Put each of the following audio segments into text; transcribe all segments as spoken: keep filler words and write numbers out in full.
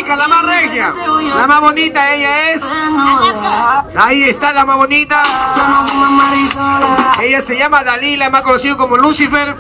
acá, la más regia, la más bonita, ella es. Ahí está la más bonita. Ella se llama Dalila, más conocido como Lucifer.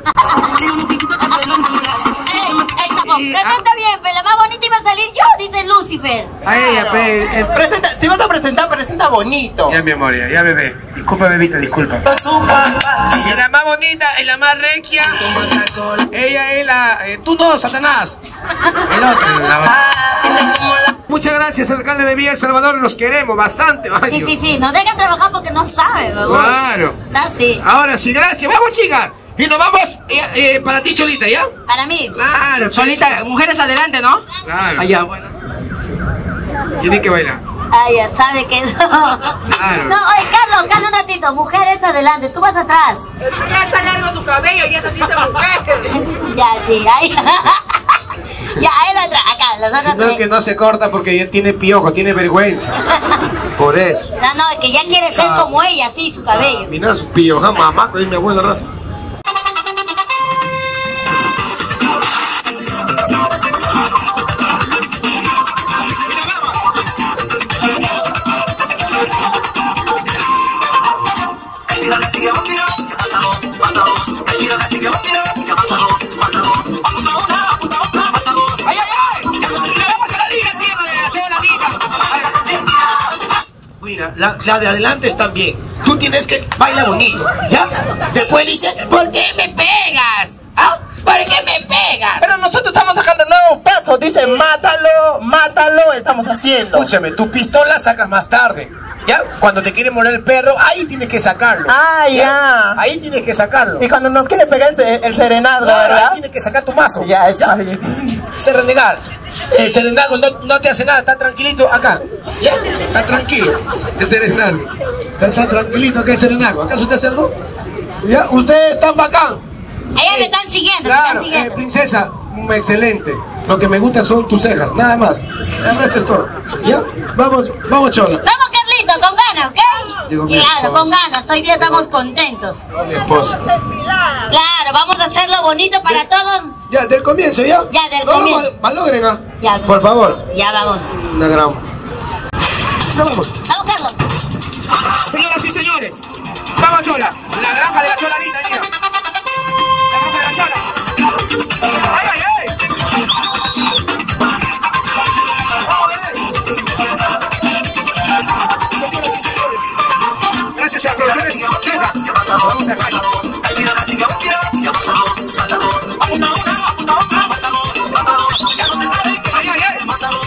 Y, presenta bien, pero la más bonita iba a salir yo, dice Lucifer. A ella, pe, eh, presenta, si vas a presentar, presenta bonito. Ya, mi amor, ya, ya bebé. Disculpa, bebita, disculpa. Y la más bonita es la más regia. Ella es la... Eh, tú no, Satanás. El otro, la... Muchas gracias, alcalde de Villa El Salvador. Los queremos bastante, vaya. Sí, sí, sí. Nos dejan trabajar porque no sabe, ¿verdad? Claro. Está así. Ahora sí, gracias. Vamos, chicas. Y nos vamos eh, eh, para ti, Cholita, ¿ya? Para mí. Claro, Cholita, mujeres adelante, ¿no? Claro. Allá, bueno. Tiene que bailar. Ay, ya sabe que no. Claro. No, oye, Carlos, Carlos, un ratito. Mujeres adelante, tú vas atrás. Es que ya está largo su cabello y esa siente mujer. Ya, sí, ahí. Ya, él atrás, acá, los otros. Sino que no se corta porque ella tiene piojo, tiene vergüenza. Por eso. No, no, es que ya quiere ser Ah. como ella, así, su cabello. Mira su pioja, mamá, que es mi abuela, ¿verdad? Mira, la, la de adelante están bien. Tú tienes que bailar bonito, ¿ya? Después dice, ¿por qué me pegas? ¿Ah? ¿Por qué me pegas? Pero nosotros estamos sacando nuevos pasos. Dice, mátalo, mátalo, estamos haciendo. Escúchame, tu pistola sacas más tarde, ¿ya? Cuando te quiere morir el perro, ahí tienes que sacarlo. Ah, ya. Ahí tienes que sacarlo. Y cuando nos quiere pegar el, el serenazgo, Claro, ¿verdad? ahí tienes que sacar tu mazo. Ya, está bien. Se renegar. El serenazgo no, no te hace nada, está tranquilito acá. ¿Ya? Está tranquilo. El serenazgo. Está, está tranquilito acá el serenazgo. ¿Acaso te hace algo? ¿Ya? Ustedes están bacán. Ellas me están siguiendo, Claro, me están eh, siguiendo. princesa, excelente. Lo que me gusta son tus cejas, nada más. El resto es todo. ¿Ya? Vamos, vamos, Chola. Vamos, Carlito, con ganas, ¿ok? Digo, mi Claro, esposa. con ganas. Hoy día estamos contentos. Mi esposa. Claro, vamos a hacerlo bonito para todos. Ya, del comienzo, ¿ya? Ya, del no, comienzo. No, malogren, ¿ah? Ya. Por favor. Ya vamos. Una gran. Ya vamos. Vamos, Carlos. Señoras y señores, vamos, Chola. La granja de la Choladita, mira. La granja de la Chola. ¡Ay, ay, ay! Señoras y señores, gracias a Producciones Queja. Vamos a calle. ¡Ay, ay, ay!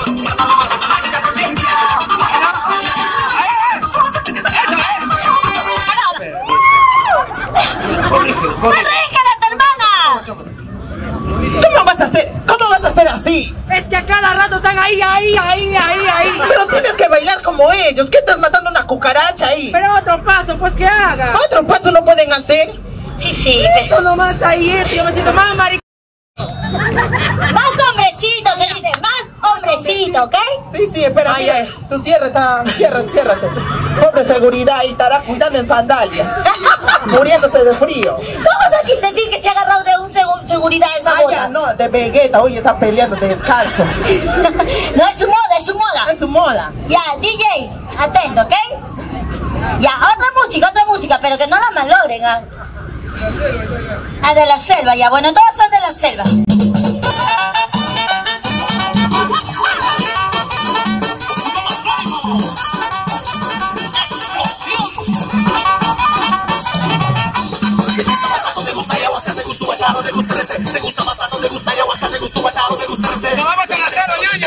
Corrígelo, corrígelo. ¡Corrígela, tu hermana! ¿Cómo vas a hacer? ¿Cómo vas a hacer así? Es que a cada rato están ahí, ahí, ahí, ahí, ahí. Pero tienes que bailar como ellos. ¿Qué estás matando una cucaracha ahí? Pero otro paso, pues que haga. ¿Otro paso no pueden hacer? Sí, sí. Esto nomás ahí es, yo me siento más maric... Más hombrecito, se dice, más hombrecito, ¿ok? Sí, sí, espera, Ay, mira, ay. tú cierra, está, cierra, ciérrate. Pobre seguridad y estará juntando en sandalias, muriéndose de frío. ¿Cómo se aquí decir que se ha agarrado de un segu- seguridad esa Ah, boda? ya, no, de Vegeta, hoy está peleando de descalzo. No, es su moda, es su moda. Es su moda. Ya, D J, atento, ¿ok? Ya, otra música, otra música, pero que no la malogren, ¿ah? Ah, de la selva, ya, bueno, todos son de la selva. ¡Nos vamos a hacer, ñaña!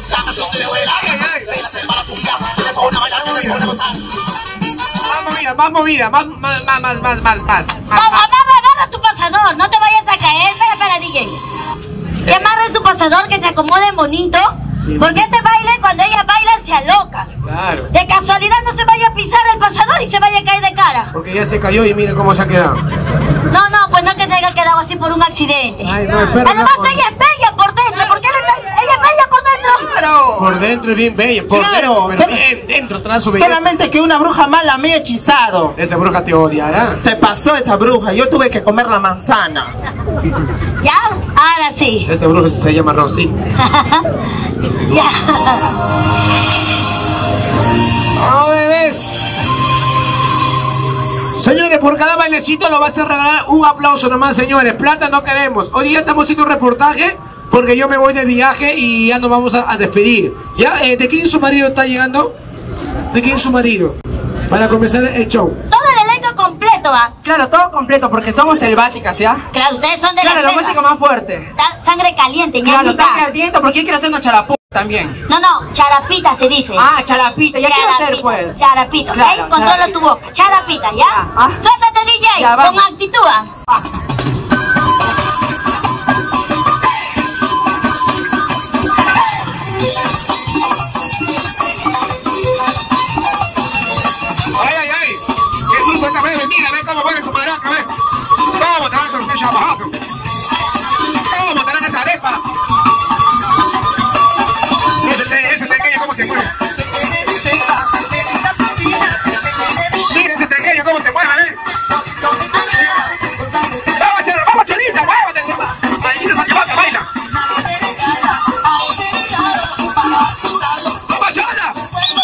Más movida, más movida, más, más, más, más, más, más, más. Amarra, amarra tu pasador, no te vayas a caer. Espera, espera, D J. Que amarre su pasador, que se acomode bonito. Sí. Porque este baile, cuando ella baila, se aloca. Claro. De casualidad no se vaya a pisar el pasador y se vaya a caer de cara. Porque ya se cayó y mire cómo se ha quedado. No, no, pues no que se haya quedado así por un accidente. Ay, no, espera, Además, no, por- ella es bella por dentro. ¿Por qué le está... ella es bella por dentro? Claro. Por dentro es bien bella, por Claro, dentro, pero solo- bien dentro trae su belleza. Solamente que una bruja mala me ha hechizado. Esa bruja te odiará. Se pasó esa bruja, yo tuve que comer la manzana. Ya, Ahora sí. Esa bruja se llama Rosy. Ya. ¡Oh, bebés! Señores, por cada bailecito lo vas a regalar un aplauso nomás, señores. Plata no queremos. Hoy día estamos haciendo un reportaje porque yo me voy de viaje y ya nos vamos a, a despedir. ¿Ya? Eh, ¿De quién su marido está llegando? ¿De quién su marido? Para comenzar el show. Todo el elenco completo, ¿va? Claro, todo completo, porque somos selváticas, ¿ya? Claro, ustedes son de Claro, la la selva. música más fuerte. Sa- sangre caliente, Claro, ñañita. sangre ardiente, porque yo quiero hacer una charapú también. No, no, charapita se dice. Ah, charapita, ya quiero hacer, pues. Charapita, ¿ok? Claro, Controla charapita. tu boca. Charapita, ¿ya? Ah. Suéltate, D J, Ya, con vamos. actitud. ¿Ah? ¡Ay, ay, ay! ¡Qué fruto esta vez! Mira, ve cómo pone su maraca, ve. ¿Cómo te van a sortear chabajazo? ¿Cómo te dan esa arepa? Ese, ese pequeño, ¿cómo se mueve? Mira ese pequeño, ¿cómo se mueve, eh? ¡Vamos, vamos, Chelita! ¡Muévate! ¡Maldita esa chavaca, baila! ¡Vamos, Chola!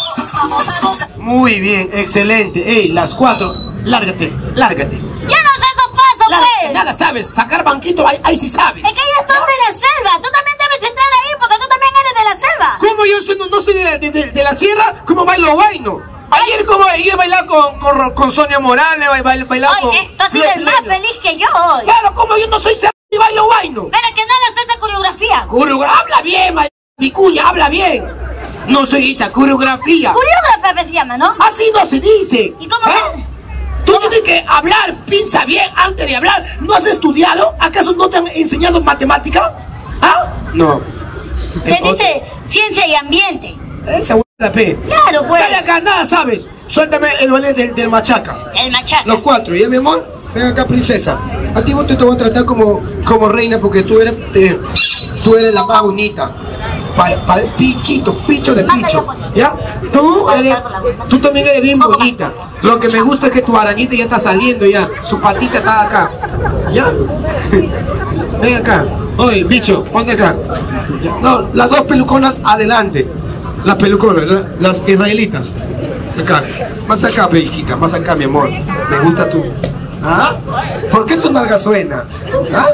Muy bien, excelente. Ey, las cuatro. Lárgate, lárgate. Yo no sé esos pasos, Lárgate, pues. nada sabes. Sacar banquito, ahí, ahí sí sabes. Es que ellas son de la selva. Tú también debes entrar ahí porque tú también eres de la selva. ¿Cómo yo soy, no, no soy de la, de, de- de la sierra? ¿Cómo bailo guayno? Ayer como iba a bailar con, con, con Sonia Morales, bail, bail, bailar con... Oye, tú has sido el más feliz que yo hoy. Claro, como yo no soy serrano y bailo guayno. Pero que no hagas esa coreografía. Coreografía, habla bien, ma- Vicuña, habla bien. No soy esa coreografía. Coreógrafa se llama, ¿no? Así no se dice. ¿Y cómo ¿Ah? se...? Tú tienes que hablar, piensa bien antes de hablar. ¿No has estudiado? ¿Acaso no te han enseñado matemática? ¿Ah? No. Se dice ciencia y ambiente. Esa buena P. Claro, pues. Sale acá, nada sabes. Suéltame el ballet del, del machaca. El machaca. Los cuatro, ¿ya, mi amor? Ven acá, princesa. A ti vos te, te voy a tratar como, como reina porque tú eres, te- tú eres la más bonita. Pa, pa, pichito, picho de picho. ¿Ya? Tú eres, tú también eres bien bonita. Lo que me gusta es que tu arañita ya está saliendo ya. Su patita está acá. ¿Ya? Ven acá. Oye, bicho, ponte acá. No, las dos peluconas adelante. Las peluconas, ¿no? Las israelitas. Acá. Más acá, pellizquita. Más acá, mi amor. Me gusta tu... ¿Ah? ¿Por qué tu nalga suena? ¿Ah?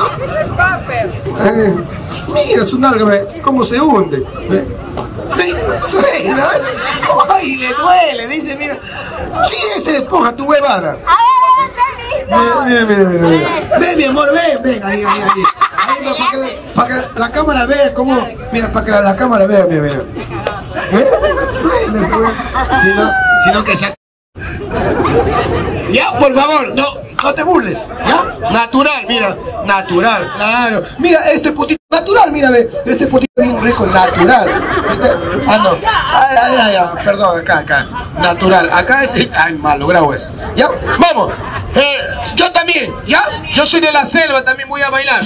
Eh, mira su nalga, ve, cómo se hunde. Ve, ve, suena. Ay, le duele. Dice, mira. Sí, ese esponja tu huevada. ¡Ah, Mira, mira, mira, mira. Ven, mi amor, ven, ven, ahí, ahí, ahí. Ahí, no, para, que la, para que la cámara vea cómo. Mira, para que la, la cámara vea, mira, mira. ¿Ven? Suena, suena. Si no, si no que se. Ya, por favor, no, no te burles, ¿ya? Natural, mira, natural, claro. Mira, este putito, natural, mira, ve, este putito bien rico, natural. Este, ah, no, ay, ay, ay, ay, perdón, acá, acá, natural, acá es, ay, malo, grabo eso. Ya, vamos, eh, yo también, ¿ya? Yo soy de la selva, también voy a bailar.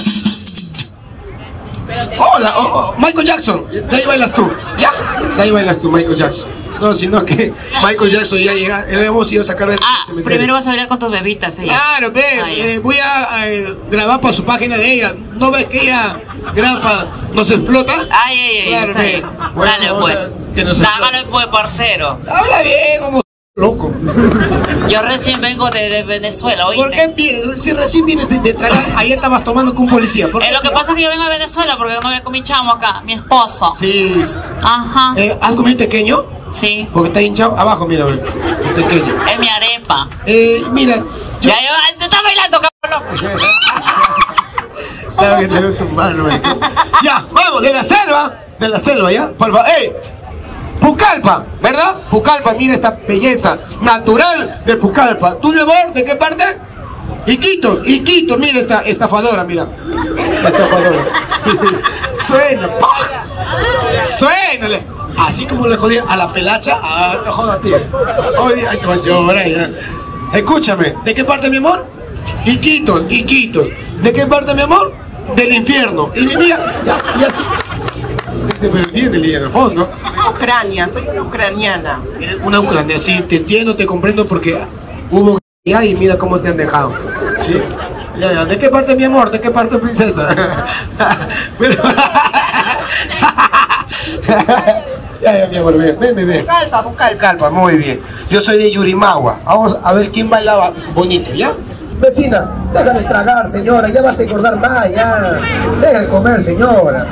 Hola, oh, oh, Michael Jackson, de ahí bailas tú, ¿ya? De ahí bailas tú, Michael Jackson. No, sino que Michael Jackson ya llega, le hemos ido a sacar del Ah, cementerio. primero vas a bailar con tus bebitas ella. Claro, ve, Ah, ya. eh, voy a eh, grabar para su página de ella. ¿No ves que ella graba, nos explota? Ay, ay, ay, Claro, está ve. bien. Bueno, Dale, vamos pues. a- que nos explota. Dámelo, pues, parcero. Habla bien, como loco. Yo recién vengo de, de Venezuela, ¿oíste? ¿Por qué vienes? Si recién vienes de, de tragar, ayer estabas tomando con un policía. ¿Por Eh, qué lo que te- pasa es que yo vengo de Venezuela porque no había con mi chamo acá, mi esposo. Sí. Ajá. Eh, ¿Has comido pequeño? Sí. Porque está hinchado. Abajo, mira, ve, el pequeño. Es mi arepa. Eh, mira, yo... Ya, yo, te estás bailando, cabrón. Sabes que te veo tu mano, eh. Ya, vamos, de la selva, de la selva, ¿ya? Por favor, ¡ey! Pucallpa, ¿verdad? Pucallpa, mira esta belleza natural de Pucallpa. ¿Tú, mi amor, de qué parte? Iquitos, Iquitos, mira esta estafadora, mira. Estafadora. Suena, ¡pah! Suénale. Así como le jodía a la pelacha, a te joda a ti. Oye, ay, te va a llorar ya. Escúchame, ¿de qué parte, mi amor? Iquitos, Iquitos. ¿De qué parte, mi amor? Del infierno. Y mira, ya, ya sí. Pero entiende, en el fondo. Ucrania, soy una ucraniana. Eres una ucraniana, sí, te entiendo, te comprendo porque hubo guerra y mira cómo te han dejado. ¿Sí? Ya, ya. ¿De qué parte, mi amor? ¿De qué parte, princesa? Pero... Ya, ya, mi amor, ven, ven, ven, ven. Calpa, con calpa. Calpa, muy bien. Yo soy de Yurimaguas. Vamos a ver quién bailaba bonito, ¿ya? Vecina, déjale tragar, señora. Ya vas a engordar más, ya. Deja de comer, señora.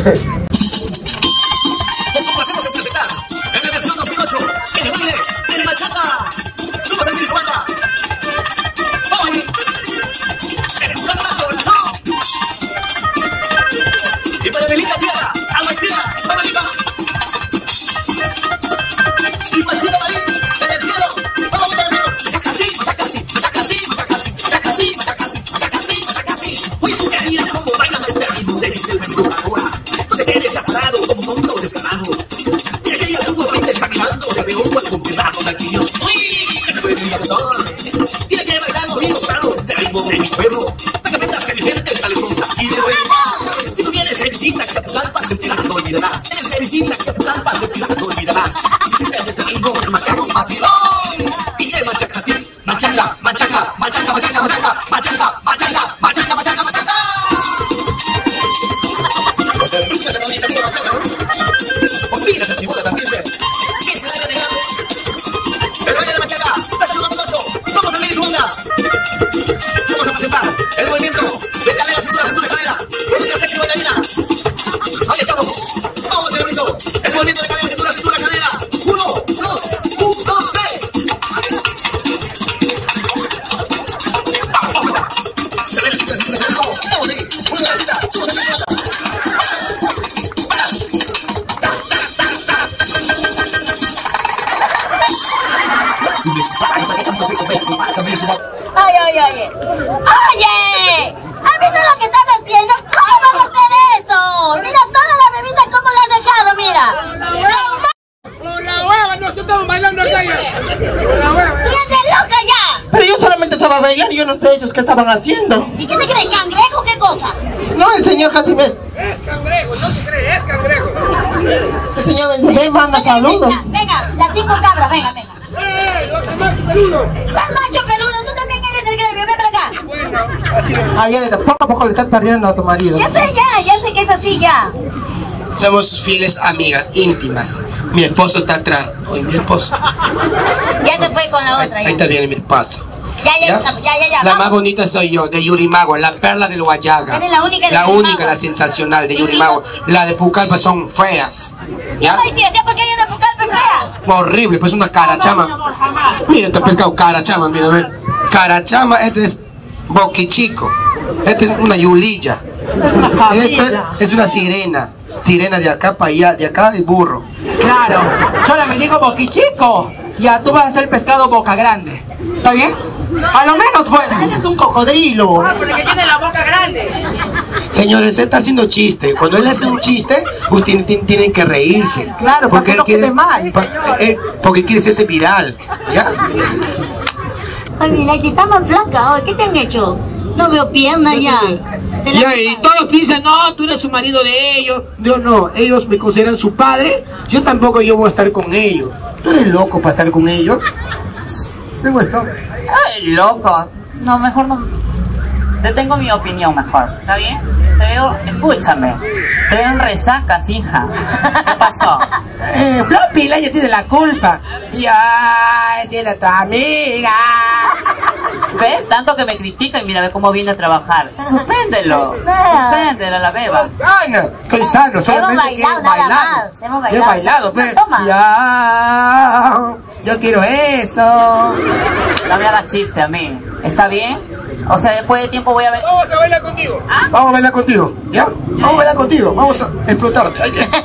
Machaca, machaca, machaca, machaca, machaca, machaca, machaca, machaca, machaca, machaca. Opina esa chibula también, ¿ves? ¿Qué se debe dejar? El baile de machaca, tachudo motoso, somos el mismo onda. Vamos a presentar el movimiento de cadera, cintura, cintura, cadera. Una sexy bailarina. Ahí estamos. Vamos a hacer el ritmo. El movimiento de cadera, cintura, cintura, cadera. Uno, dos, un, dos, tres. Ay, ay, ay. Oye, ¿has visto lo que estás haciendo? ¿Cómo vas a hacer eso? Mira toda la bebida cómo la has dejado, mira. Por la hueva, no se estamos bailando acá ya. Por la hueva. ¡Tienes loca ya! Pero yo solamente estaba bailando y yo no sé ellos qué estaban haciendo. ¿Y qué te crees, cangrejo? ¿Qué cosa? No, el señor casi me... Es cangrejo, no se cree, es cangrejo. El señor me dice, ven, manda saludos. Venga, venga, las cinco cabras, venga, venga. ¡Eh, no se macho peludo! ¿Cuál macho peludo? Tú también eres el gremio, ven para acá. Bueno, así no. Ayer le poco a poco le estás perdiendo a tu marido. Ya sé, ya, ya sé que es así, ya. Somos fieles amigas, íntimas. Mi esposo está atrás. Oye, mi esposo. Ya se fue con la Ahí, otra, ahí ya. está bien mi esposo. Ya, ya, ¿Ya? ya, ya, ya. La vamos. más bonita soy yo, de Yurimaguas, la perla del Guayaga. Eres la única de La Yurimaguas. única, la sensacional de Yurimaguas. La de Pucallpa son feas. ¿Ya? Ay, tía, ¿ya por qué ella es de Pucallpa fea? Horrible, pues una carachama. Mira este pescado, carachama, mira, a ver. Carachama, este es boquichico. Este es una yulilla. Esta es una sirena. Sirena de acá para allá, de acá el burro. Claro, yo ahora me digo boquichico. Ya tú vas a ser pescado boca grande. ¿Está bien? A lo menos bueno. Él es un cocodrilo. Ah, porque tiene la boca grande. Señores, él está haciendo chiste. Cuando él hace un chiste, ustedes tienen, tienen que reírse. Claro, para que él no quede mal. pa- él- porque quiere hacerse viral. ¿Ya? Ay, mira, si está más flaca hoy, ¿qué te han hecho? No veo piernas ya. Se la Ya, y todos dicen, no, tú eres su marido de ellos. Yo no, ellos me consideran su padre. Yo tampoco yo voy a estar con ellos. ¿Tú eres loco para estar con ellos? Tengo esto. Ay, loco. No, mejor no. Te tengo mi opinión mejor. ¿Está bien? Te veo, escúchame. Te veo en resacas, hija. ¿Qué pasó? Eh, Floppy, ella tiene la culpa. Ya, es la tu amiga. ¿Ves? Tanto que me critica y mira ve cómo viene a trabajar. Suspéndelo. Suspéndelo a la beba. Sana, estoy sano, solamente bailado que he nada bailado. más, hemos He bailado. bailado, pues. Toma. Ya, yo quiero eso. No me hagas chiste a mí. ¿Está bien? O sea, después de tiempo voy a ver... Vamos a bailar contigo. Vamos a bailar contigo, ¿ya? Vamos a bailar contigo, vamos a explotarte. Ay, ¿qué?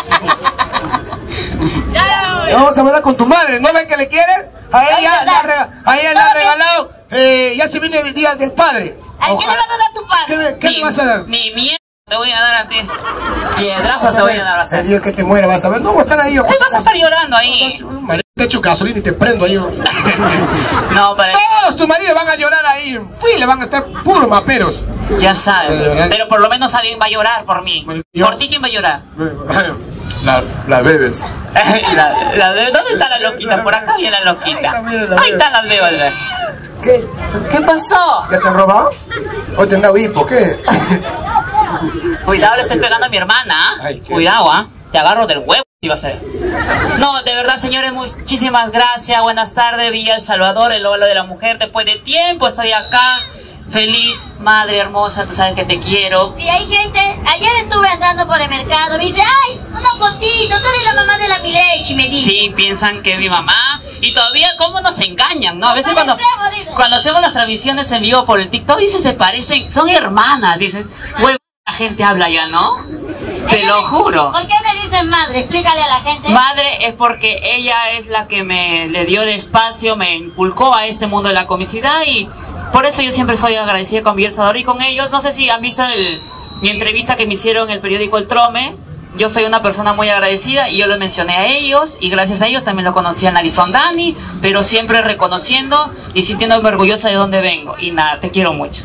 Vamos a bailar con tu madre, ¿no ven que le quieres? A ella, le ha, rega- a ella le ha regalado, eh, ya se viene el día del padre. Ay, ¿qué le vas a dar a tu padre? ¿Qué, le- qué le vas a dar? Ni mierda te voy a dar a ti. Piedrazos te voy a dar a El hacer. día que te muera vas a ver, no voy a estar ahí. Ay, vas a estar llorando ahí. Marido, te echo gasolina y te prendo ahí. No, pero Todos tus maridos van a llorar ahí. Fui, le van a estar puros maperos. ya sabes. Pero por lo menos alguien va a llorar por mí. Bueno, yo- ¿Por ti quién va a llorar? La, la bebes. La- la- ¿Dónde está la loquita? Por acá viene la loquita. Ahí está, mira la Ahí beba. están las bebas. ¿Qué? ¿Qué pasó? ¿Ya te han robado? ¿O te han dado hipo? ¿Qué? Cuidado, le estoy pegando a mi hermana. Ay, ¿qué? Cuidado, ¿ah? ¿eh? Te agarro del huevo, iba a ser. No, de verdad, señores, muchísimas gracias. Buenas tardes, Villa El Salvador, el óvalo de la mujer. Después de tiempo estoy acá. Feliz, madre hermosa, tú sabes que te quiero. Sí, hay gente, ayer estuve andando por el mercado, me dice, ay, una fotito, tú eres la mamá de la Milechi, me dice. Sí, piensan que es mi mamá. Y todavía, ¿cómo nos engañan, no? A veces cuando, Parecemos, cuando hacemos las transmisiones en vivo por el TikTok, dice, se parecen, son hermanas, dicen. Bueno, la gente habla ya, ¿no? Te lo juro. ¿Por qué me dicen madre? Explícale a la gente. Madre es porque ella es la que me le dio el espacio, me inculcó a este mundo de la comicidad y por eso yo siempre soy agradecida con Villa El Salvador y con ellos. No sé si han visto el, mi entrevista que me hicieron en el periódico El Trome. Yo soy una persona muy agradecida y yo los mencioné a ellos y gracias a ellos también lo conocí a Narizón Dani, pero siempre reconociendo y sintiéndome orgullosa de dónde vengo. Y nada, te quiero mucho.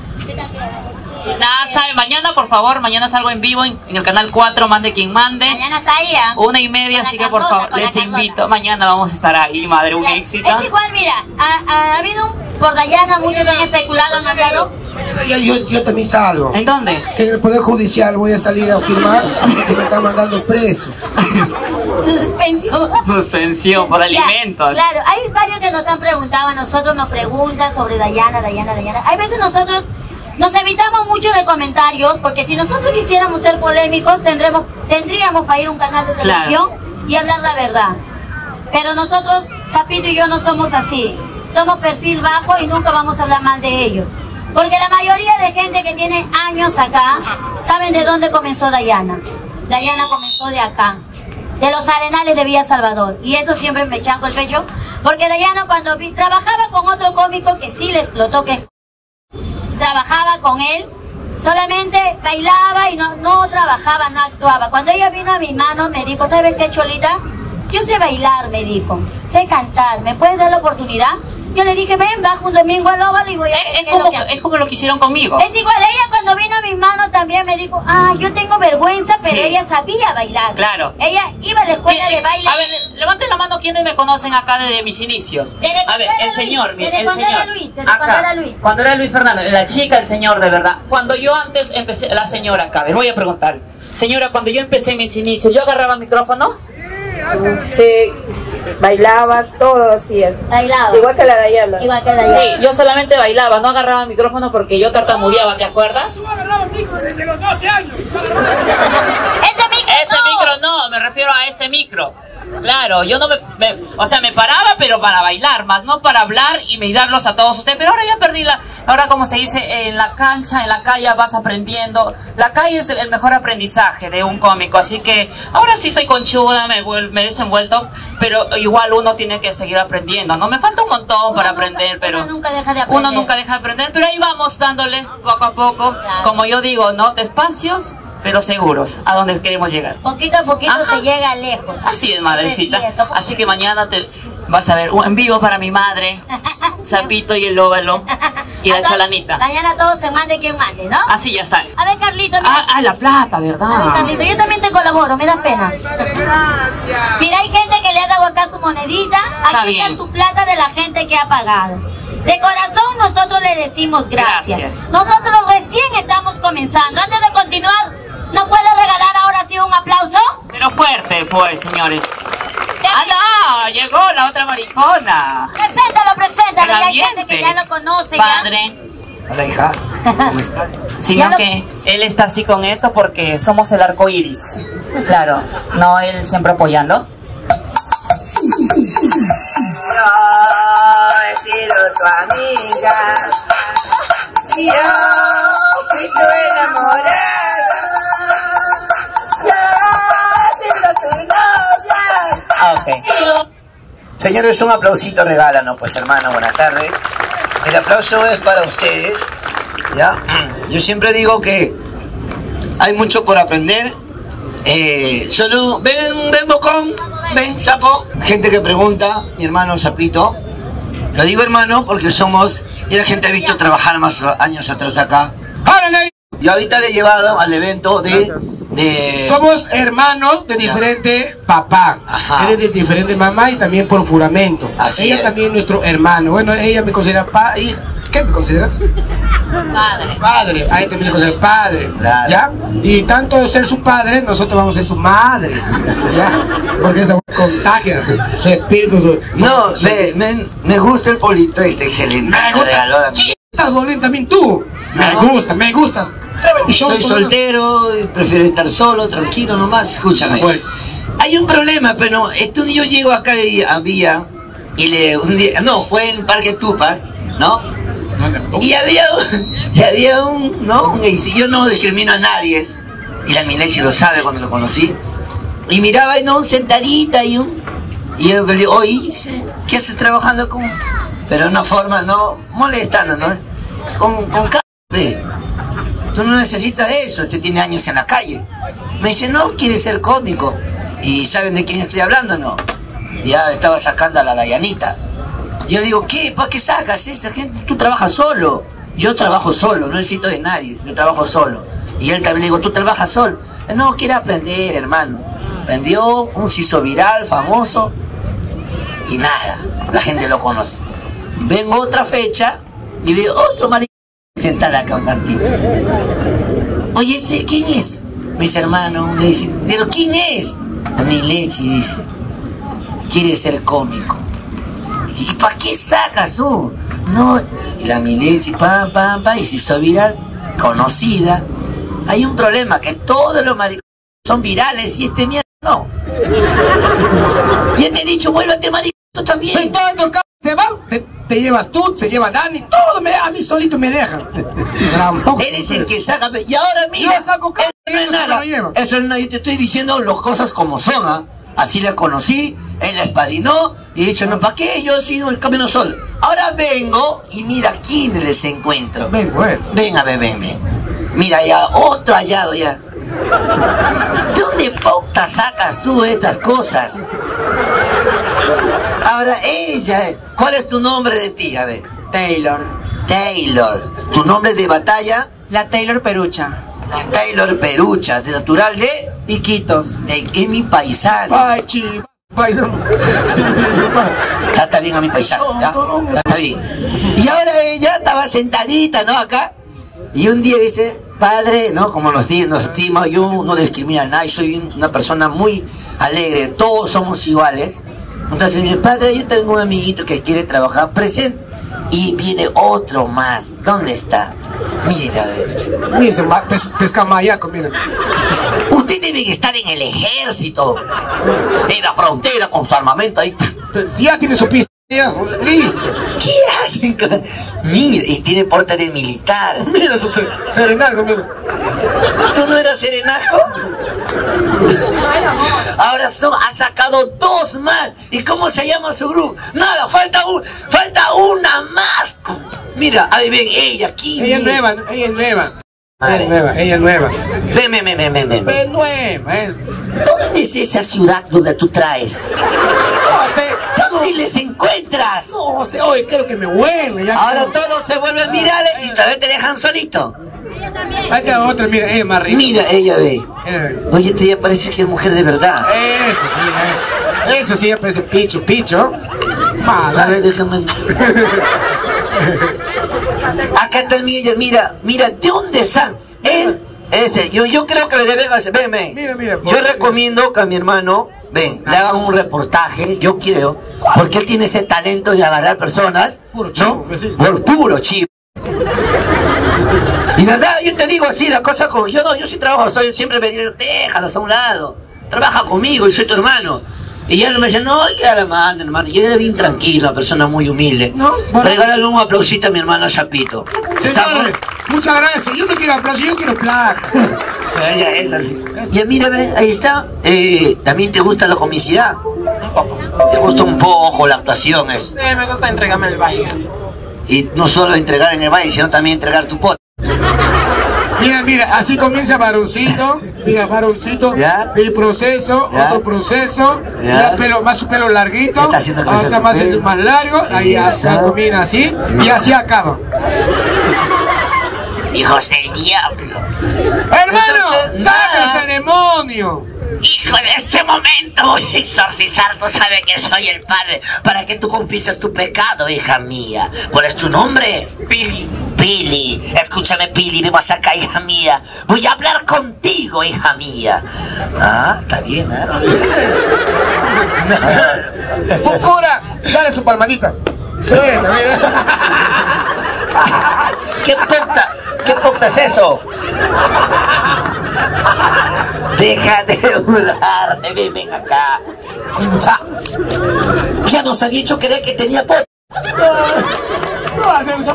Nada, sabe, mañana por favor, mañana salgo en vivo en, en el canal cuatro, mande quien mande. Mañana está ahí, ¿eh? Una y media, Con la así que por Carlota, favor, con la les Carlota. invito. Mañana vamos a estar ahí, madre, un Ya, éxito. Es igual, mira, ha, ha habido un, por Dayana, muchos han especulado, han hablado. Mañana ya yo, yo también salgo. ¿En dónde? Que en el Poder Judicial voy a salir a firmar que me están mandando preso. Suspensión. Suspensión por Ya, alimentos. Claro, hay varios que nos han preguntado, a nosotros nos preguntan sobre Dayana, Dayana, Dayana. Hay veces nosotros nos evitamos mucho de comentarios, porque si nosotros quisiéramos ser polémicos, tendremos, tendríamos para ir a un canal de televisión y hablar la verdad. Pero nosotros, Chapito y yo, no somos así. Somos perfil bajo y nunca vamos a hablar mal de ellos. Porque la mayoría de gente que tiene años acá, saben de dónde comenzó Dayana. Dayana comenzó de acá, de los arenales de Villa Salvador. Y eso siempre me chanco el pecho, porque Dayana cuando vi, trabajaba con otro cómico que sí le explotó, que trabajaba con él, solamente bailaba y no, no trabajaba, no actuaba. Cuando ella vino a mis manos me dijo, ¿sabes qué, Cholita? Yo sé bailar, me dijo, sé cantar, ¿me puedes dar la oportunidad? Yo le dije, ven, bajo un domingo al óvalo y voy a ver Es, qué como, lo que hace. es como lo que hicieron conmigo. Es igual, ella cuando vino a mis manos también me dijo, ah, yo tengo vergüenza, pero Sí. ella sabía bailar. Claro. Ella iba a la escuela de baile. A ver, levanten la mano quienes me conocen acá desde mis inicios. Desde A cuando ver, era el Luis, señor, mire, desde el cuando señor. era Luis, desde Acá, cuando era Luis. Cuando era Luis Fernando, la chica, el señor, de verdad. Cuando yo antes empecé, la señora acá, a ver, voy a preguntar. Señora, cuando yo empecé mis inicios, ¿yo agarraba el micrófono? Sí, bailabas, todo así es. Bailaba. Igual que la Dayana. Igual que Dayana. Sí, yo solamente bailaba, no agarraba el micrófono porque yo tartamudeaba, ¿te acuerdas? Tú agarrabas el micro desde los doce años. Este micro Ese no. micro no, me refiero a este micro. Claro, yo no me, me- o sea, me paraba, pero para bailar, más no para hablar y mirarlos a todos ustedes. Pero ahora ya perdí la, ahora como se dice, en la cancha, en la calle vas aprendiendo. La calle es el, el mejor aprendizaje de un cómico, así que ahora sí soy conchuda, me, vuel- me he desenvuelto, pero igual uno tiene que seguir aprendiendo, ¿no? Me falta un montón para nunca- aprender, pero uno nunca deja de aprender. uno nunca deja de aprender, pero ahí vamos dándole poco a poco, Claro. como yo digo, ¿no? Despacios, pero seguros, a donde queremos llegar. Poquito a poquito Ajá. se llega lejos. Así es, madrecita. Es cierto. Así que mañana te vas a ver un en vivo para mi madre, Zapito y el óvalo y la A to- cholanita. Mañana todos se mande quien mande, ¿no? Así ya está. A ver, Carlito, mira. Ah, ah, la plata, A ver, ¿verdad? Carlito, yo también te colaboro, me da pena. Mira, hay gente que le ha dado acá su monedita. Está Aquí está bien. tu plata de la gente que ha pagado. De corazón nosotros le decimos gracias. Gracias. Nosotros recién estamos comenzando. Antes de continuar, ¿nos puede regalar ahora sí un aplauso? Pero fuerte, pues, señores. ¡Ah, no! Llegó la otra maricona. Preséntalo, preséntalo. El Y hay ambiente. gente que ya lo conoce. Padre. Hola, hija. ¿Cómo estás? Sino Ya lo- que él está así con esto porque somos el arco iris. Claro, no él siempre apoyando. Yo he sido tu amiga. Y yo fui tu enamorada. Yo he sido tu novia. Ah, ok. Señores, un aplausito regálanos, pues hermano, buenas tardes. El aplauso es para ustedes, ¿ya? Yo siempre digo que hay mucho por aprender. Eh, solo, ven, ven bocón, ven sapo. Gente que pregunta, mi hermano Sapito. Lo digo hermano porque somos, y la gente ha visto trabajar más años atrás acá. ¡Párale! Yo ahorita le he llevado al evento de de... Somos hermanos de diferente papá. Ajá. Él es de diferente mamá y también por juramento. Así ella es. también es nuestro hermano. Bueno, ella me considera pa hija. ¿Qué me consideras? Padre. Padre. A él también me considera padre. Claro. ¿Ya? Y tanto ser su padre, nosotros vamos a ser su madre. ¿Ya? Porque esa contagia su espíritu. Su... No, me, me, me gusta el polito este, excelente. Me gusta. regaló la... Sí, estás volviendo también tú. Me No. gusta, me gusta. Soy soltero, y prefiero estar solo, tranquilo nomás. Escúchame. Bueno. Hay un problema, pero este, yo llego acá y había, y le, un día, no, fue en Parque Tupac, ¿no? Y había, y había un, ¿no? Y si yo no discrimino a nadie, y la Milechi lo sabe cuando lo conocí, y miraba, y no, un sentadita y un, y yo le digo, oye, ¿qué haces trabajando con? Pero de una forma, no, molestando, ¿no? Con, con c***, tú no necesitas eso, usted tiene años en la calle. Me dice, no, quiere ser cómico. ¿Y saben de quién estoy hablando, no? Ya estaba sacando a la Dayanita. Yo le digo, ¿qué? ¿Para qué sacas esa gente? Tú trabajas solo. Yo trabajo solo, no necesito de nadie, yo trabajo solo. Y él también le digo, ¿tú trabajas solo? No, quiere aprender, hermano. Aprendió, un se hizo viral, famoso. Y nada, la gente lo conoce. Vengo otra fecha y veo otro maricón sentada acá un tantito. Oye, ¿ese quién es? Mis hermanos me dicen, ¿pero quién es? Milechi dice, quiere ser cómico. ¿Y para qué sacas tú? No, y la Milechi, pam, pam, pam, y se hizo viral, conocida. Hay un problema, que todos los maricones son virales y este mierda no. Ya te he dicho, vuélvete maricón tú también. Todo se va, te, te llevas tú, se lleva Dani, todo me, a mí solito me dejan. Eres el que saca, y ahora mira, yo saco cada eso no es uno se nada, lo lleva. eso no, yo te estoy diciendo las cosas como son, ¿ah? Así la conocí, él la espadinó, y he dicho, no, ¿para qué? Yo he sido el camino solo. Ahora vengo, y mira quién les encuentro. Ven, pues. Ven a ver, ven, ven. Mira ya, otro hallado ya. ¿De dónde pauta sacas tú estas cosas? Ahora ella, ¿cuál es tu nombre de ti? A ver. Taylor. Taylor. ¿Tu nombre de batalla? La Taylor Perucha. La Taylor Perucha, de natural de Iquitos. de es mi paisano. Ay, chivo, paisano. Está bien a mi paisano, ¿ya? Está bien. Y ahora ella estaba sentadita, ¿no? Acá. Y un día dice, padre, ¿no? Como nos, nos estima, yo no discrimino a nadie, soy una persona muy alegre, todos somos iguales. Entonces dice, padre, yo tengo un amiguito que quiere trabajar presente. Y viene otro más. ¿Dónde está? Mira, a ver. Mira, ese ma- pes, pesca mayaco, mira. Usted debe estar en el ejército, en la frontera con su armamento ahí. Si ya tiene su pista, ya, listo. ¿Qué hacen? Mira, y tiene porte de militar. Mira su se- serenazgo, mira. ¿Tú no eras serenazgo? Ahora son, ha sacado dos más. ¿Y cómo se llama su grupo? Nada, falta un, falta una más. Mira, ahí ven, ella aquí. Ella es nueva, ella es nueva. Ella Madre. es nueva, ella es nueva. Ven, ven, ven, ven, ven, ven. Es nueva, es. ¿Dónde es esa ciudad donde tú traes? No sé, ¿Dónde les encuentras? no sé, oye, creo que me huele. Ya Ahora creo. todos se vuelven virales y todavía te dejan solito. Ahí está otra, mira, ella es más rica. Mira, ella ve. Eh, Oye, esta ya parece que es mujer de verdad. Eso sí, eh. Eso sí, ya parece picho, picho. A Mala. ver, déjame. Acá también ella, mira, mira, ¿de dónde están? Él, ese, yo, yo creo que le deben hacer, ven, ven. Mira, mira, Yo recomiendo que a mi hermano, ven, le hagan un reportaje, yo creo, porque él tiene ese talento de agarrar personas, Puro chivo, ¿no? sí. Por puro chivo. Y verdad, yo te digo así, la cosa como, yo no, yo sí trabajo, soy siempre me digo, déjalos a un lado, trabaja conmigo, y soy tu hermano. Y ya me decían, no, que la manda, hermano. Yo era bien tranquilo, una persona muy humilde. No, bueno. Regálale un aplausito a mi hermano Chapito. Señores, muchas gracias. Yo no quiero aplauso, yo quiero placa. Ya, es así. Ya mira, ve, ahí está. Eh, ¿también te gusta la comicidad? Un poco. ¿Te gusta un poco la actuación? Es? Sí, me gusta entregarme el baile. Y no solo entregar en el baile, sino también entregar tu pot. Mira, mira, así comienza varoncito. Mira, varoncito. ¿Ya? El proceso, ¿Ya? otro proceso. ¿Ya? Ya, pelo, más su pelo larguito. Está haciendo crecer Hasta su más, pelo. más largo. Ahí Ya hasta está. comienza así. Y así acaba. hijos del diablo. ¡Hermano! Entonces, ¡Sacas nada. al demonio! Hijo, en este momento voy a exorcizar, tú sabes que soy el Padre, para que tú confieses tu pecado, hija mía. ¿Cuál es tu nombre? Pili. Pili, escúchame Pili, ven acá, hija mía. Voy a hablar contigo, hija mía. Ah, está bien, ¿eh? ¡Pucura! Dale su palmadita. Suena, mira. ¿Qué puta? ¿Qué puta es eso? Deja de burlarte, ven, ven acá. Concha. Ya nos había hecho creer que tenía pot. No hagas eso.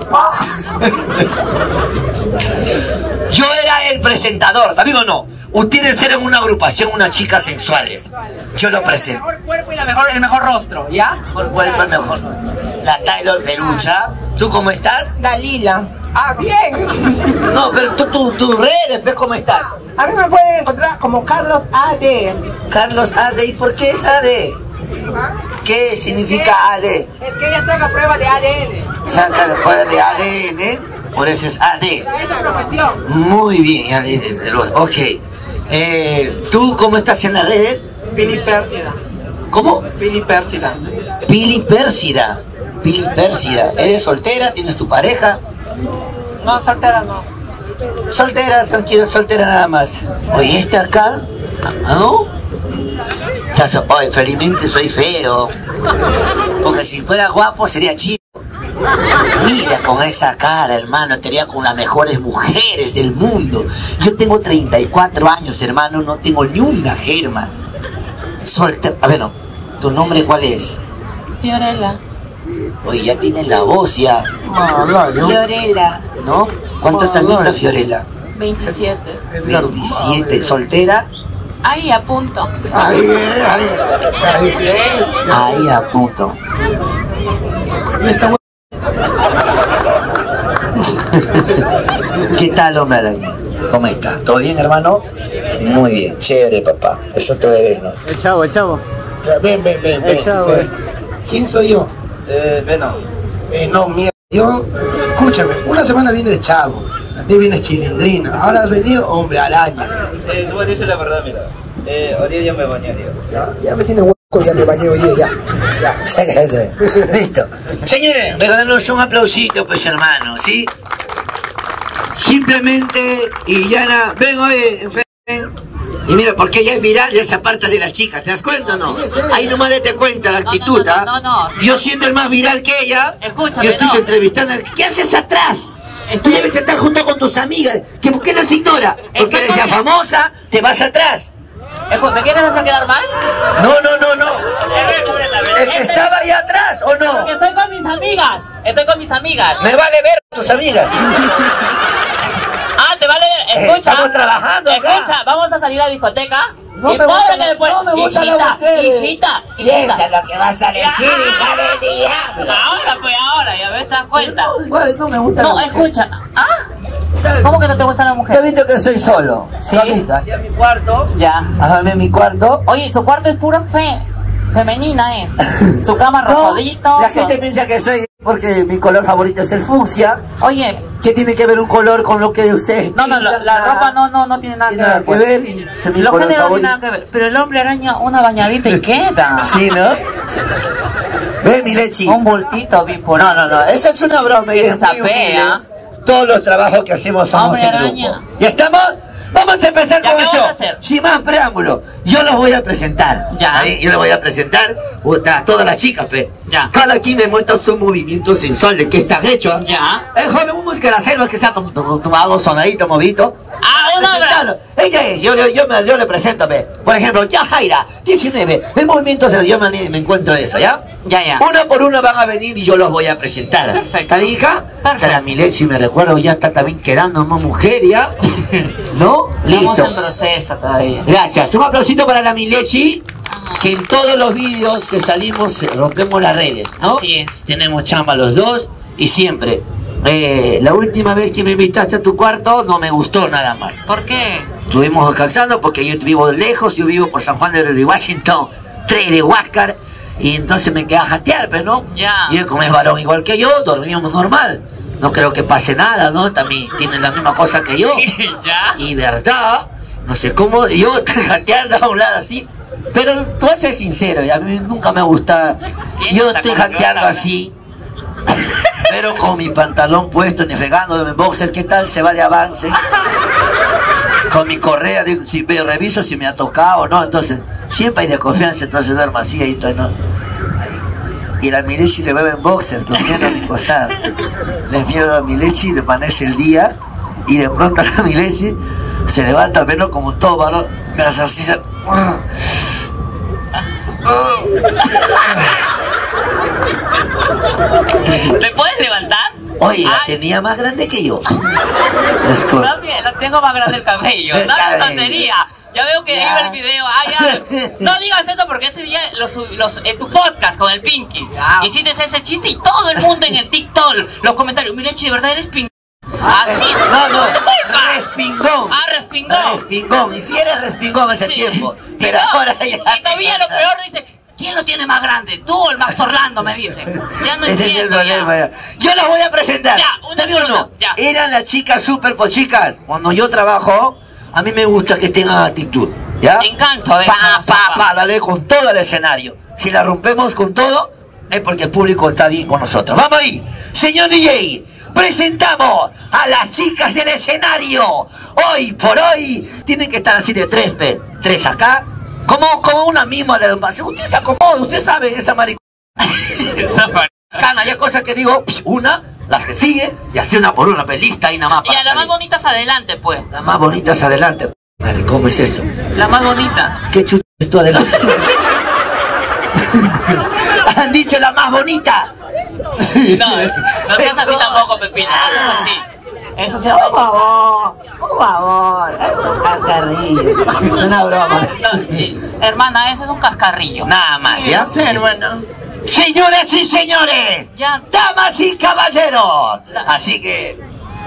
Yo era el presentador, ¿también o no? Ustedes eran una agrupación, unas chicas sensuales. Yo lo presento. El mejor cuerpo y la mejor, el mejor rostro, ¿ya? ¿Por cuerpo el mejor? La Taylor Pelucha. ¿Tú cómo estás? Dalila. Ah, bien. No, pero tú, tú, tus redes, ¿ves cómo estás? A mí me pueden encontrar como Carlos A D. Carlos A D, ¿y por qué es A D? ¿Qué significa A D? Es que ella saca prueba de A D N. Saca después de A D N, por eso es A D. Para esa profesión. Muy bien, ya le- de los- ok. Eh, ¿Tú cómo estás en las redes? Pili Pérsida. ¿Cómo? Pili Pérsida. Pili Pérsida. Pili Pérsida. ¿Eres soltera? ¿Tienes tu pareja? No, soltera no. Soltera, tranquilo, soltera nada más. Oye, este acá, ¿no? Estás, oye, felizmente soy feo. Porque si fuera guapo sería chido. Mira con esa cara, hermano, estaría con las mejores mujeres del mundo. Yo tengo treinta y cuatro años, hermano, no tengo ni una germa. Soltera, a ver, no, ¿tu nombre cuál es? Fiorella. Oye, ya tienes la voz ya. Mala, yo. Fiorella, ¿no? ¿Cuántos años la Fiorella? veintisiete. veintisiete, soltera. Ahí a punto. Ahí, ahí, ahí. Ahí a punto. Y esta hue- ¿Qué tal, hombre araña? ¿Cómo está? ¿Todo bien, hermano? Muy bien, chévere, papá. Es otro deber, ¿no? El chavo, el chavo. Ya, ven, ven, ven, ven, Echado, ven. ¿Quién soy yo? Eh, Venom. Eh, no, mierda. Yo, escúchame, una semana viene de chavo, de viene chilindrina, ahora has venido hombre araña. Eh, tú dices la verdad, mira. Eh, ahorita ya me bañaría. Ya, ya me tiene hueco, ya me bañé hoy día, ya. Ya. Listo. Señores, regalarnos un aplausito, pues, hermano, ¿sí? Simplemente, y ya la... Ven, oye, ven. Y mira, porque ella es viral, ya se aparta de la chica, ¿te das cuenta o no? Sí, sí. Ahí nomás date cuenta la No, no, actitud, no, ¿ah? no, no, no. Yo siendo el más viral que ella, Escúchame, yo estoy no. entrevistando. ¿Qué haces atrás? Tú debes estar junto con tus amigas. ¿Que ¿Por qué las ignora? Porque Estoy eres ya con- famosa, te vas atrás. Escu- ¿Me quieres hacer quedar mal? No, no, no, no. ¿El que estaba ahí atrás o no? Porque estoy con mis amigas. Estoy con mis amigas. Me vale ver a tus amigas. Ah, te vale ver. Eh, Escucha. estamos trabajando acá. Escucha, vamos a salir a la discoteca. No y me pobre gustan que las- después. no me gustan hijita, las mujeres. hijita, Piensa hijita. lo que vas a decir, hija del diablo. Ahora, pues ahora, ya ves, te das cuenta. No, no me gusta. No, la mujer. escucha. ¿Ah? ¿Cómo que no te gusta la ¿Te has mujer? visto que soy solo? Sí. ¿Lo has visto? Hacia mi cuarto. Ya. A dormir en mi cuarto. Oye, su cuarto es pura fe. Femenina es. Su cama No, rosadito. la su- gente piensa que soy porque mi color favorito es el fucsia. Oye, ¿Qué tiene que ver un color con lo que usted no, no, la, piensa? la Nada. ropa no, no, no tiene nada que Tiene nada ver. que pues. ver y es mi Lo color género no favorito. tiene nada que ver. Pero el hombre araña una bañadita y queda. Sí, ¿no? Ve, mi lechi. Un bultito, vi por No, no, no, esa es una broma. y es Esa muy humilde. pea. Todos los trabajos que hacemos somos Hombre en araña. grupo. ¿Ya estamos? Vamos a empezar Ya, con ¿qué el vas a show. hacer? Sin más preámbulo, yo los voy a presentar. Ya. ¿sí? Yo les voy a presentar a todas las chicas, pe. Ya. Cada quien me muestra su movimiento sensual de qué están hechos. Ya. El joven un música de la selva que está tom- tom- tomado, sonadito, movidito. Ah, una Presentarlo. Ella es, yo, yo, yo, me, yo le presento, pe. Por ejemplo, Yajaira, diecinueve. El movimiento se yo me, me encuentro de eso, ¿ya? Ya, ya. Una por una van a venir y yo los voy a presentar. Perfecto. ¿Está bien, hija? Perfecto. La Milet, si me recuerdo, ya está también quedando más mujer, ¿ya? ¿No? Estamos Listo. en proceso todavía. Gracias. Un aplausito para la Milechi, que en todos los vídeos que salimos eh, rompemos las redes, ¿no? Así es. Tenemos chamba los dos y siempre. Eh, la última vez que me invitaste a tu cuarto no me gustó nada más. ¿Por qué? Estuvimos descansando porque yo vivo lejos, yo vivo por San Juan de Río Washington, tres de Huáscar, y entonces me quedé a jatear, pero no. Ya. Y él, como es varón igual que yo, dormíamos normal. no creo que pase nada, ¿no? También tiene la misma cosa que yo. ¿Ya? Y verdad, no sé cómo, yo janteando a un lado así, pero tú vas a ser sincero, y a mí nunca me gusta, yo estoy janteando así, pero con mi pantalón puesto, ni fregando de mi boxer, ¿qué tal se va de avance? Con mi correa, digo, si veo, reviso si me ha tocado o no, entonces, siempre hay de confianza, entonces duermo así, ahí estoy, ¿no? Y la Milechi le bebe en boxer, durmiendo a mi costado. Le miro a Milechi, le amanece el día, y de pronto la Milechi se levanta, menos como todo varón, me hace así, se... ¿Te puedes levantar? Oye, la Ay. tenía más grande que yo. También, la tengo más grande el cabello. No es tontería. Ya veo que iba el video. Ah, ya. No digas eso porque ese día los, los, en tu podcast con el Pinky hiciste ese chiste y todo el mundo en el TikTok, los comentarios, Milechi, ¿de verdad eres Pinky? Ah, sí. No, no, respingón. Ah, respingón. Respingón. Y si eres respingón ese Sí. tiempo. Pero no, ahora ya. Y todavía lo peor dice, ¿quién lo tiene más grande? Tú o el Max Orlando, me dice. Ya no Ese es el entiendo. problema. Ya. Ya. Yo las voy a presentar. Ya, una ¿También o no? pregunta, ya. Eran las chicas super pochicas. Cuando yo trabajo, a mí me gusta que tengan actitud. ¿Ya? Encanto, a ver, Pa, como pa, sopa. pa, dale con todo el escenario. Si la rompemos con todo, es porque el público está bien con nosotros. ¡Vamos ahí! Señor D J, presentamos a las chicas del escenario. Hoy por hoy tienen que estar así de tres, pe, tres acá. Como, como una misma de los... Usted se acomoda, usted sabe esa maricona. Esa Cana, hay cosas que digo, una, las que sigue, y así una por una, pelista y nada más. Y para a la más salir. bonita es adelante, pues. La más bonita es adelante. Madre, ¿cómo es eso? La más bonita. ¿Qué chucha es tú adelante? Han dicho la más bonita. No, no seas así tampoco, Pepina. Eso es así. Eso sí. Por favor, por favor, es un cascarrillo. Una broma. No, hermana, ese es un cascarrillo. Nada más, ¿ya? Sí, hermano. Señores y señores, Ya. damas y caballeros. Así que...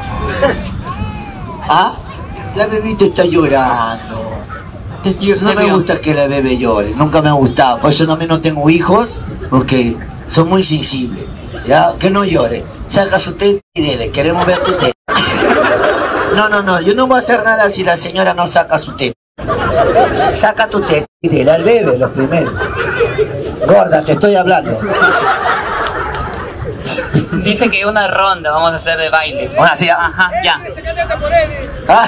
¿Ah? La bebita está llorando. No me gusta que la bebé llore, nunca me ha gustado. Por eso no me no tengo hijos, porque son muy sensibles. Ya, que no llore. Saca su teta y dile, queremos ver tu teta. No, no, no, yo no voy a hacer nada si la señora no saca su teta. Saca tu teta y dile al bebé lo primero. Gorda, te estoy hablando. Dice que una ronda vamos a hacer de baile. Ahora sí, ¿ah? Ajá, ya. Ah.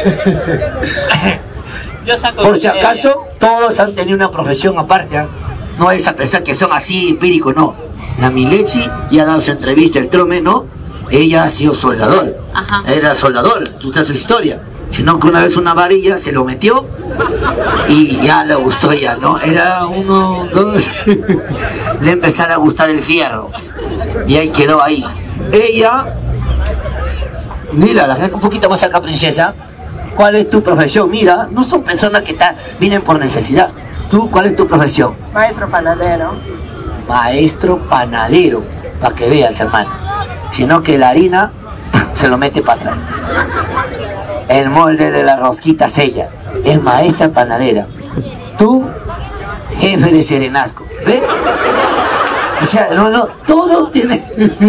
Yo saco Por si ella. acaso, todos han tenido una profesión aparte, ¿eh? No es a pensar que son así empíricos, no. La Milechi ya ha dado su entrevista, el Trome, ¿no? Ella ha sido soldador. Ajá. Era soldador, tú estás su historia. Sino que una vez una varilla se lo metió y ya le gustó ella, ¿no? Era uno, dos, le empezara a gustar el fierro. Y ahí quedó ahí. Ella, mira, la gente un poquito más acá, princesa. ¿Cuál es tu profesión? Mira, no son personas que están, vienen por necesidad. ¿Tú cuál es tu profesión? Maestro panadero. Maestro panadero, para que veas, hermano. Sino que la harina se lo mete para atrás. El molde de la rosquita sella. Es maestra panadera. Tú, jefe de serenazgo. ¿Ves? O sea, no, no, todo tiene...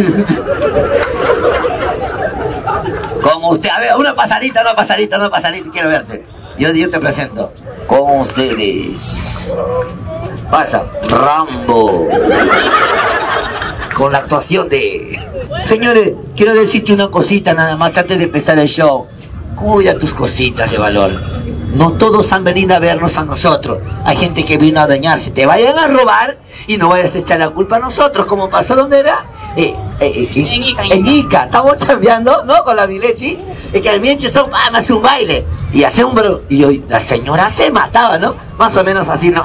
Como usted, a ver, una pasadita, una pasadita, una pasadita, quiero verte. Yo, yo te presento. Con ustedes. Pasa, Rambo. Con la actuación de... Señores, quiero decirte una cosita nada más antes de empezar el show. Cuida tus cositas de valor. No todos han venido a vernos a nosotros. Hay gente que vino a dañarse. Te vayan a robar y no vayas a echar la culpa a nosotros. Como pasó donde era. Eh, eh, eh, En Ica, en en Ica. Estamos chambeando, ¿no? Con la Milechi. Es que el Milechi son ah, más un baile. Y hace un bro. Y hoy la señora se mataba, ¿no? Más o menos así, ¿no?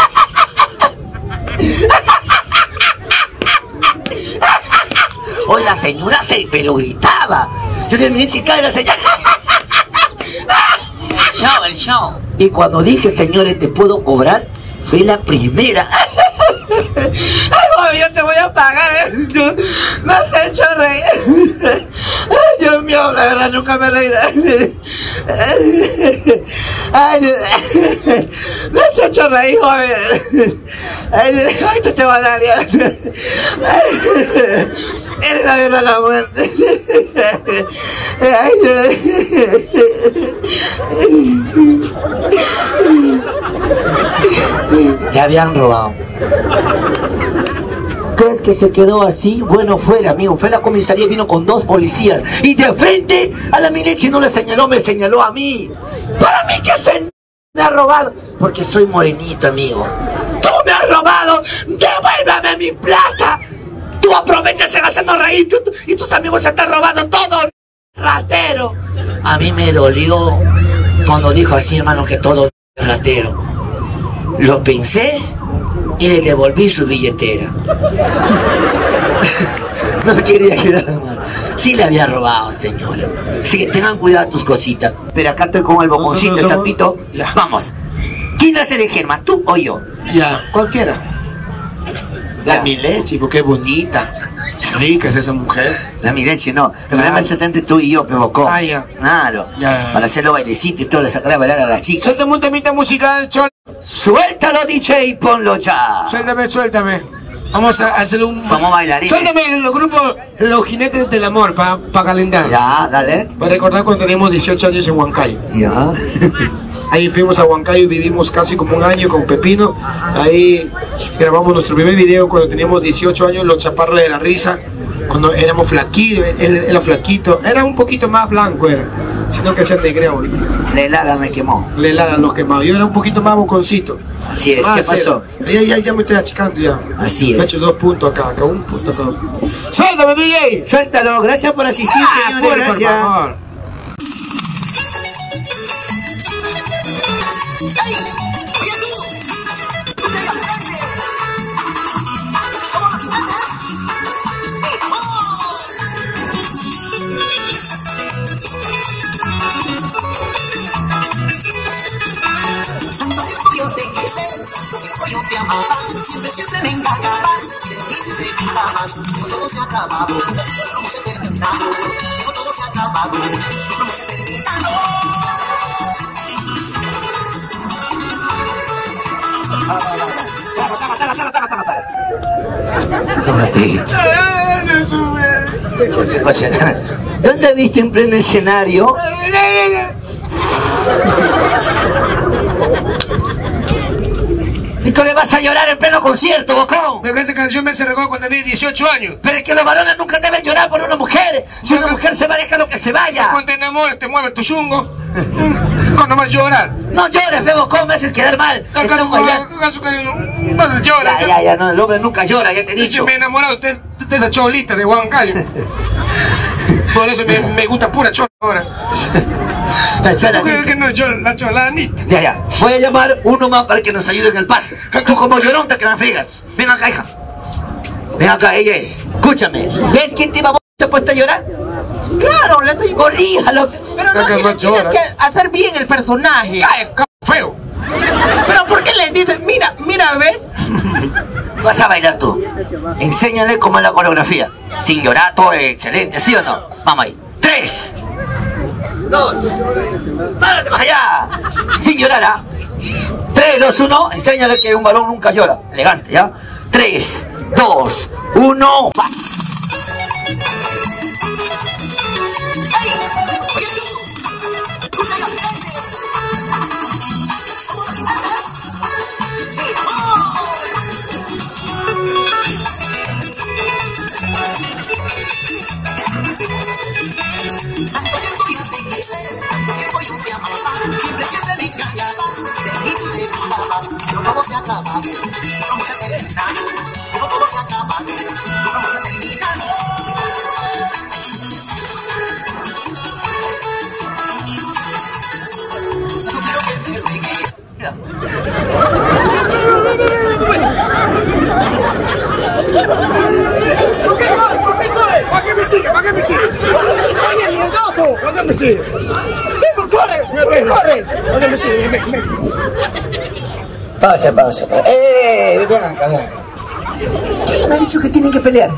Hoy la señora se pero gritaba. Yo le miré chica y la señora. El show, el show. Y cuando dije, señores, ¿te puedo cobrar? Fue la primera. Ay, mami, yo te voy a pagar. Yo, me has hecho reír. Ay, Dios mío, la verdad nunca me reiré. Ay, me has hecho reír, joven. Ay, ay, te va a dar. Eres la verdad la muerte. Ya habían robado. ¿Crees que se quedó así? Bueno, fuera, amigo. Fue a la comisaría, vino con dos policías. Y de frente a la milicia no le señaló, me señaló a mí. Para mí que se me ha robado. Porque soy morenito, amigo. ¡Tú me has robado! ¡Devuélveme mi plata! Tú aprovechas en hacernos reír tú, y tus amigos se están robando todo, ratero. A mí me dolió cuando dijo así, hermano, que todo es ratero. Lo pensé y le devolví su billetera. No quería quedar mal. Sí le había robado, señora. Así que tengan cuidado tus cositas. Pero acá estoy con el boconcito, el sapito. Vamos. ¿Quién hace de Germán, tú o yo? Ya, cualquiera. La Milechi, porque es bonita. Rica es esa mujer. La Milechi, no. Lo que más entre tú y yo, Pebocó. Ah, ya. Claro. Ya. Para hacerlo bailecito y todo, le sacaré a bailar a las chicas. Suéltame un temita musical, Chol. Suéltalo, D J, y ponlo ya. Suéltame, suéltame. Vamos a hacer un... Somos bailarines. Suéltame los grupos, los jinetes del amor, para pa calentar. Ya, dale. Para recordar cuando teníamos dieciocho años en Huancayo. Ya. Ahí fuimos a Huancayo y vivimos casi como un año con Pepino. Ahí grabamos nuestro primer video cuando teníamos dieciocho años, Los Chaparros de la Risa. Cuando éramos flaquitos, él era flaquito. Era un poquito más blanco, era. Sino que se negré ahorita. La helada me quemó. La helada nos quemó. Yo era un poquito más boconcito. Así es, más ¿qué pasó? Ya, ya, ya me estoy achicando ya. Así es. Me he hecho dos puntos acá, acá un punto acá. ¡Suéltame, D J! Suéltalo, gracias por asistir, ah, señores, por, gracias. Por favor. Siempre, siempre me engañabas y de mí te quitabas. Como todo se ha acabado, como se ha terminado. Como todo se ha acabado, como se ha terminado. ¿Dónde viste en pleno escenario? ¿Y tú le vas a llorar en pleno concierto, Bocón? Pero esa canción me se regó cuando tenía dieciocho años. Pero es que los varones nunca deben llorar por una mujer. Si una mujer se va, deja lo que se vaya. Cuando te enamores, te mueve tu chungo. Cuando vas a llorar. No llores, fe, Bocón, me haces quedar mal. ¿Acaso que no vas a llorar? Ya, ya, ya, no, el hombre nunca llora, ya te he dicho. Me he enamorado de, de esa cholita de Huancayo. Por eso me, me gusta pura chola ahora. La chola. ¿Tú crees que no es yo, la chola, Anita? Ya, ya. Voy a llamar uno más para que nos ayude en el paso. Tú como lloronta que me friegas. Ven acá, hija. Ven acá, ella es. Escúchame. ¿Ves quién te iba a puesto a llorar? Claro, le estoy... Corríjalo. Pero no, tienes, no tienes que hacer bien el personaje. ¡Cae, feo! Pero ¿por qué le dices? Mira, mira, ¿ves? Vas a bailar tú. Enséñale cómo es la coreografía. Sin llorar, todo es excelente, ¿sí o no? Vamos ahí. Tres. Dos. Párate más allá. Sin llorar, ¿ah? Tres, dos, uno. Enséñale que un varón nunca llora. Elegante, ¿ya? Tres, dos, uno. Va. Siempre, siempre me engañabas, de mí te quitabas. Pero todo se acaba, como se ha terminado. Como todo se acaba, como se ha terminado. Yo quiero que me ruegues. ¿Para qué me sigue? ¿Para qué me sigue? ¡Oye, miedoso! ¿Para qué me sigue? ¡Corre! ¡Corre! ¿Para qué me sigue? Ven, ven. Pausa, pausa, pausa. ¡Eh! Ven acá, ven acá. ¿Quién ha dicho que tienen que pelear?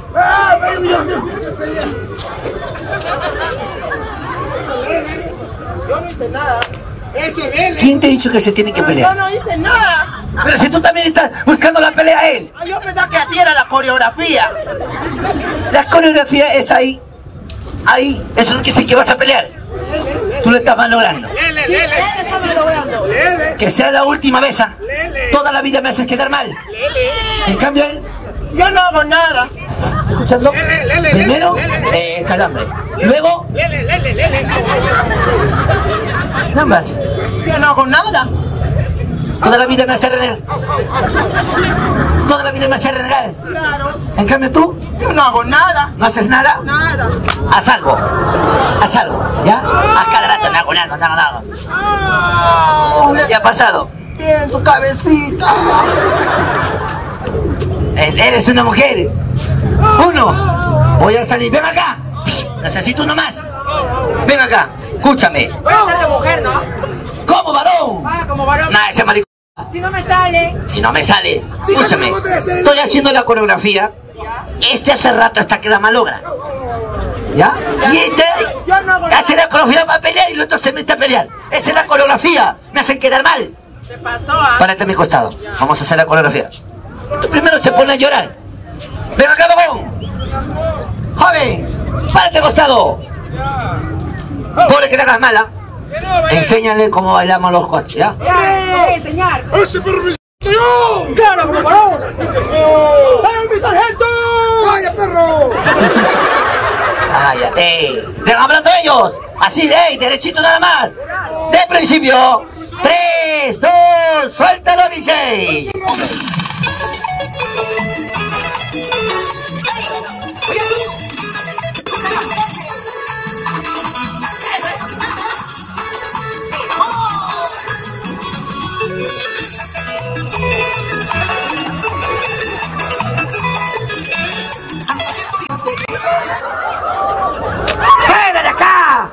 Yo no hice nada. Eso, Lele. ¿Quién te ha dicho que se tiene que pelear? Yo no hice nada. Pero si tú también estás buscando la pelea a él. Yo pensaba que así era la coreografía. La coreografía es ahí. Ahí. Eso no quiere decir que vas a pelear. Tú lo estás malogrando. Lele, Sí, Lele. él está malogrando. Lele. Que sea la última vez. ¿ah? Lele. Toda la vida me haces quedar mal. Lele. En cambio él, Yo no hago nada. escuchando, Lele, Lele, primero Lele, Lele. eh, calambre. Luego, Lele, Lele, Lele. nada más. Yo no hago nada. Toda la vida me hace renegar. Toda la vida me hace renegar. Claro. En cambio tú, Yo no hago nada. no haces nada. Nada. Haz algo. Haz algo. ¿Ya? Haz cada rato, no hago nada, no hago nada. Ah, ¿Qué ha pasado? bien su cabecita. Eh, Eres una mujer. Uno. Voy a salir. Ven acá. Necesito uno más. Ven acá. Escúchame. Voy a ser de mujer, ¿no? ¿Cómo, varón? Ah, como varón. Nah, ese maricón. Si no me sale. Si no me sale. Escúchame. Estoy haciendo la coreografía. Este hace rato hasta que la malogra. ¿Ya? Y este Yo no hago nada. hace la coreografía para pelear y el otro se mete a pelear. Esa es la coreografía. Me hacen quedar mal. Se pasó, ah. Párate a mi costado. Vamos a hacer la coreografía. Tú primero se pone a llorar. Ven acá, vagón. Joven, párate a costado. Pobre que le hagas mala. Enséñale cómo bailamos los cuatro, ¿ya? Ya, te voy a enseñar. ¡Ese perro me yo! Claro, como varón. ¡Ay, mi sargento! ¡Vaya, perro! Cállate. Están hablando ellos. Así de ahí, derechito nada más. De principio. Tres, dos, suéltalo, D J. ¡Fuera de acá!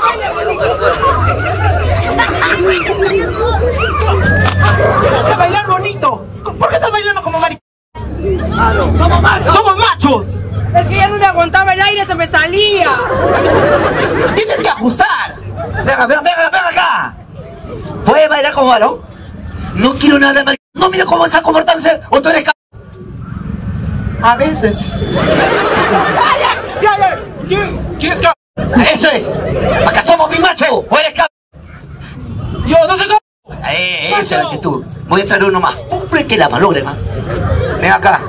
Tienes que bailar bonito. ¿Por qué estás bailando como maricón? ¡Somos machos! ¡Somos machos! Es que ya no me aguantaba el aire, se me salía. ¡Tienes que ajustar! ¡Venga, venga, venga, venga acá! ¿Puedes bailar como varón? No quiero nada de maricón. No, mira cómo está comportándose. O tú eres c... A veces. ¡Ya, ya! ¿Quién? ¿Quién es c... Eso es. Acá somos mi macho. ¿O eres c... Yo no sé cómo. Eh, esa es la actitud. Voy a traer uno más. Hombre, que la malogre, man. Ven acá.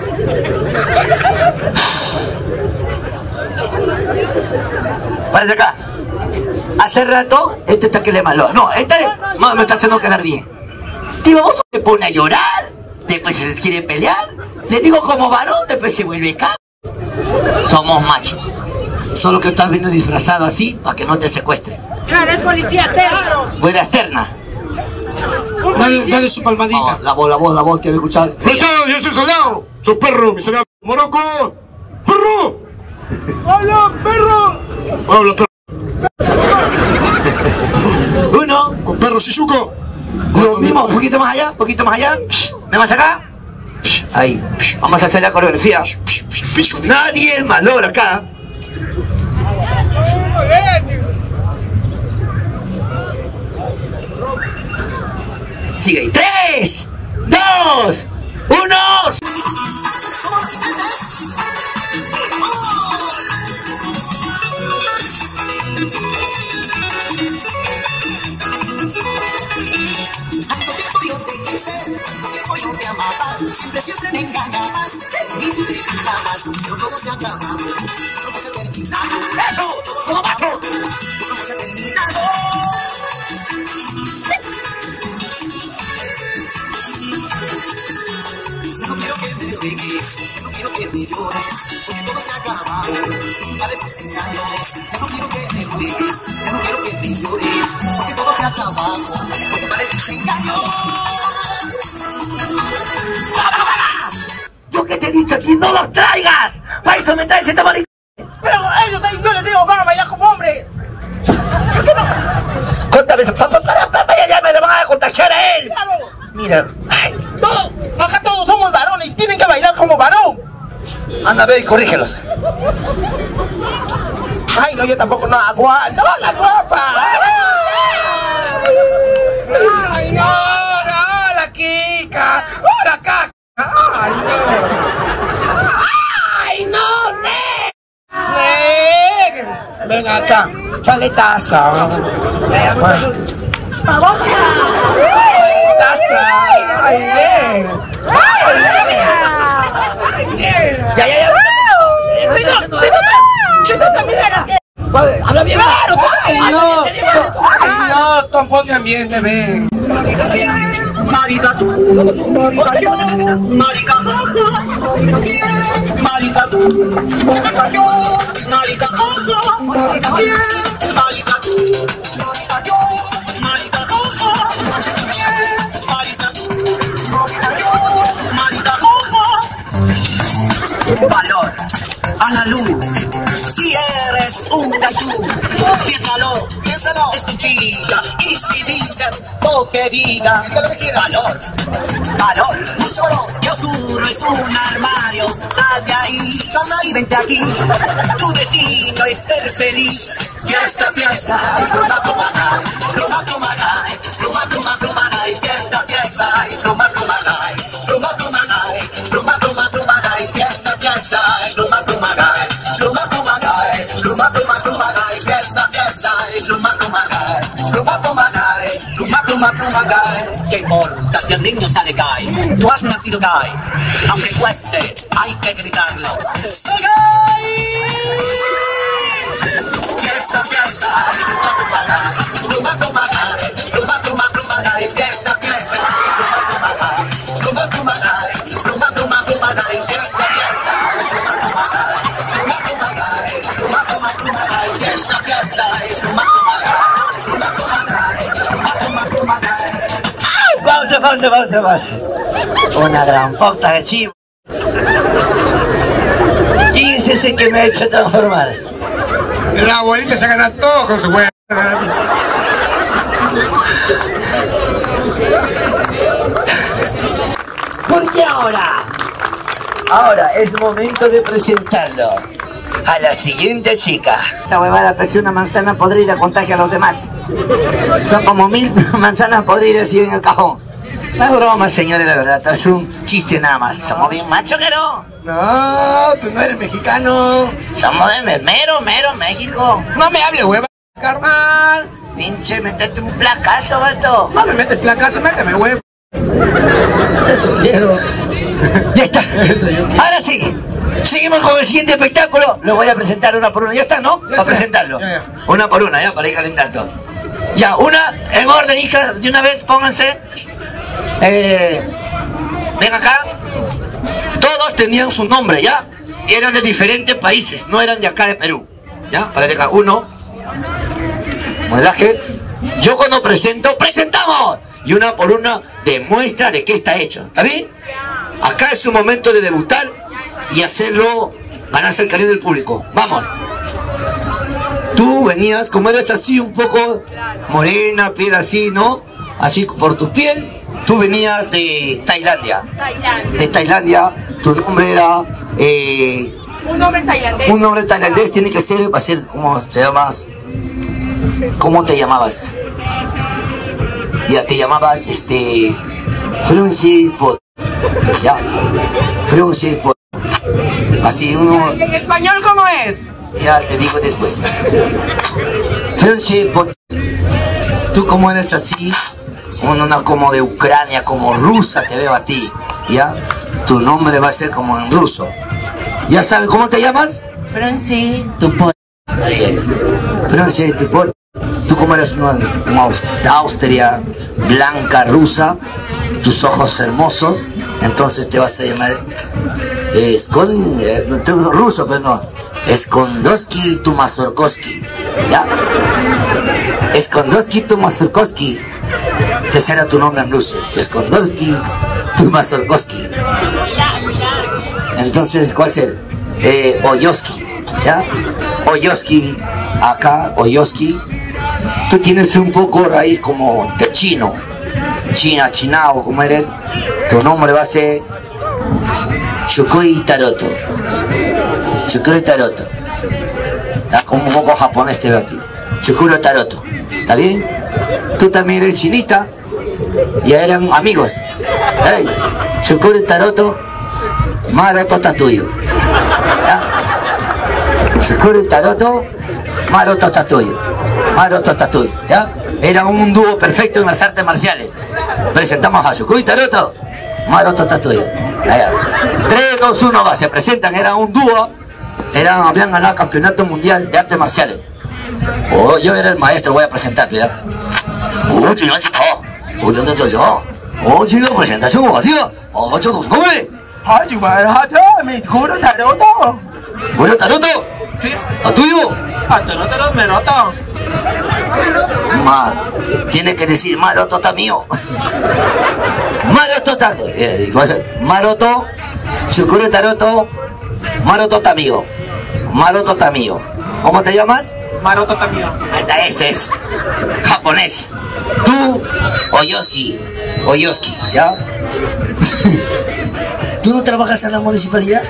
Párate acá. Hace rato, este está que le malogra. No, este no, me está haciendo quedar bien. Digo, vos se pone a llorar, después se quiere pelear. Le digo como varón, después se vuelve c... Somos machos. Solo que estás viendo disfrazado así para que no te secuestre. Claro, es policía, terno. Fuera externa. Dale, dale su palmadita. No, la voz, la voz, la voz, quiero escuchar. ¡Soldado, yo soy soldado! ¡Soy perro, miserable! ¡Morocco! ¡Perro! ¡Hola, perro! ¡Hola, perro! Uno. Con perro Shizuko. Lo mismo, un poquito más allá, un poquito más allá. Ven más acá. Ahí. Vamos a hacer la coreografía. Nadie más logra acá. Sigue ahí. Tres, dos, uno. Siempre, siempre me engañabas. Y tú te quitabas. Pero todo se acaba. Todo se ha terminado. ¡Eso! ¡Somos machos! Todo se ha terminado. No quiero que me ruegues. No quiero que me llores. Porque todo se acaba. Nunca de tus engaños. No quiero que me ruegues. No quiero que me llores. Porque todo se acaba. Nunca de tus engaños. Yo que te he dicho aquí, no los traigas. Para eso me traes este maricón. Pero ellos, yo les digo, van a bailar como hombre. Contame eso. Para, para, para, ya, ya me le van a contagiar a él. Claro. Mira. Ay. Todos, acá todos somos varones y tienen que bailar como varón. Anda, ve y corrígelos. Ay, no, yo tampoco no aguanto. ¡Hola, guapa! ¡Ay, no! ¡Hola, Kika! ¡Hola, Caca! ¡Ay, no! ¡Ay, no, ne! ¡Ne! Ven acá, paletazo. ¡Paletazo! ¡Ay, ne! ¡Ay, ne! Ya, ya, ya. ¡Sí, no! ¡Sí, no! ¡Sí, no! ¡Habla bien! ¡Ay, no! ¡Ay, no! Compone ambiente, ven. Marica tú, marica yo, marica jaja, marica tú, marica yo, marica jaja, marica bien, marica tú, marica yo, marica jaja, marica tú, marica yo, marica jaja. Valor a la luz, si eres un gallú, piénsalo, piénsalo, estúpida, y si dicen o que digan, valor, valor, yo juro es un armario, sal de ahí, y vente aquí, tu destino es ser feliz, fiesta, fiesta, pluma, pluma, pluma, pluma, pluma, pluma, pluma, fiesta, fiesta, pluma, pluma, pluma, pluma, pluma, pluma, pluma, fiesta, fiesta, pluma, pluma, pluma, pluma, pluma, pluma, pluma, fiesta, fiesta, pluma, pluma, pluma, pluma, pluma, pluma, pluma, ¿qué importa si el niño sale gay? Tú has nacido gay, aunque cueste, hay que gritarlo. ¡Soy gay! Fiesta, fiesta, pluma, pluma, pluma, pluma, pluma, fiesta, fiesta, pluma, pluma, pluma, pluma, pluma, pluma, fiesta, fiesta, pluma, pluma, pluma, pluma, fiesta, fiesta, pluma, pluma, pausa, pausa, pausa, pausa. Una gran porta de chivo. ¿Quién es ese que me ha hecho transformar? La abuelita se gana todo con su hueá. ¿Por qué ahora? Ahora es momento de presentarlo a la siguiente chica. Esta huevada parece una manzana podrida, contagia a los demás. Son como mil manzanas podridas y en el cajón. No es broma, señores, la verdad, es un chiste nada más. Somos bien machos, que no. No, tú no eres mexicano. Somos de mero, mero México. No me hable, hueva, carnal. Pinche, metete un placazo, vato. No me metes placazo, méteme, huevo. Eso quiero. Ya está. Ahora sí. Seguimos con el siguiente espectáculo. Lo voy a presentar una por una. Ya está, ¿no? Para presentarlo. Ya, ya. Una por una, ya, para ir calentando. Ya, una en orden, hija. De una vez, pónganse. Eh, ven acá. Todos tenían su nombre, ¿ya? Eran de diferentes países, no eran de acá de Perú. ¿Ya? Para acá. Uno. Modelaje. Yo cuando presento, ¡presentamos! Y una por una demuestra de qué está hecho. ¿Está bien? Acá es su momento de debutar y hacerlo, ganarse el cariño del público. Vamos. Tú venías, como eres así un poco morena, piel así, ¿no? Así por tu piel. Tú venías de Tailandia. Tailandia. De Tailandia. Tu nombre era... Eh, Un nombre tailandés. un nombre tailandés tiene que ser, va a ser, ¿cómo te llamas? ¿Cómo te llamabas? Ya te llamabas, este... Frunzi Pot. Ya. Frunzi Pot. Así uno... ¿Y en español cómo es? Ya te digo después. Frunzi Pot. Tú como eres así, una como de Ucrania, como rusa te veo a ti, ¿ya? Tu nombre va a ser como en ruso. ¿Ya sabes cómo te llamas? Franci. Tupot. Ahí es. Franci Tupot. Tú como eres una, una de Austria, blanca, rusa, tus ojos hermosos, entonces te vas a llamar Skon, eh, no tengo ruso, pero no, Skondowski Tumasurkowski, ¿ya? Skondowski Tumasurkowski, ese será tu nombre en ruso, Skondowski Tumasurkowski. Entonces, ¿cuál será? Eh, Oyoski, ¿ya? Oyoski, acá, Oyoski. Tú tienes un poco raíz como de chino, china, chinao, como eres. Tu nombre va a ser Yukoi Taroto. Yukoi Taroto. Está como un poco japonés este aquí. Yukuro Taroto. ¿Está bien? Tú también eres chinita. Ya eran amigos. Hey, Yukuro Taroto. Maroto está tuyo. ¿Ya? Yukuro Taroto. Maroto está tuyo. Maroto está tuyo. ¿Ya? Eran un dúo perfecto en las artes marciales. Presentamos a Yukoi Taroto. Maroto está tuyo. tres, dos, uno, va. Se presentan, eran un dúo. Eran, habían ganado el campeonato mundial de artes marciales. Oh, yo era el maestro, voy a presentar, ¿verdad? Oh, yo no sé cómo. Oh, yo no sé cómo. Oh, yo no presentación, ¿o así? Oh, yo no sé cómo. Ah, yo voy a hacer mi Yukuro Taroto. ¿Yukuro Taroto? Sí. ¿A tuyo? A Taroto me noto. Ma, tiene que decir Maroto está mío. Maroto está. Eh, Maroto, Yukuro Taroto, Maroto está mío. Maroto está mío. ¿Cómo te llamas? Maroto está mío. Hasta ese es japonés. Tú, Oyoski. Oyoski, ¿ya? ¿Tú no trabajas en la municipalidad?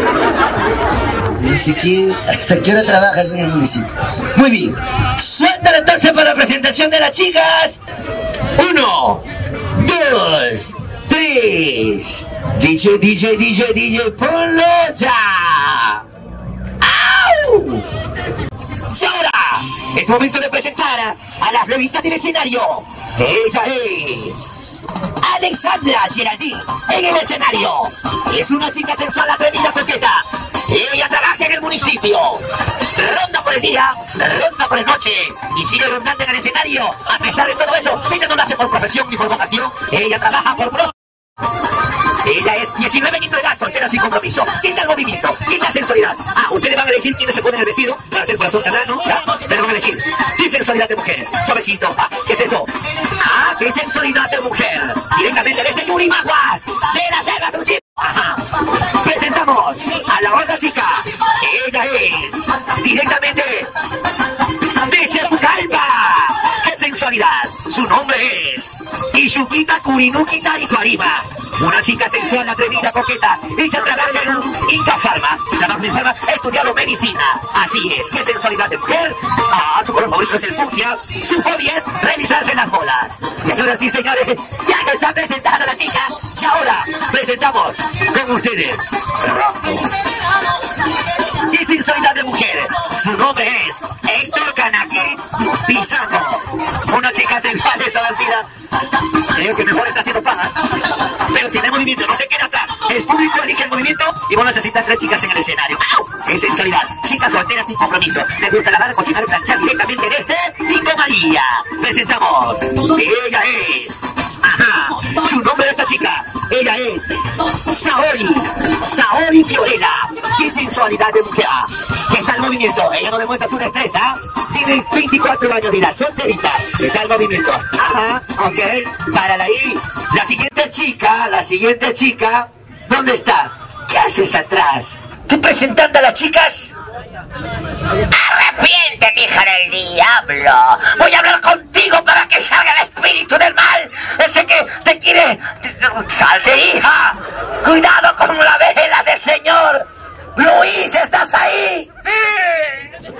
Ni siquiera. ¿Hasta qué hora trabajas en el municipio? Muy bien. Suéltala entonces para la presentación de las chicas. Uno, dos, tres. D J, D J, D J, D J, ponlo ya. ¡Au! Y ahora es momento de presentar a las bebitas del escenario. Ella es Alexandra Geraldine en el escenario. Es una chica sensual, atrevida, coqueta. Ella trabaja en el municipio. Ronda por el día, ronda por la noche y sigue rondando en el escenario. A pesar de todo eso, ella no lo hace por profesión ni por vocación. Ella trabaja por pro. Ella es diecinueve años de edad, soltera sin compromiso. ¿Qué tal movimiento? ¿Qué tal sensualidad? Ah, ustedes van a elegir quiénes se ponen el vestido para hacer corazón sanano, ¿ya? Pero van a elegir. ¿Qué sensualidad de mujer? Suavecito. Ah, ¿qué es eso? Ah, ¿qué sensualidad de mujer? Directamente desde Yurimaguas, de la selva Suchi. Ajá. Presentamos a la otra chica. Ella es directamente desde Fucalpa. ¡Qué sensualidad! Su nombre es Ishukita Kurinukita Ituarima. Una chica sensual, atrevida, coqueta. Ella trabaja en Inca Pharma. Trabaja en Pharma, ha estudiado medicina. Así es, qué sensualidad de mujer. Ah, su color favorito es el fucsia. Su hobby es realizarse las bolas. Señoras y señores, ya que está presentada la chica, y ahora presentamos con ustedes. ¡Qué sensualidad de mujer! Su nombre es Héctor Kanaki Pizarro. Una chica sensual de toda la vida. Creo que mejor está haciendo paja. Pero tiene movimiento, no se queda atrás. El público elige el movimiento y vos necesitas tres chicas en el escenario. ¡Au! ¡Qué sensualidad! Chicas solteras sin compromiso. Le gusta lavar, cocinar y planchar directamente desde Cinco María. Presentamos. Ella es... Ajá. Su nombre de esta chica. Ella es Saori. Saori Fiorella. ¡Qué sensualidad de mujer! ¿Qué tal el movimiento? Ella no demuestra su destreza. Tiene veinticuatro años de edad, solterita. ¿Qué tal el movimiento? Ajá, ok. Párala ahí. La siguiente chica, la siguiente chica. ¿Dónde está? ¿Qué haces atrás? ¿Tú presentando a las chicas? Arrepiéntete, hija del diablo. Voy a hablar contigo para que salga el espíritu del mal. Ese que te quiere... ¡Salte, hija! ¡Cuidado con la vela del Señor! ¡Luis, estás ahí! ¡Sí!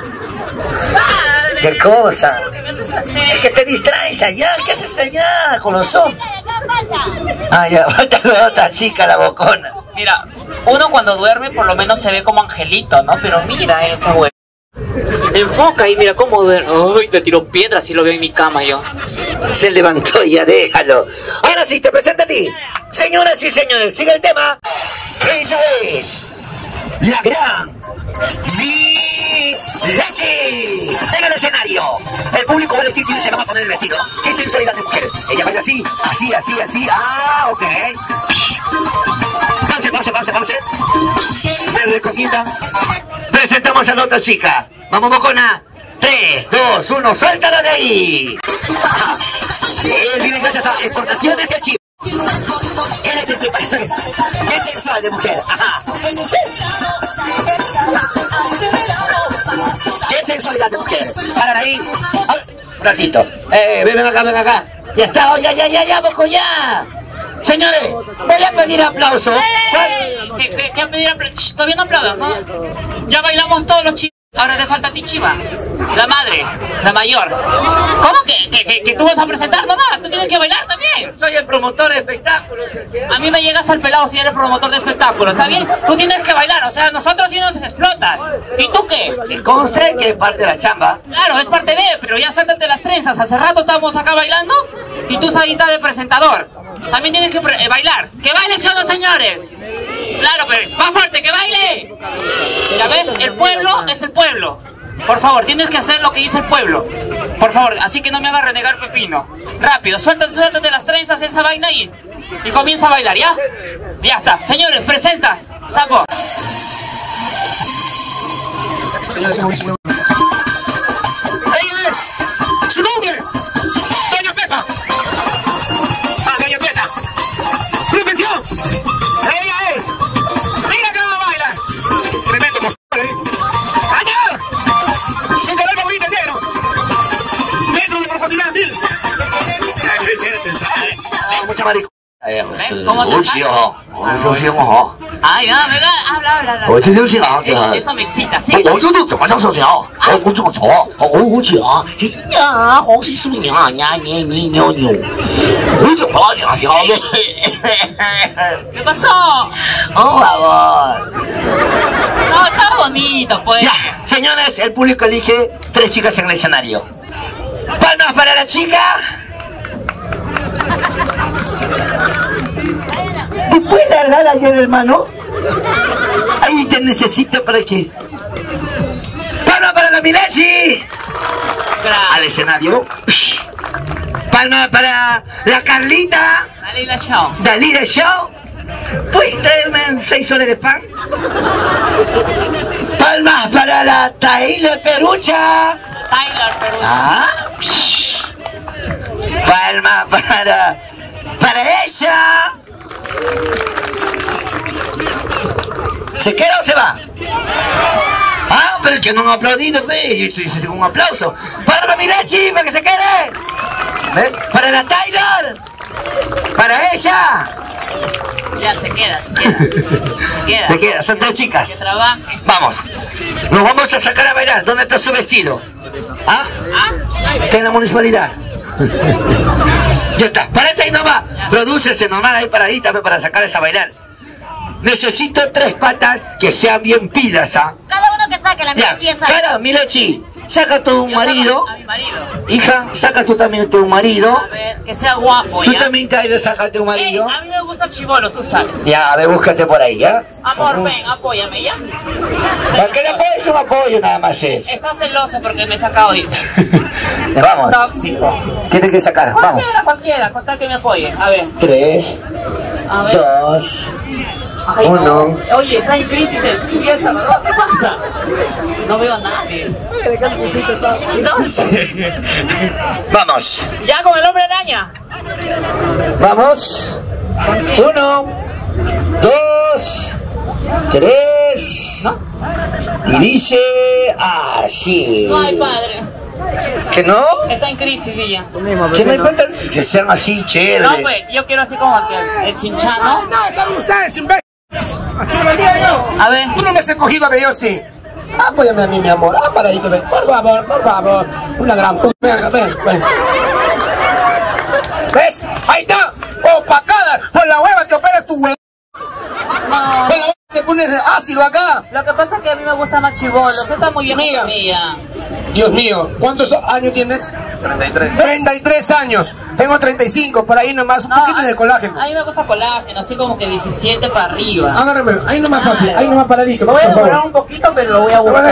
¿Qué cosa? Es que te distraes allá. ¿Qué haces allá con los hombres? Ah, ya, falta la otra chica, la bocona. Mira, uno cuando duerme por lo menos se ve como angelito, ¿no? Pero mira esa güey. Enfoca y mira cómo duerme. Uy, me tiró piedras y lo veo en mi cama yo. Se levantó, ya déjalo. Ahora sí, te presento a ti. Señoras y señores, sigue el tema. Ella es la gran Mi Leche en el escenario. El público va a elegir quién se va a poner el vestido. Qué sensualidad de mujer. Ella baila así, así, así, así. Ah, ok. Pause, pause, pause, pause. Me recomienda. Presentamos a la otra chica. Vamos, bocona. tres, dos, uno, suéltala de ahí. Él vive gracias a exportaciones de Chile. Él es el que parece. Es sensual de mujer. Ajá. Qué sensualidad de mujer. Parar ahí. Un ratito. Eh, ven acá, ven acá. Ya está, oh, ya, ya, ya, ya, boco, ya. Señores, voy a pedir aplauso. ¿Qué, qué, qué pedir apl- Shh, todavía no aplaudas, ¿no? Ya bailamos todos los chicos. Ahora te falta a ti, Chiva. La madre, la mayor. ¿Cómo que, que, que, que tú vas a presentar nomás? Tú tienes que bailar también. Soy el promotor de espectáculos. A mí me llegas al pelado si eres promotor de espectáculos, ¿está bien? Tú tienes que bailar, o sea, nosotros sí nos explotas. ¿Y tú qué? Y conste que es parte de la chamba. Claro, es parte de, pero ya suéltate las trenzas. Hace rato estábamos acá bailando y tú ahorita de presentador. También tienes que eh, bailar. ¡Que bailen, ¿sí o no, señores? Claro, pero más fuerte, ¡que baile! Ya ves, el pueblo es el pueblo. Por favor, tienes que hacer lo que dice el pueblo. Por favor, así que no me hagas renegar, Pepino. Rápido, suéltate, suéltate las trenzas, esa vaina y, y comienza a bailar, ¿ya? Ya está. Señores, presenta, sapo. Señores, señores, señores. ¡Ella es! ¡Su nombre! ¡Doña Pepa! ¡Ah, Doña Pepa! ¡Prevención! ¡Ella es! ¡Mira cómo baila! ¡Tremendo moscón, eh! ¡Allá! ¡Su color favorito es negro! ¡Metro de profundidad, mil! Mucha marico. ¿Cómo te Lucio, Lucio, Ah, ya, venga, habla, habla, habla. 我这就是啊，这 Eso me excita, sí. 我这都怎么叫手脚？我我这脚，我我脚，这呀，我是属娘呀，你你牛牛，我怎么讲小的？ ¿Qué pasó? Oh, favor. No, está bonito, pues. Ya, señores, el público elige tres chicas en el escenario. Palmas para la chica. ¿Te puedes largar ayer, hermano? Ahí te necesito para que... ¡Palma para la Milechi! Al escenario. Palma para la Carlita. Dalila Show. Dalila Show. ¿Puedes traerme seis soles de pan? Palmas para la Taylor Perucha. Taylor Perucha. Ah. Palma para... para ella. ¿Se queda o se va? Ah, pero es que no han aplaudido, ve. Yo estoy haciendo un aplauso. Para la Milechi, para que se quede. ¿Ven? Para la Taylor. Para ella. Ya, se queda, se queda. Se queda. Se queda, son tres chicas. Que trabaje. Vamos. Nos vamos a sacar a bailar. ¿Dónde está su vestido? ¿Ah? ¿Ah? Está en la municipalidad. Ya está. Parece ahí nomás. Prodúcese nomás ahí paradita para sacarles a bailar. Necesito tres patas que sean bien pilas, ¿ah? Cada uno que saque la Ya, Milechi esa. cara, Milechi, saca tu Yo marido. saco a mi marido. Hija, saca tú también tu marido. A ver, que sea guapo, Tú ¿ya? también, Taylor, saca tu Ey, marido. a mí me gustan chibolos, tú sabes. Ya, a ver, búscate por ahí, ¿ya? Amor, ven, apóyame, ¿ya? ¿Para qué le apoyes un apoyo nada más es? Estás celoso porque me he sacado, dice. Ya, vamos. Tóxico. Tienes que sacar, vamos. Cualquiera, cualquiera, con tal que me apoye. A ver, Tres, a ver. dos, Ay, no. uno. Oye, está en crisis el piel, Salvador. ¿Qué pasa? No veo a nadie. Entonces, Vamos, ya con el hombre araña. vamos. Uno, dos, tres. Y dice así. No hay padre. ¿Que no? Está en crisis, Villa. ¿Qué me importa? Que sean así, No, chévere. pues, yo quiero así como que el chinchano. No, saben ustedes, imbéciles. A ver. Tú no me has escogido a mí, yo sí. Apóyame a mí, mi amor. Ah, paradito, ven. Por favor, por favor. Una gran puta. Ven, ven, ven. ¿Ves? Ahí está. Opacada. Por la hueva te operas tu huevo. No. Por la hueva te pones ácido acá. Lo que pasa es que a mí me gusta más chibolos. Está muy bien Mira. mía. Dios mío, ¿cuántos años tienes? treinta y tres. treinta y tres años. Tengo treinta y cinco, por ahí nomás, un No, poquito a- de colágeno. A mí me gusta colágeno, así como que diecisiete para arriba. Agárrame, ahí nomás, papi, Claro. ahí nomás paradito. Me voy a por favor. demorar un poquito, pero lo voy a buscar.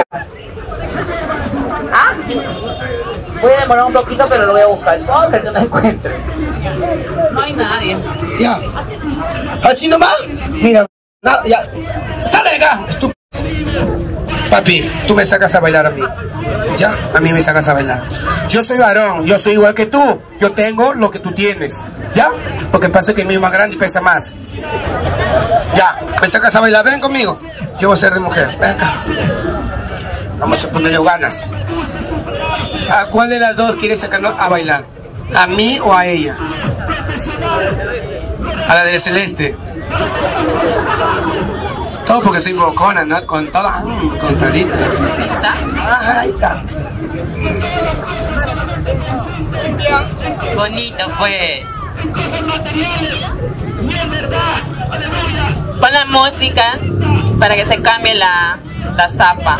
¿Ah? Voy a demorar un poquito, pero lo voy a buscar. No, pero no encuentre. No hay nadie. Ya. Así nomás. Mira, nada, ya. ¡Sale de acá! Estúpido. Papi, tú me sacas a bailar a mí. Ya, a mí me sacas a bailar. Yo soy varón, yo soy igual que tú. Yo tengo lo que tú tienes. ¿Ya? Porque pasa que el mío es más grande y pesa más. Ya, me sacas a bailar. Ven conmigo. Yo voy a ser de mujer. Ven acá. Vamos a ponerle ganas. ¿A cuál de las dos quieres sacarnos a bailar? ¿A mí o a ella? A la del celeste. Todo porque soy bocona, ¿no? Con toda... Mm, con salita. Ah, ahí está. Bonito, pues. Pon la música para que se cambie la, la zapa.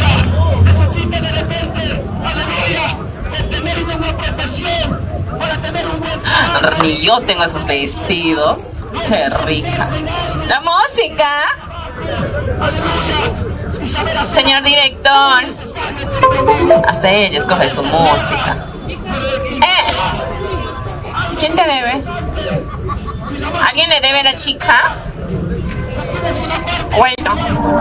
Ni yo tengo esos vestidos. Qué rica. La música. Señor director. Hasta ella escoge su música. Eh. ¿Quién te debe? ¿Alguien le debe a la chica? Bueno.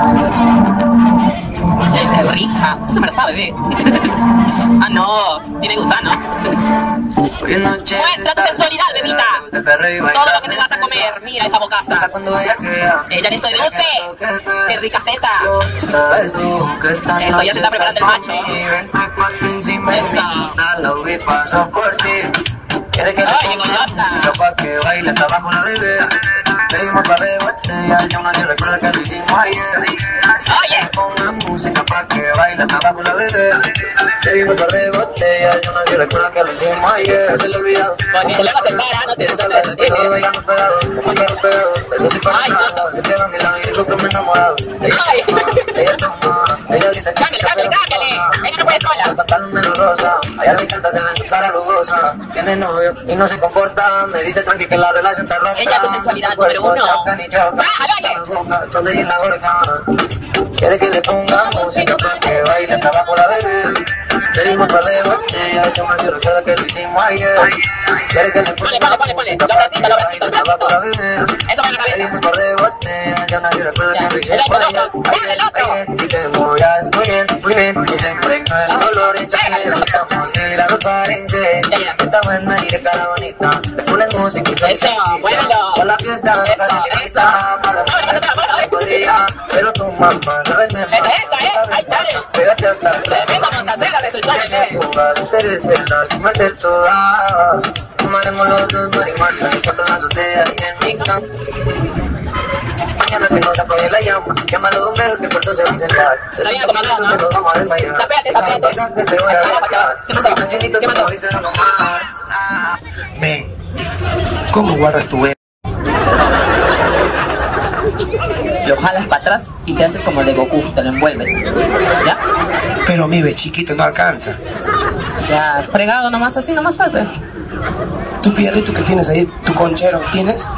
Sí, qué rica. Se me la sabe, ve. Ah, no. Tiene gusano. Muestra tu sensualidad, bebita. Todo lo que te vas a comer. Mira esa bocaza. Ella le seduce. Qué rica teta. Eso, ya se está preparando el macho. Eso. Quiere que le ponga música pa' que baile hasta abajo la bebé. Bebimos un par de botellas y aún así recuerda que lo hicimos ayer. Oye, ponga música pa' que baile hasta abajo la bebé. Bebimos un par de botellas y aún así recuerda que lo hicimos ayer. Se le olvidó. Bonito, le vas a parar, no te deshaces. Todos bailamos pegados, como quedamos pegados. Eso sí para nada, se queda a mi lado y dijo que me he enamorado. Ella toma, ella grita. Cámbiale, cámbiale, cámbiale. Ella no puede sola. El pantalón medio rosa, a ella le encanta, se ve en su cara rugosa. Tiene novio y no se comporta, me dice tranqui que la relación está rota. Ella es su sensualidad número uno. Todo en la boca. Quiere que le ponga música para que baile hasta abajo la bebé. Bebimos un par de botellas, yo más si recuerda que lo hicimos ayer. Quiere que le ponga música para que baile hasta abajo la bebé. Bebimos un par de botellas, yo más si recuerda que lo hicimos ayer. Y te movías muy bien, muy bien, y se impregnó el dolor hecho que estamos de grados Fahrenheit. Está buena y de cara bonita, te ponen música y se eso, muévelo. por la fiesta, casi fiesta, para la podría, pero tu mamá, sabes, me mata. Esa, eh, ahí dale. Pégate hasta atrás. Tremenda montacera de sultán. Jugar interestelar, comerte toda. Tomaremos los dos marihuana, en cuanto a la azotea y en mi cama. Mañana que no se apague la llama, llama a los bomberos que pronto se van a incendiar. Está bien, comandante, ¿no? Nos vamos a desmayar. Sapéate, sapéate. Que te voy a dejar. ¿Qué pasó? Chinito, ¿Qué que pasó? me dicen nomás. Ven, ¿cómo guardas tu web? Lo jalas para atrás y te haces como el de Goku, te lo envuelves. ¿Ya? Pero mi ve chiquito no alcanza. Ya, fregado nomás, así nomás hace. Tu fierrito que tienes ahí, tu conchero, ¿tienes?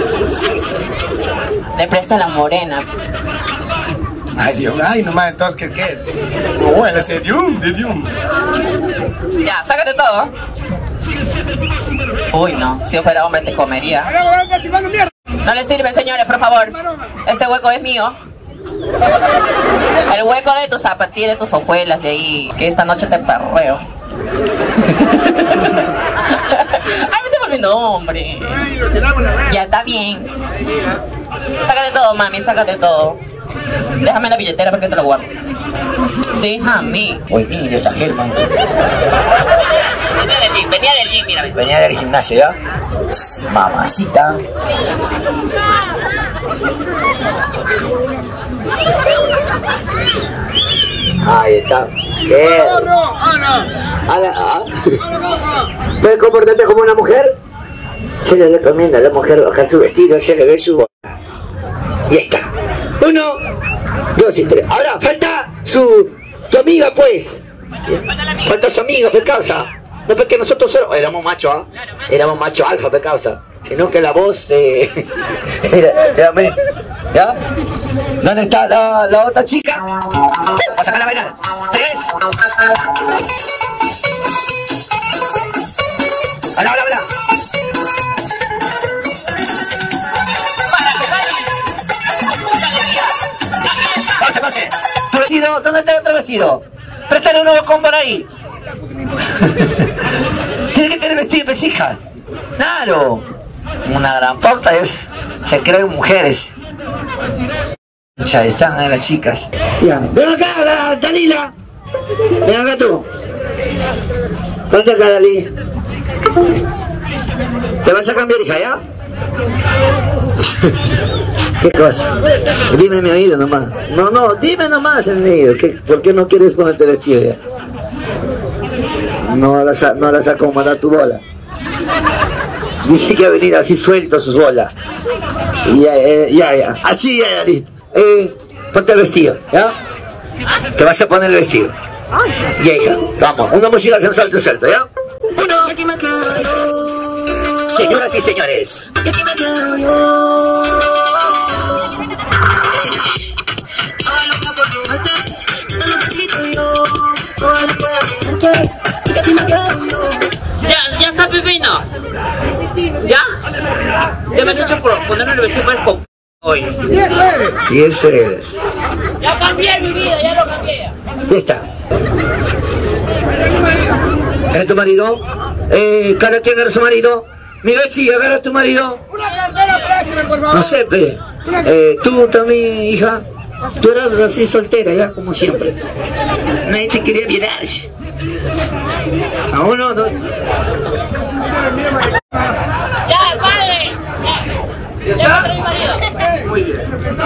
Le presta la morena. Ay, Dios, ay, nomás, entonces, ¿qué qué? No, bueno, ese dium, de dium. Ya, sácate todo. Uy, no, si yo fuera hombre te comería. No le sirven, señores, por favor. Ese hueco es mío. El hueco de tus zapatillas, de tus hojuelas, de ahí. Que esta noche te perreo. Ay, me estoy volviendo hombre. Ya, está bien. Sácate todo, mami, sácate todo. Déjame la billetera porque te lo guardo. Déjame. Uy, mira esa Germán. Venía del gym, venía del gym, mira. Venía del gimnasio, ¿ya? Mamacita. Ahí está. ¿Qué? Ana. Ana. ¿Puedes comportarte como una mujer? Se le recomienda a la mujer bajar su vestido, se le ve su boca. Y ahí está. Uno, dos y tres. Ahora falta su tu amiga, pues. Falta su amiga, por causa. No, porque nosotros solo éramos machos, ¿ah? ¿eh? Éramos macho alfa, por causa. Sino que la voz eh, era, era, ¿ya? ¿Dónde está la, la otra chica? Vamos a sacar a bailar. Tres. ¡Hala, hala, hala! ¡Pase, pase! ¿Tu vestido? ¿Dónde está el otro vestido? Préstale un nuevo combo ahí. Tiene que tener vestido de pesija. Claro. Una gran pauta es. Se creen mujeres. Ya están ahí las chicas. Ya. Ven acá, la, Dalila. Ven acá tú. Ponte acá, Dalí. ¿Te vas a cambiar, hija, ya? ¿Qué cosa? Dime mi oído nomás. No, no, dime nomás en mi oído. ¿Qué, ¿Por qué no quieres ponerte vestido ya? No la, no la saco mandar tu bola. Dice que ha venido así suelto sus bolas. Ya, eh, ya, ya. Así, ya, ya, listo. Eh, ponte el vestido, ¿ya? Te vas a poner el vestido. Ya, hija, vamos. Una música sensual, te suelto, ¿ya? Uno. Señoras y señores. Ya, ya está Pepino. ¿Ya? Ya me has hecho por ponerme el vestido para el pop hoy. Sí, eso eres. Ya cambié mi vida, ya lo cambié. Ya está. ¿Es tu marido? Eh, ¿Cara quién era su marido? Mira, sí, agarra a tu marido. Una cartera, préstame, por favor. No sé, pe. Eh, tú también, hija. Tú eras así soltera, ya, como siempre. Nadie te quería violar. A uno, dos. ¡Ya, padre! ¿Ya está? Muy bien.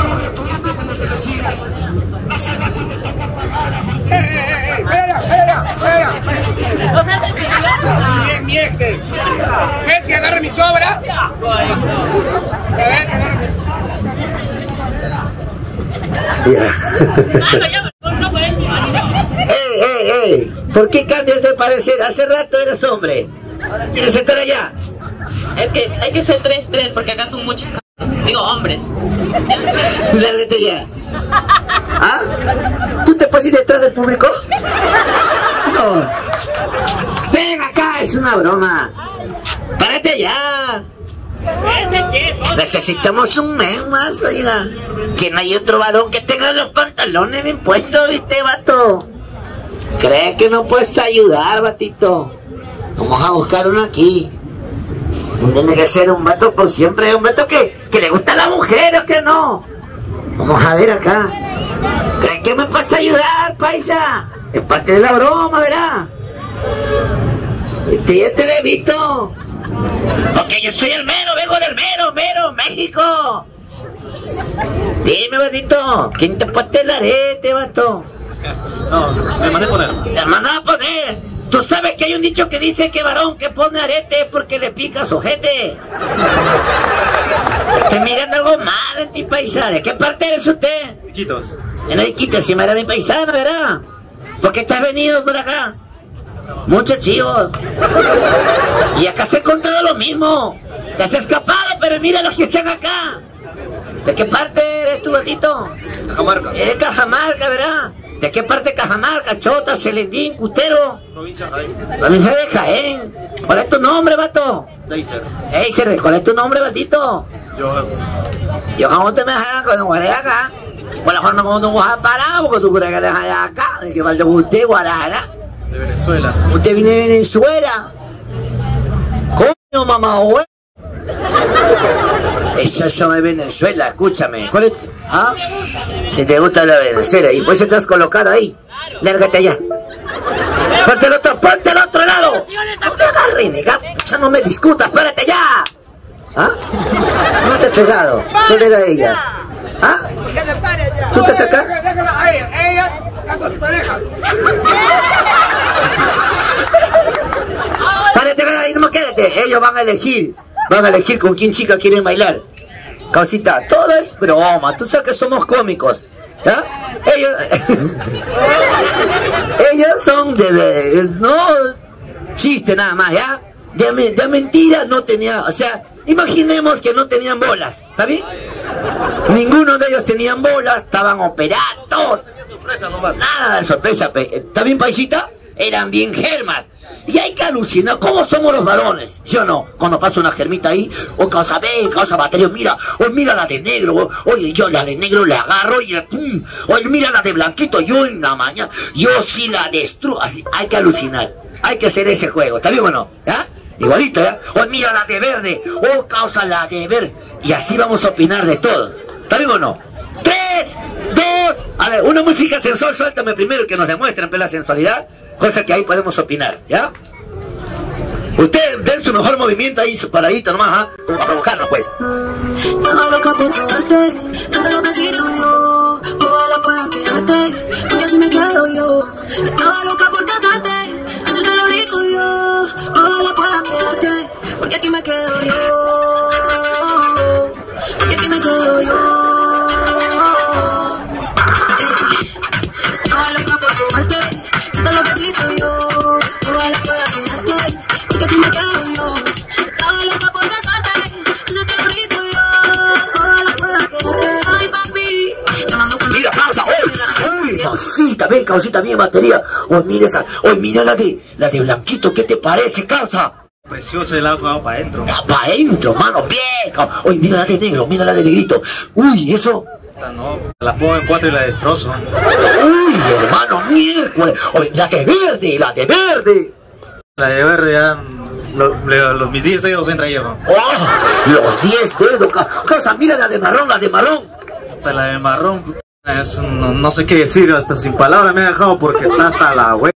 ¡Eh, eh, eh! ¡Espera, espera, espera! Bien, mi ex es. ¿Ves que agarra mi sobra? A ver, agarra mi sobra. Ya. ¡Ey, ey, ey! ¿Por qué cambias de parecer? Hace rato eras hombre. ¿Quieres estar allá? Es que hay que ser tres, tres, porque acá son muchos, digo, hombres. Lárgate ya. ¿Ah? ¿Tú te puedes ir detrás del público? No. Ven acá, es una broma. Párate ya. Necesitamos un mes más, oiga. Que no hay otro varón que tenga los pantalones bien puestos, ¿viste, vato? ¿Crees que no puedes ayudar, batito? Vamos a buscar uno aquí. Tiene que ser un vato por siempre, un vato que, que le gusta a la mujer o que no. Vamos a ver acá. ¿Crees que me puedes ayudar, paisa? Es parte de la broma, ¿verdad? Este ya te lo he visto. Porque yo soy el mero, vengo del mero, mero, México. Dime, batito, ¿quién te pueste el arete, vato? No, me mandé a poner. Te mandaba a poner. Tú sabes que hay un dicho que dice que varón que pone arete es porque le pica su gente. Estoy mirando algo mal en ti, paisana. ¿De qué parte eres usted? Iquitos. En la Iquitos, si me era mi paisana, ¿verdad? ¿Por qué te has venido por acá? Muchos chivos. Y acá se ha encontrado lo mismo. Te has escapado, pero mira los que están acá. ¿De qué parte eres tú, gatito? Cajamarca. Eres Cajamarca, ¿verdad? ¿De qué parte de Cajamarca? Chota, Celendín, Custero. Provincia de Jaén. Provincia de Jaén. ¿Cuál es tu nombre, vato? Deiser. Deiser, ¿cuál es tu nombre, batito? Yo. Yo como te me dejas cuando guaré acá. Por la forma como tú vas a parar, porque tú crees que dejas allá acá. De que falta usted, Guarana. De Venezuela. Usted viene de Venezuela. Coño, mamá, güey. Eso es de Venezuela, escúchame. ¿Cuál es tu? ¿Ah? Si te gusta la Venezuela y pues estás colocado ahí. Lárgate allá. Ponte al otro, ponte al otro lado. No me agarres, nega. No me discutas, párate ya. ¿Ah? No te he pegado. Solo era ella. ¿Ah? ¿Tú estás acá? Déjala a ella, ella está con su pareja. Párate, ahí, no quédate. Ellos van a elegir. Van a elegir con quién chica quieren bailar. Causita, todo es broma. Tú sabes que somos cómicos. ¿Ya? Ellos... Ellos son de... de no... Chiste nada más, ¿ya? De, de mentira no tenía... O sea, imaginemos que no tenían bolas. ¿Está bien? Ninguno de ellos tenían bolas. Estaban operados. Sorpresa nomás. Nada de sorpresa. ¿Está bien, paisita? Eran bien germas. Y hay que alucinar cómo somos los varones, ¿sí o no? Cuando pasa una germita ahí, o causa ve, causa batería, mira, o mira la de negro, oye, yo la de negro la agarro y pum, oye, mira la de blanquito, yo en la mañana, yo sí la destruyo, así, hay que alucinar, hay que hacer ese juego, ¿está bien o no? ¿Ya? Igualito, ¿ya? O mira la de verde, o causa la de verde, y así vamos a opinar de todo, ¿está bien o no? Tres, dos, a ver, una música sensual, suéltame primero que nos demuestren la sensualidad, cosa que ahí podemos opinar, ¿ya? Usted den su mejor movimiento ahí, su paradito nomás, ¿ah? Como para provocarnos, pues. Estaba loca por tocarte, tanto lo que siento yo. Ojalá pueda quedarte, porque así me quedo yo. Estaba loca por casarte, hacerte lo rico yo. Ojalá pueda quedarte, porque aquí me quedo yo. Porque aquí me quedo yo. Estaba loca por robarte, tanto lo que siento yo. Ojalá pueda quedarte, porque aquí me quedo yo. Estaba loca por casarte, hacerte lo rico yo. Ojalá pueda quedarte, ay papi. Mira, causa, uy, uy, causita, ven, causita, bien batería. Uy, mira esa, uy, mira la de, la de Blanquito, ¿qué te parece, causa? Precioso el agua para adentro. Para adentro, mano, bien. Uy, mira la de negro, mira la de negrito. Uy, eso. No, la pongo en cuatro y la destrozo. Uy, hermano, miércoles. Uy, la de verde, la de verde. La de verde ya, lo, lo, los, mis diez dedos entra yo. Oh, los diez dedos, causa, mira la de marrón, la de marrón. La de marrón, es un, no, no sé qué decir, hasta sin palabras me ha dejado porque está hasta la web.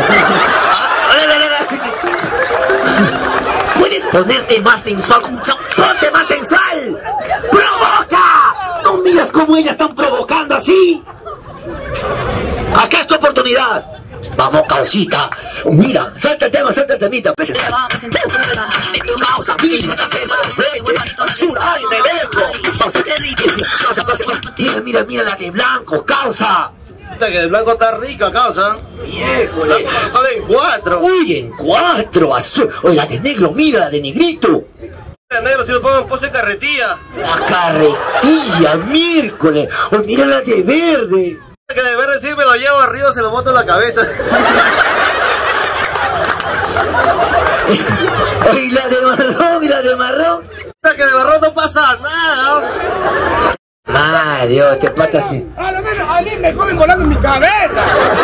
Puedes ponerte más sensual, ponte más sensual. ¡Provoca! No miras cómo ellas están provocando así. Acá es tu oportunidad. Vamos, causita. Mira, salta el tema, salta el temita. Pues, tu causa, mira, esa tema, ay, me dejo. Mira, mira, mira la de blanco, causa. Que de blanco está rica, causa. Miércoles. La en cuatro. Uy, en cuatro, azul. Oye, la de negro, mira la de negrito. La de negro, si lo pongo en pose carretilla. La carretilla, miércoles. Oye, mira la de verde. Que de verde sí me lo llevo arriba, se lo boto en la cabeza. Oye, la de marrón, y la de marrón. Que de marrón no pasa nada. Mario, te pata así. A lo menos a mí me comen volando en mi cabeza.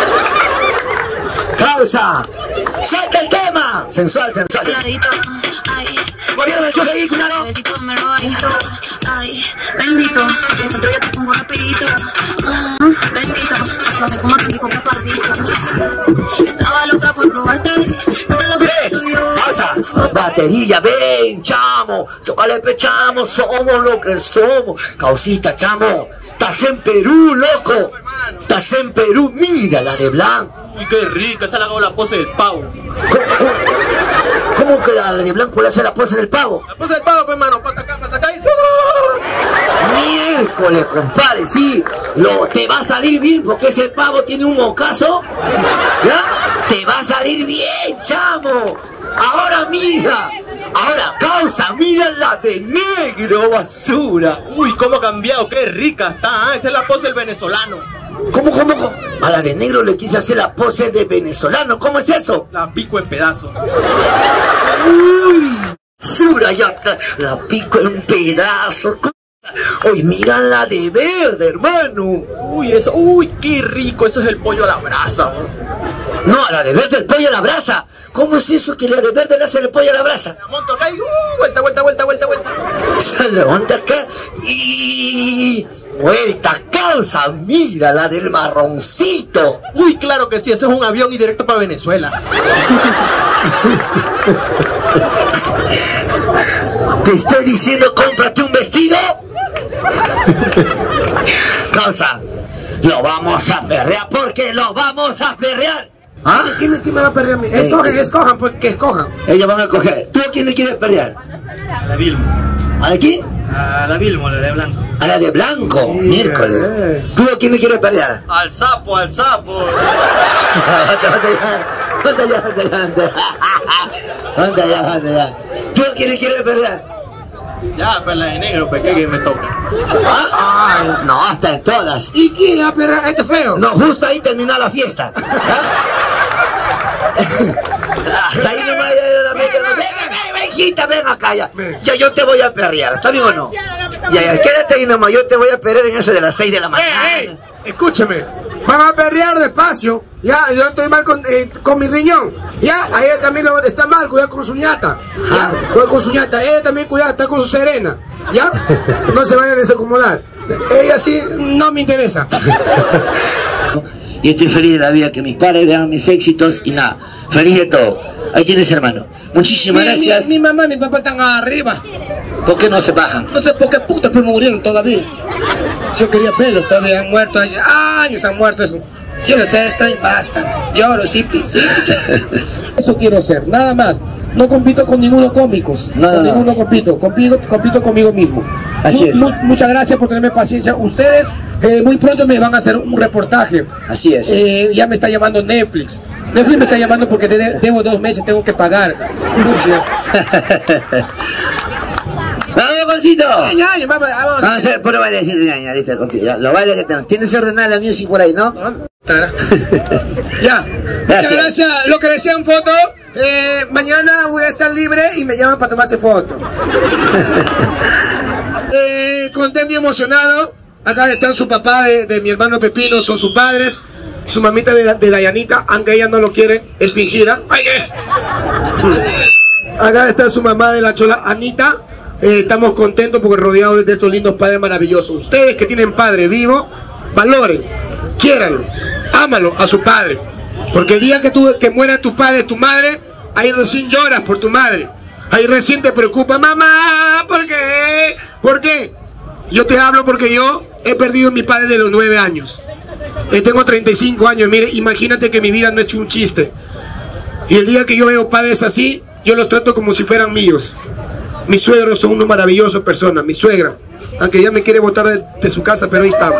Causa, saca el tema. Sensual, sensual. Gobierno del choque ahí, cuidado. Ay, bendito, dentro yo te pongo rapidito. Bendito, no me comas tan rico, papacito. Estaba loca por probarte, no te lo ¿Ves? Causa, batería, ven, chamo. Chocale, pechamo, somos lo que somos. Causita, chamo. Estás en Perú, loco. Estás en Perú, mira la de blanco. Uy, qué rica, esa la hago la pose del pavo. ¿Cómo, cómo, cómo que la de blanco le hace la pose del pavo? La pose del pavo, pues, hermano, pata acá, pata acá y... Miércoles, compadre, sí. Lo, te va a salir bien porque ese pavo tiene un mocazo. ¿Ya? Te va a salir bien, chamo. Ahora mira. Ahora, causa, mira la de negro, basura. Uy, cómo ha cambiado, qué rica está, ¿eh? Esa es la pose del venezolano. ¿Cómo, cómo, cómo? A la de negro le quise hacer la pose de venezolano. ¿Cómo es eso? La pico en pedazos. Uy, basura, ya la pico en pedazos. Uy, mira la de verde, hermano. Uy, eso, uy, qué rico, eso es el pollo a la brasa, bro. No, a la de verde el pollo a la brasa. ¿Cómo es eso que la de verde le hace el pollo a la brasa? La monto acá y uh, vuelta, vuelta, vuelta, vuelta, vuelta. Se levanta acá y... vuelta, causa, mira la del marroncito. Uy, claro que sí, ese es un avión y directo para Venezuela. Te estoy diciendo, cómprate un vestido. Causa, lo vamos a perrear porque lo vamos a perrear. ¿Ah? ¿Quién, ¿Quién me va a perrear a mí? Escogen, eh, escojan, pues que escojan. Ellos van a coger. ¿Tú a quién le quieres perrear? A la Vilmo. ¿A la quién? A la Vilmo, la de blanco. A la de blanco, sí, miércoles. Eh. ¿Tú a quién le quieres perrear? Al sapo, al sapo. Ponte allá, ponte allá, ponte allá. Ponte allá, ponte allá. ¿Tú a quién le quieres perrear? Ya, pues la de negro, pues que me toca. ¿Ah? Ay, no, hasta en todas. ¿Y quién le va a perrear a este feo? No, justo ahí terminó la fiesta. ¿Ah? Hasta ahí no me vaya a la meta. Ven, ven, ven, hijita, ven acá ya. Ya yo te voy a perrear, ¿está bien o no? Ya, ya, quédate ahí nomás, yo te voy a perrear en eso de las seis de la mañana. ¡Ey, ey! Escúchame, van a perrear despacio. Ya, yo estoy mal con, eh, con mi riñón. Ya, a ella también lo, está mal, cuidado con su ñata. Ya, cuidado con su ñata. Ella también cuidado, está con su serena. Ya, no se vayan a desacomodar. Ella sí, no me interesa. Yo estoy feliz de la vida, que mis padres vean mis éxitos y nada, feliz de todo. Ahí tienes, hermano. Muchísimas mi, gracias. Mi, mi mamá y mi papá están arriba. ¿Por qué no se bajan? No sé por qué putas pues murieron todavía. Si yo quería pelos, todavía han muerto hace años, han muerto eso. Yo no sé, está y basta. Lloro, sí, sí. Eso quiero ser, nada más. No compito con ninguno cómicos. No, con no, ninguno no. compito. compito. Compito conmigo mismo. Así es. Mu muchas gracias por tenerme paciencia. Ustedes eh, muy pronto me van a hacer un reportaje. Así es. Eh, ya me está llamando Netflix. Netflix me está llamando porque de debo dos meses, tengo que pagar. ¡Vamos, Juancito! Ay, ay, vamos, vamos. Vamos a hacer prueba de decir ñaña, listo, contigo. Ya, lo vale que te... Tienes ordenada la music por ahí, ¿no? Ya. Muchas gracias. Lo que desean foto, eh, mañana voy a estar libre y me llaman para tomarse foto. eh, contento y emocionado. Acá están su papá de, de mi hermano Pepino, son sus padres. Su mamita de, de Dayanita, aunque ella no lo quiere, es fingida. ¡Ay, es! Acá está su mamá de la chola, Anita. Eh, estamos contentos porque rodeados de estos lindos padres maravillosos. Ustedes que tienen padre vivo, valoren, quiéranlo, ámalo a su padre. Porque el día que, tú, que muera tu padre, tu madre, ahí recién lloras por tu madre. Ahí recién te preocupa, mamá, ¿por qué? ¿Por qué? Yo te hablo porque yo he perdido a mi padre de los nueve años. Eh, tengo treinta y cinco años, mire, imagínate que mi vida no es un chiste. Y el día que yo veo padres así, yo los trato como si fueran míos. Mis suegros son una maravillosa persona, mi suegra, aunque ya me quiere botar de, de su casa, pero ahí estamos.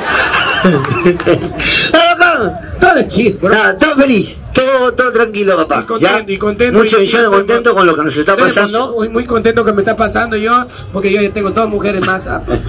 Todo es chiste, bro. Nada, todo feliz, todo, todo tranquilo, papá. Y contento, ¿ya? y contento. Mucho y y yo contento con lo que nos está pasando. Muy, muy contento que me está pasando yo, porque yo ya tengo todas mujeres más.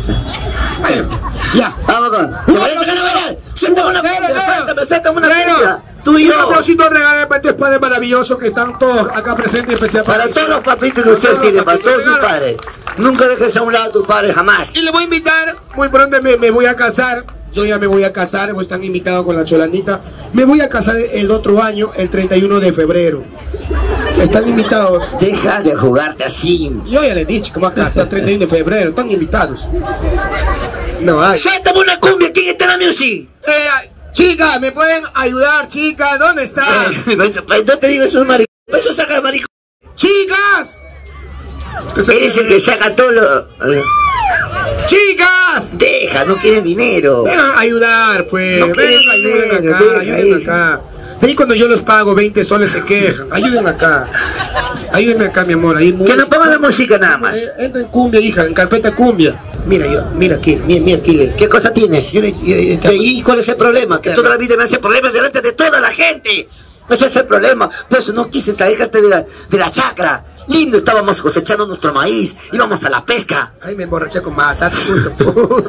Ya. Vamos con. ¡Te voy a sacar a bailar! ¡Suéltame una cumbia! ¡Suéltame, suéltame una cumbia! Tú y Un yo. aplausito regalo para estos padres maravillosos que están todos acá presentes, especial Para todos los papitos que ustedes tienen, para todos sus padres. Nunca dejes a un lado a tu padre, jamás. Y le voy a invitar, muy pronto me, me voy a casar. Yo ya me voy a casar, pues están invitados con la cholanita. Me voy a casar el otro año, el treinta y uno de febrero. Están invitados. Deja de jugarte así. Yo ya les he dicho que voy a casar el treinta y uno de febrero. Están invitados. No hay. ¡Suéltame una cumbia! ¿Quién está en la music? Eh, chicas, ¿me pueden ayudar, chicas? ¿Dónde están? Eh, no te digo eso, marico. Eso saca, marico. ¡Chicas! Eres el que saca todo lo... ¡Chicas! Deja, no quieren dinero. Vengan a ayudar, pues. No quieren Vengan, ayuden dinero, acá, deja, ayuden deja. acá. Ahí cuando yo los pago veinte soles se quejan. Ayuden acá. Ayúdenme acá, mi amor. Ahí que no pongan la música nada más. Eh, entra en cumbia, hija, en carpeta cumbia. Mira yo, mira aquí, mira, mira aquí. ¿Qué cosa tienes? Yo, yo, yo, ¿Y cuál es el problema? Que toda la vida me hace problemas delante de toda la gente. Ese es el problema. Por eso no quise traerte de la, de la chacra. Lindo, estábamos cosechando nuestro maíz. Íbamos a la pesca. Ay, me emborraché con más. Puso, puso.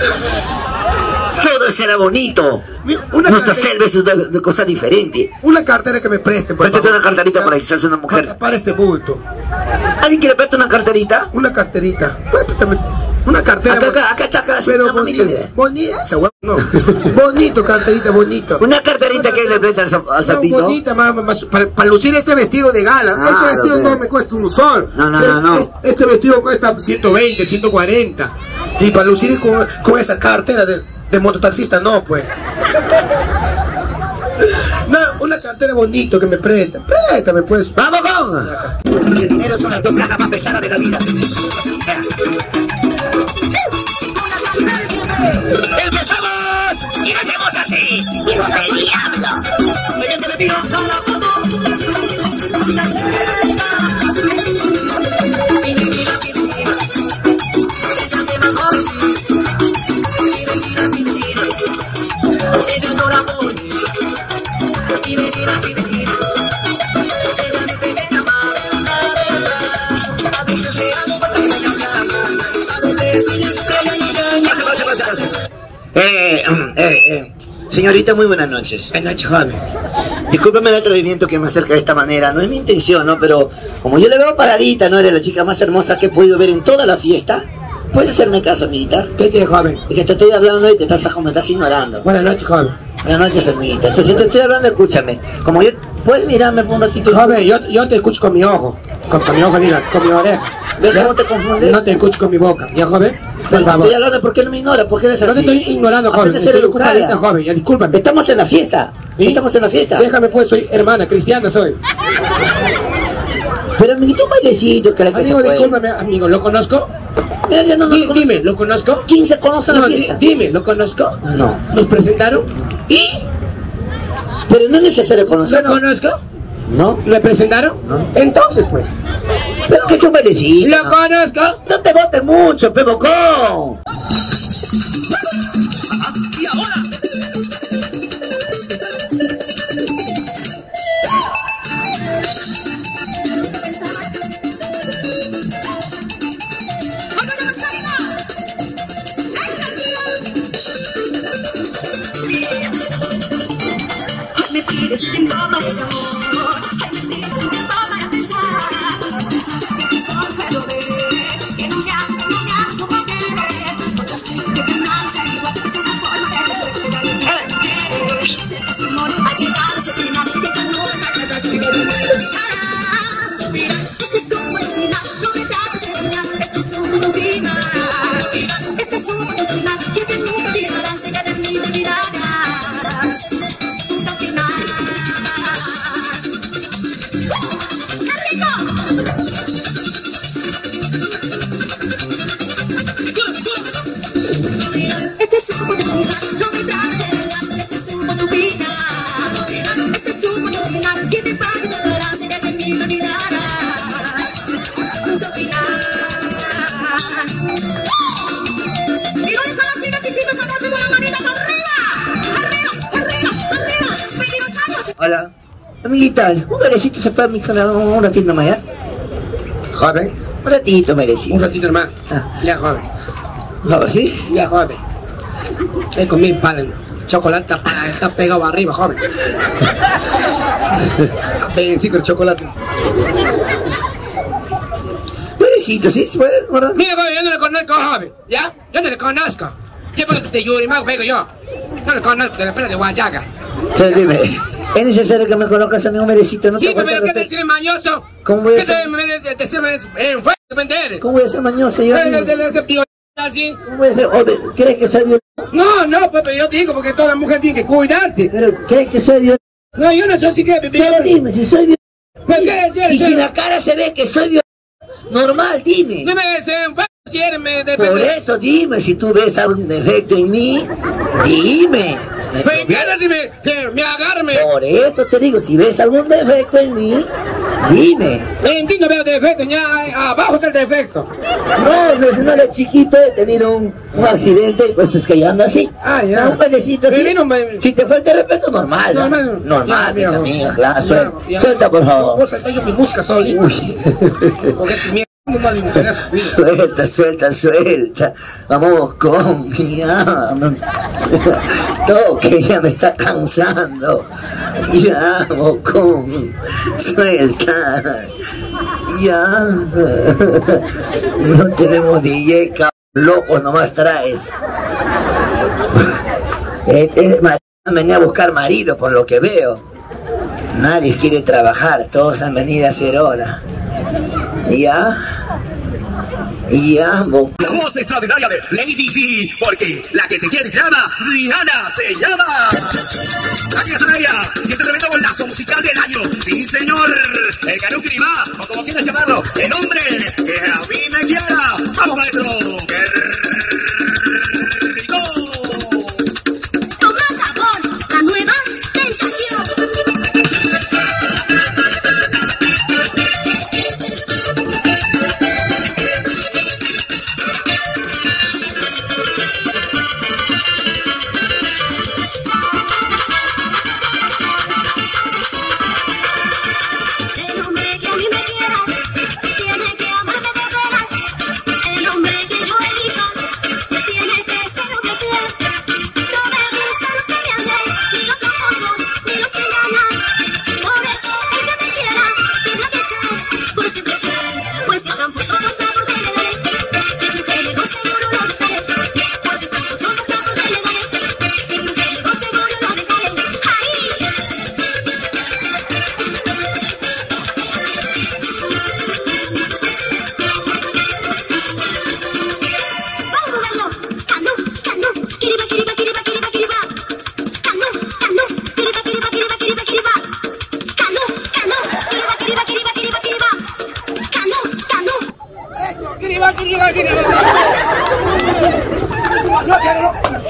Todo eso era bonito. Una Nuestra selva es una, una cosa diferente. Una cartera que me presten, por Préstate una carterita para que seas una mujer. Para este bulto. ¿Alguien quiere prestarte una carterita? Una carterita. Una cartera. Acá, acá, acá está, acá la pero bonita. Bonita, esa hueá, no. Bonito, carterita, bonito. Una carterita que le presta al, al sapito. No, bonita, para pa lucir este vestido de gala. Ah, este vestido okay. no me cuesta un sol. No, no, no, no. Es, este vestido cuesta ciento veinte, ciento cuarenta. Y para lucir con, con esa cartera de, de mototaxista, no, pues. No, una cartera bonito que me presta. Préstame, pues. ¡Vamos, con! El dinero son las dos cajas más pesadas de la vida. ¡Empezamos! ¡Y lo hacemos así! ¡Hijo del diablo! ¡Siguiente vestido! Eh, eh, eh. Señorita, muy buenas noches. Buenas noches, joven. Discúlpeme el atrevimiento que me acerca de esta manera. No es mi intención, ¿no? Pero como yo le veo paradita, ¿no? Eres la chica más hermosa que he podido ver en toda la fiesta. ¿Puedes hacerme caso, amiguita? ¿Qué quieres, joven? Es que te estoy hablando y te estás, me estás ignorando. Buenas noches, joven. Buenas noches, amiguita. Entonces te estoy hablando, escúchame. Como yo... ¿Puedes mirarme por un ratito? Joven, yo, yo te escucho con mi ojo. Con, con mi ojo, diga, con mi oreja. ¿Ves cómo te confundes? No te escucho con mi boca. ¿Ya, joven? Por favor. Estoy hablando, ¿por qué no me ignora? ¿Por qué eres así? No te estoy ignorando, joven. Aprende a ser estoy educada. ocupadita, joven. Ya, discúlpame. Estamos en la fiesta. ¿Sí? Estamos en la fiesta. Déjame, pues, soy hermana, cristiana soy. Pero amiguito, un bailecito que la que Amigo, se puede. discúlpame, amigo, ¿lo conozco? Mira, ya no nos Di- conoce. Dime, ¿lo conozco? ¿Quién se conoce en No, la di- fiesta? dime, ¿lo conozco? No. ¿Nos presentaron? ¿Y? Pero no es necesario ¿Lo conocerlo. conozco? ¿No? ¿Le presentaron? No. Entonces, pues. Pero que es un bailecito. ¿Lo ¿no? conozco? No te botes mucho, pebocón. Y ahora. Me pides tiempo para este amor. Ay, me pides tiempo para pensar. Solo puedo ver que no me has, no me has como querer. Porque sé que te nace igual que es una forma de respeto de la sé que este amor ha llegado a su final. De tu amor, para que de mi lucharás. Mira, este es un buen final. No me trates de engañar. Este es un buen final. Este es un buen final. Que te nunca dirás. Cerca de mí te mirarás. Este es un buen final, no me trates de engañar. Este es un buen final. Este es un buen final. Que te pague de verdad, será que me lo mirarás. Punto final. ¿Y dónde están las chicas y chicos esta noche con las manitas arriba? Arriba, arriba, arriba. veintidós años. Hola. Amiguita, un bailecito se puede a mi canal un ratito nomás, ¿ya? Joven. Un ratito, bailecito. Un ratito hermano. Ah. Ya, joven. ¿No, sí? Ya, joven. He comido pan, chocolate para está pegado arriba, joven. Apéguense con el chocolate. Bailecito, ¿sí? ¿Se puede, verdad? Mira, joven, yo no le conozco, joven. ¿Ya? Yo no le conozco. ¿Qué porque te Yurimago pego yo? No le conozco, de la pena de Huachaca. Pero dime, ¿es necesario que me conozcas a mí un bailecito? ¿No Sí, te pero aguantas ¿qué te respeto? decir mañoso? ¿Cómo voy a ¿Qué ser? te decirme en fuerte vender? ¿Cómo voy a ser mañoso yo? ¿Qué amigo? te decir pío así? ¿Cómo voy a ser? Oye, ¿crees que soy violento? No, no, pues, pero yo te digo porque toda mujer tiene que cuidarse. ¿Pero crees que soy violento? No, yo no soy así que... Solo dime si soy violento. ¿Por qué? Si Y eres- si la cara se ve que soy violento, normal, dime. No me se enferma si eres me Por depende. eso dime si tú ves algún defecto en mí, dime. ¿Me Me encanta si me, que me agarme. Por eso te digo, si ves algún defecto en mí, dime. En ti no veo defecto, ya eh, abajo está el defecto. No, desde no era chiquito he tenido un, un accidente, pues es que ya ando así. Ah, ya. Un bailecito así. Me vino, me- Si te falta respeto, normal. ¿no? Normal. Normal, Ya, mis viejo. amigas, claro. Ya, Suelta, ya. suelta, por favor. Vos yo mi música solito. Porque tu mierda no le interesa. Suelta, suelta, suelta. Vamos con ya. Toque, ya me está cansando. Ya, con suelta. Ya. No tenemos D J, cabrón. Loco, nomás traes. Este venía a buscar marido, por lo que veo. Nadie quiere trabajar, todos han venido a hacer hora. Ya. Ya, bo- La voz extraordinaria de Lady D, porque la que te quiere llama Rihanna se llama. Aquí está ella, y este tremendo golazo musical del año. Sí, señor. El Karuki va, o como quieras llamarlo, el hombre que a mí me quiera. Vamos, maestro. ¡Qué rico! Con más sabor, la nueva tentación. El hombre que a mí me quiera tiene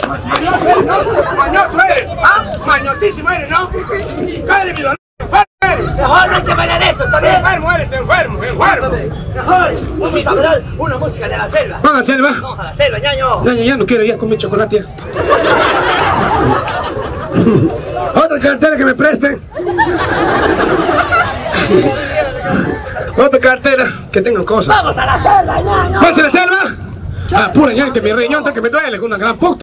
Mañoso, ¿no? Mañoso eres. ¿Ah? Mañosísimo eres, ¿no? Cállate, mi don. Mejor no hay que bailar eso, ¿está bien? Enfermo eres, enfermo, enfermo. Mejor, un bicameral, una música de la selva. Vamos a la selva. Vamos a la selva, ñaño. Ñaño, ya no quiero, ya comí chocolate. Otra cartera que me presten. Otra cartera que tengan cosas. Vamos a la selva, ñaño. ¿Vas a la selva? Ah, pura ñaño, que mi riñón está que me duele, con una gran puta.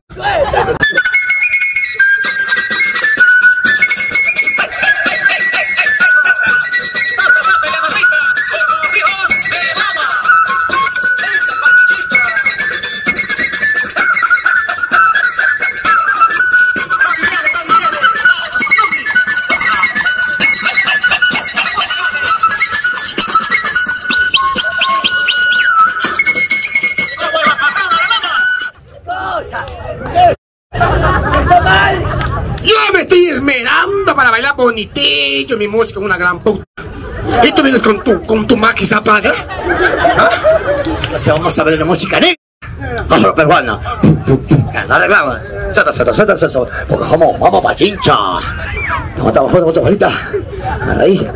Para bailar bonitillo, mi música, una gran puta. Y tú vienes con tu, con tu maqui zapada. ¿Ah? Entonces vamos a ver la música negra. Cojo peruana. Dale, vamos. Sota, sota, sota, sota. Porque vamos, vamos pa' chincha. Nos matamos foto, foto, bonita. Ahí.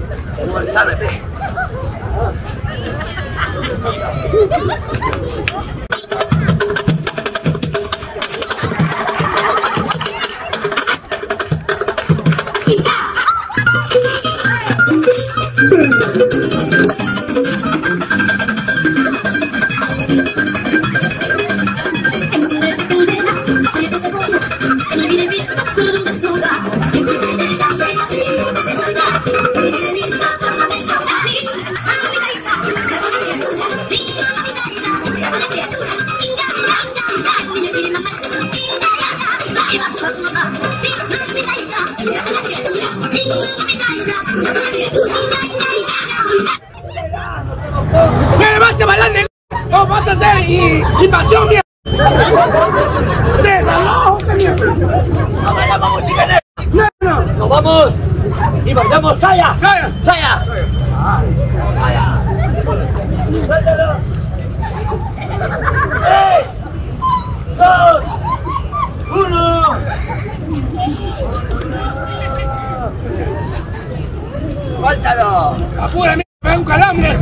¡Me vas a bailar, negro! ¡No vas a hacer y, invasión, mierda! ¡Desalojo, mierda! ¡No bailamos música negra! ¡No, no! ¡Nos vamos! ¡Y bailamos saya! ¡Saya! ¡Saya! ¡Saya! ¡Suéltalo! ¡Tres! ¡Dos! ¡Uno! ¡Suéltalo! ¡Apúrame! ¡Me da un calambre!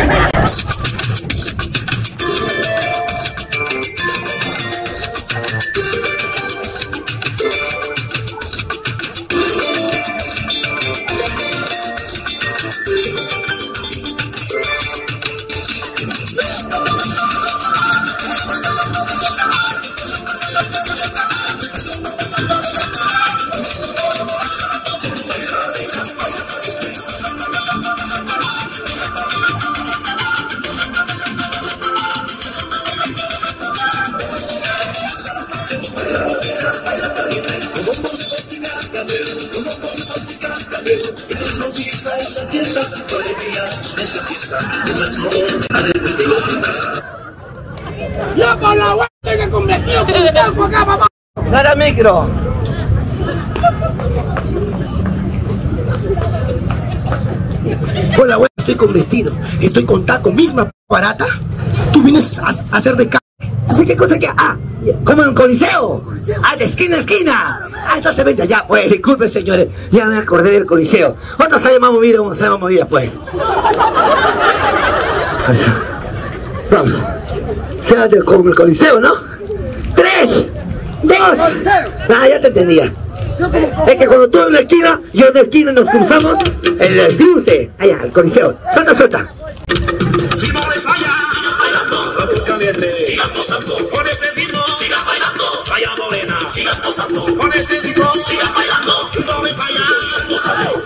¡Ya para la hueá! ¡Venga con vestido con un taco acá, papá! ¡Para micro! Hola, güey, estoy con vestido, estoy con taco, misma barata. Tú vienes a, a hacer de carne. ¿Así qué cosa que? Ah, como en el Coliseo. Ah, de esquina a esquina. Ah, entonces vente allá, pues. Disculpen, señores. Ya me acordé del Coliseo. Otros hay más movido, vamos a ver más movida, pues. Vamos. Séate como el Coliseo, ¿no? Tres, dos. Ah, ya te entendía. Es que cuando tú en la esquina, yo en la esquina nos cruzamos en el cruce. Allá, el Coliseo. Suelta, suelta. Si no les falla, sigan bailando, rock caliente, sigan gozando, con este ritmo, sigan bailando, falla morena, sigan gozando, con este ritmo, sigan bailando, no me falla, sigan gozando.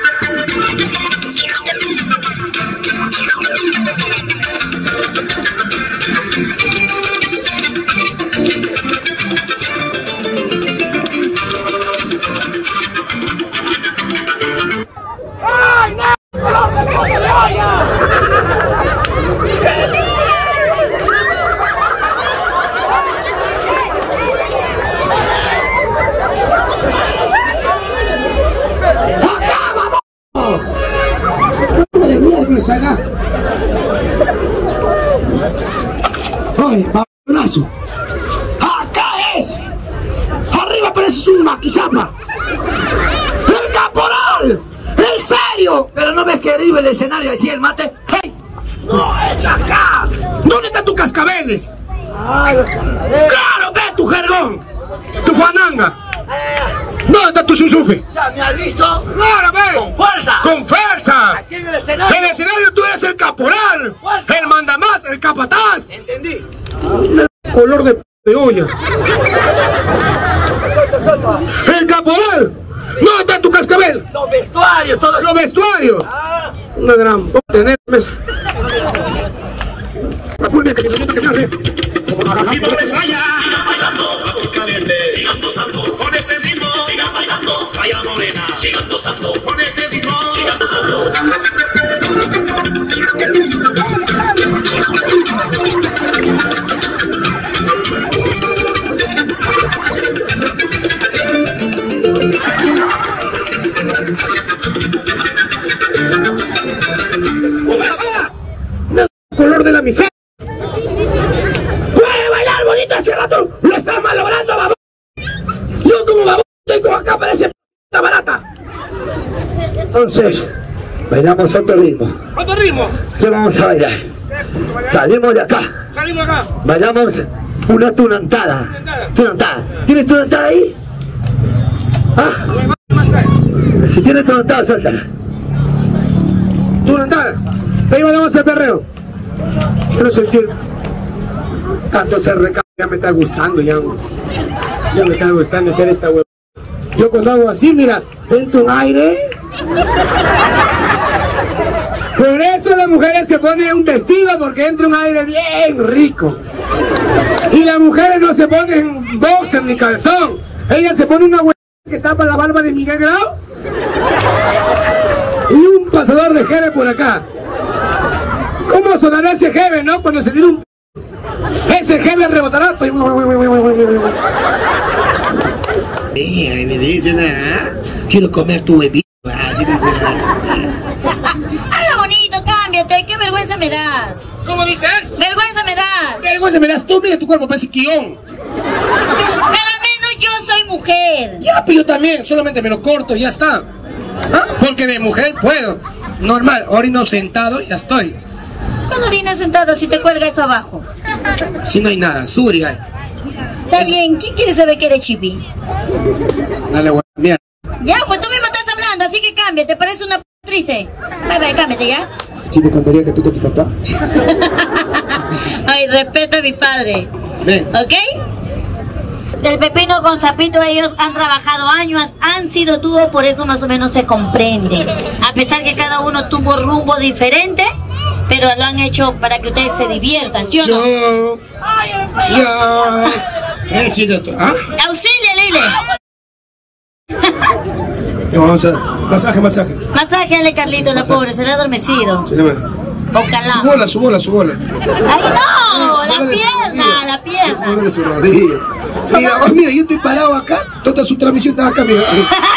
¡Ay, no! ¡No se le vaya! de miércoles acá. ¡Ay, babonazo! ¡Acá es! pareces un maquizapa. ¡El caporal! ¡El serio! Pero no ves que arriba el escenario decía el mate. ¡Hey! ¡No, es acá! ¿Dónde están tus cascabeles? ¡Claro, ve tu jergón! ¡Tu fananga! ¿Dónde está tu chuchupe? ¿Ya me has visto? ¡Claro, ve! ¡Con fuerza! ¡Con fuerza! Aquí en el escenario. En el escenario tú eres el caporal, ¡fuerza! El mandamás, el capataz. Entendí. El color de, de olla. ¡El caporal! ¿Dónde está tu cascabel? Los vestuarios, todos. Los vestuarios. Ah. Una gran tener mes. Apúrate que yo te quedaré. Y no les falla, sigan bailando, sabor caliente, sigan gozando, con este ritmo, sigan bailando, falla morena, sigan gozando, con este ritmo, sigan gozando. El color de la miseria. ¡Puede bailar bonito hace rato! ¡Lo está malogrando, babón! Yo como babón estoy como acá, parece p*** barata. Entonces, bailamos otro ritmo. ¿Otro ritmo? ¿Qué vamos a bailar? Salimos de acá. Salimos acá. Bailamos una tunantada. Tunantada. ¿Tienes tunantada ahí? ¿Ah? Si tienes tunantada, suéltala. Tunantada. Ahí bailamos el perreo. Quiero sentir. Tanto se recarga, ya me está gustando, ya, ya me está gustando hacer esta huevo. Yo cuando hago así, mira, entra un aire. Por eso las mujeres se ponen un vestido, porque entra un aire bien rico. Y las mujeres no se ponen boxer ni calzón. Ellas se ponen una huevo que tapa la barba de Miguel Grau y un pasador de jeve por acá. ¿Cómo sonará ese jeve, no? Cuando se tira un... Ese jeve rebotará. Eh, me dicen, ¿ah? Quiero comer tu huevito. Así me dicen. Habla bonito, cámbiate. Qué vergüenza me das. ¿Cómo dices? Vergüenza me das. Vergüenza me das tú. Mira tu cuerpo, parece guión. Pero al menos yo soy mujer. Ya, pero yo también. Solamente me lo corto y ya está. ¿Ah? Porque de mujer puedo. Normal, orino sentado y ya estoy. ¿Cuándo orinas sentado si te cuelga eso abajo? Si no hay nada, suri hay. Está bien, ¿quién quiere saber que eres chipi? Dale, güey, mierda. Ya, pues tú mismo estás hablando, así que cambia, ¿te parece una p triste? Bye, bye, cámbiate, ¿ya? Si te contaría que tú te tu papá. Ay, respeta a mi padre. Ven. ¿Ok? Del Pepino con Zapito ellos han trabajado años, han sido dúo, por eso más o menos se comprenden. A pesar que cada uno tuvo rumbo diferente, pero lo han hecho para que ustedes se diviertan, ¿sí o no? Yo, yo, he sido tú, ¿ah? Auxilia, Lile. Vamos a, masaje, masaje. Masájeale, Carlito, la pobre, se le ha adormecido. Se le va. Ojalá. Su bola, su bola, su bola. ¡Ay, no! La pierna, la pierna. Póngale su rodilla. Mira, oh, mira, yo estoy parado acá, toda su transmisión está acá, mira.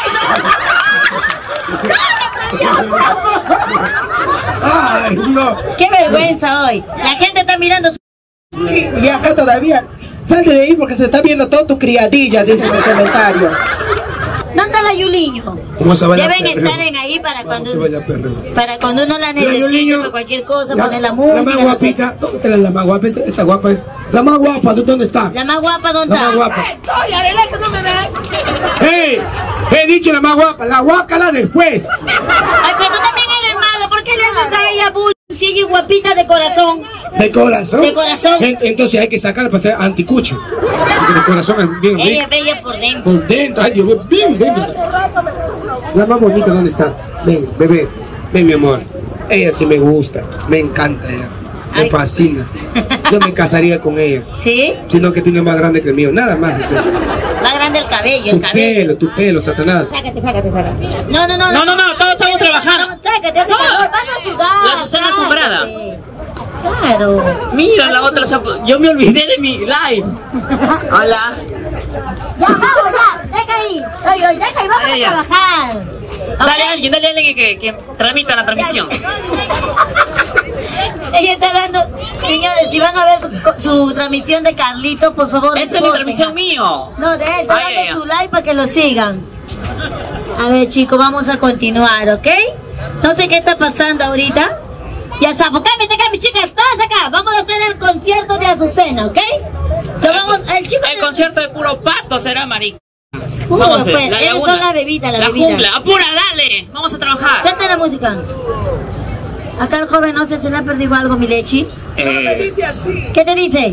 Ay, no. ¡Qué vergüenza hoy! La gente está mirando su... Y, y acá todavía, salte de ahí porque se está viendo todo tu criadilla, dicen los comentarios. ¿Dónde está la Yuliño? ¿Cómo se va la Deben perreo? estar en ahí para cuando, ¿Cómo se va la perreo? para cuando uno la La necesite, Yuliño, para cualquier cosa, la, poner la música. La más no sé. guapita, ¿dónde está la más guapa? Esa, esa guapa es. La más guapa, ¿dónde está? La más guapa, ¿dónde La está? más guapa. Estoy adelante, no me ves. ¡Hey! He dicho la más guapa, la guácala después. Ay, pero tú también eres malo, ¿por qué le haces a ella bull si ella es guapita de corazón? ¿De corazón? De corazón. En- Entonces hay que sacarla para ser anticucho. Porque de corazón es bien Ella rico. es bella por dentro. Por dentro, ay Dios mío, bien dentro. La más bonita, ¿dónde está? Ven, bebé, ven mi amor. Ella sí me gusta, me encanta ella. Me Ay. fascina. Yo me casaría con ella. ¿Sí? Sino que tiene más grande que el mío, nada más es eso. Más grande el cabello, el Tu cabello. pelo, tu pelo, Satanás. Sácate, sácate, sácate. No, no, no. No, no, no, todos estamos trabajando. No, sácate, hace calor, vas a sudar. La Susana sácate. Asombrada. Claro. Mira, la otra, se- yo me olvidé de mi live. Hola. Ya, vamos, ya. Deja ahí. Oye, oye, deja ahí, vamos Ay, a ya. trabajar. Dale a alguien, dale a alguien que, que, que tramita la transmisión. Ella está dando... Señores, si van a ver su, su transmisión de Carlito, por favor... Esa es mi transmisión mío. No, de él, está Ay, dando ay, su like para que lo sigan. A ver, chicos, vamos a continuar, ¿ok? No sé qué está pasando ahorita. Ya Safo, cámbiate acá, mi chica, estás acá. Vamos a hacer el concierto de Azucena, ¿ok? Lo vamos, el chico El concierto de puro pato será, marica. Puro, Vamos a hacer, pues, la esas laguna. son la bebida, la, La bebida. jungla, apura, dale. Vamos a trabajar. Canta la música. Acá el joven no sé, ¿se le ha perdido algo, mi lechi? Eh, ¿Qué te dice?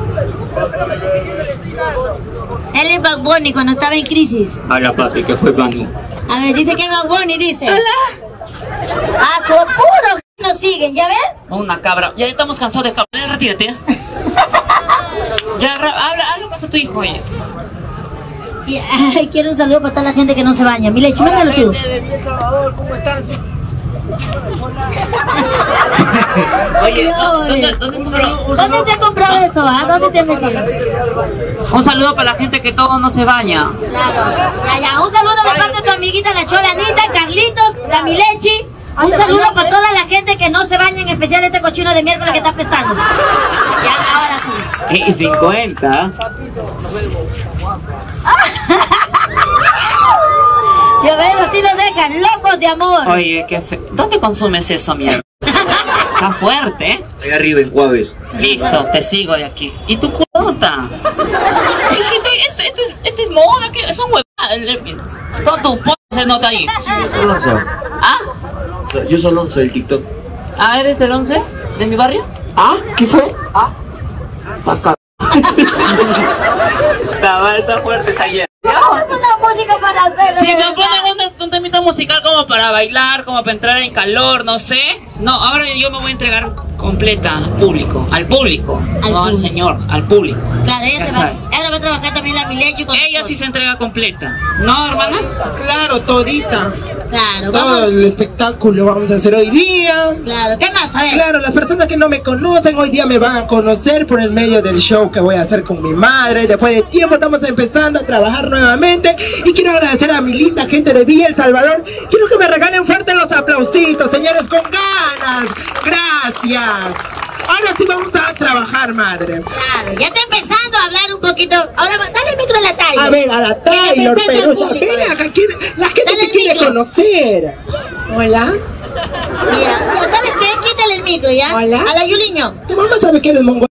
Él es Bad Bunny cuando estaba en crisis. Hola, papi, que fue Banu. A ver, dice que es Bad Bunny, dice. Hola. A su puro nos siguen, ¿ya ves? Una cabra. Ya estamos cansados de cabra. Retírate. ¿eh? Ya, ra- habla, habla más a tu hijo, oye. Y, ay, quiero un saludo para toda la gente que no se baña. Mi leche, mándalo tú. ¿Cómo están? Oye, ¿dónde, ¿dónde, dónde, ¿Dónde te has comprado eso? ¿Ah? ¿Dónde te has metido? Un saludo para la gente que todo no se baña. Claro. Ya, ya. Un saludo de parte de tu amiguita, la Chola Anita, Carlitos, la Milechi. Un saludo para toda la gente que no se baña, en especial este cochino de miércoles que está prestando. Ya, ahora sí. Y cincuenta. Yo veo, así lo dejan, locos de amor. Oye, qué fe... ¿Dónde consumes eso, mierda? Está fuerte, ¿eh? Ahí arriba en Cuaves. Listo, te sigo de aquí. ¿Y tu cuota? Este, este, es- este es moda, que es un huevada. Todo tu p se nota ahí. Yo soy Lonce. ¿Ah? Yo soy Lonce del TikTok. ¿Ah, eres el once de mi barrio? ¿Ah? ¿Qué fue? ¿Ah? Está Está, está fuerte esa ayer. Es una música para hacerlo. Si me ponen un, un temita musical como para bailar, como para entrar en calor, no sé. No, ahora yo me voy a entregar completa al público, al público, Al no al público. señor, al público. Claro, ella, Ya se va, sabe. ella va a trabajar también la Milechi con Ella sí se entrega completa, ¿no, hermana? Claro, todita. Claro, Todo vamos. el espectáculo vamos a hacer hoy día. Claro, ¿qué más? A ver. Claro, las personas que no me conocen hoy día me van a conocer por el medio del show que voy a hacer con mi madre. Después de tiempo estamos empezando a trabajar nuevamente y quiero agradecer a mi linda gente de Villa El Salvador. Quiero que me regalen fuerte los aplausitos, señores, con ganas. Gracias. Ahora sí vamos a trabajar, madre. Claro, ya está empezando a hablar un poquito. Ahora va- dale el micro a la Taylor. A ver, a la Taylor, presente al pero público, ven a ver. acá, quiere- la gente Dale te el quiere micro. conocer. Hola. Mira, mira, ¿sabes qué? Quítale el micro, ¿ya? Hola. A la Yuliño. ¿Tu mamá sabe que eres mongol?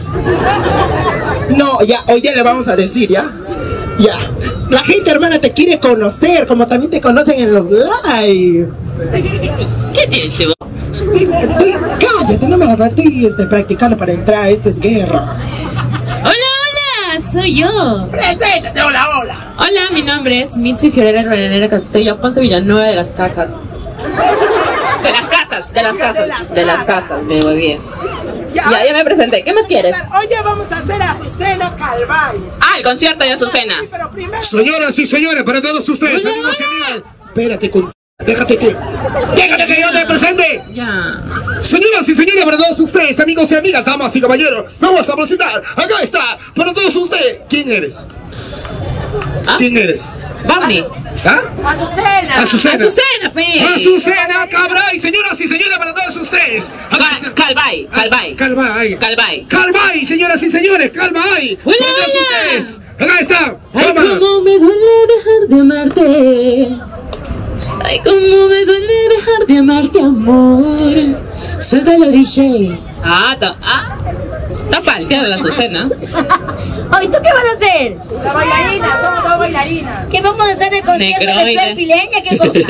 No, ya, hoy ya le vamos a decir, ¿ya? Ya. La gente, hermana, te quiere conocer, como también te conocen en los live. ¿Qué tienes, chico? Di- di- Cállate, no me la fastidies de practicando para entrar, esta es guerra. Hola, hola, soy yo. Preséntate, hola, hola. Hola, mi nombre es Mitzi Fiorella Renera Castillo Ponce Villanueva de las Cacas. De las casas, de las casas, de las casas, me voy bien. Ya, ya me presenté. ¿Qué más quieres? Hoy ya vamos a hacer Azucena Calvay. Ah, el concierto de Azucena. Pero primero... Señoras y señores, para todos ustedes, amigos y amigas. Espérate, con... déjate que... Déjate que yo te presente. Ya. Señoras y señores, para todos ustedes, amigos y amigas, damas y caballeros, vamos a presentar. Acá está, para todos ustedes. ¿Quién eres? ¿Ah? ¿Quién eres? Bambi. ¿Ah? Azucena. Azucena. Azucena, fe. Azucena Cabray, señoras y señores, para todos ustedes. Cal- Calvay, Calvay. Calvay. Calvay. Calvay, señoras y señores, Calvay. Hola, Para todos hola. ustedes. Acá está. Ay, Toma. cómo me duele dejar de amarte. Ay, cómo me duele dejar de amarte, amor. Suéltalo, D J. Ah, ta, ah. Está palteada la Azucena. Oye, ¿tú qué vas a hacer? La bailarina, somos dos bailarinas. ¿Qué vamos a hacer el concierto de Negroide. Flor Pileña? ¿Qué cosa?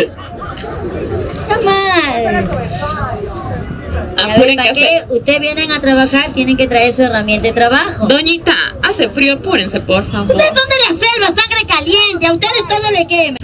Jamás. A ver, Apuren que ¿para hace... qué ustedes vienen a trabajar? Tienen que traer su herramienta de trabajo. Doñita, hace frío, apúrense, por favor. Ustedes son de la selva, sangre caliente. A ustedes todo le quema.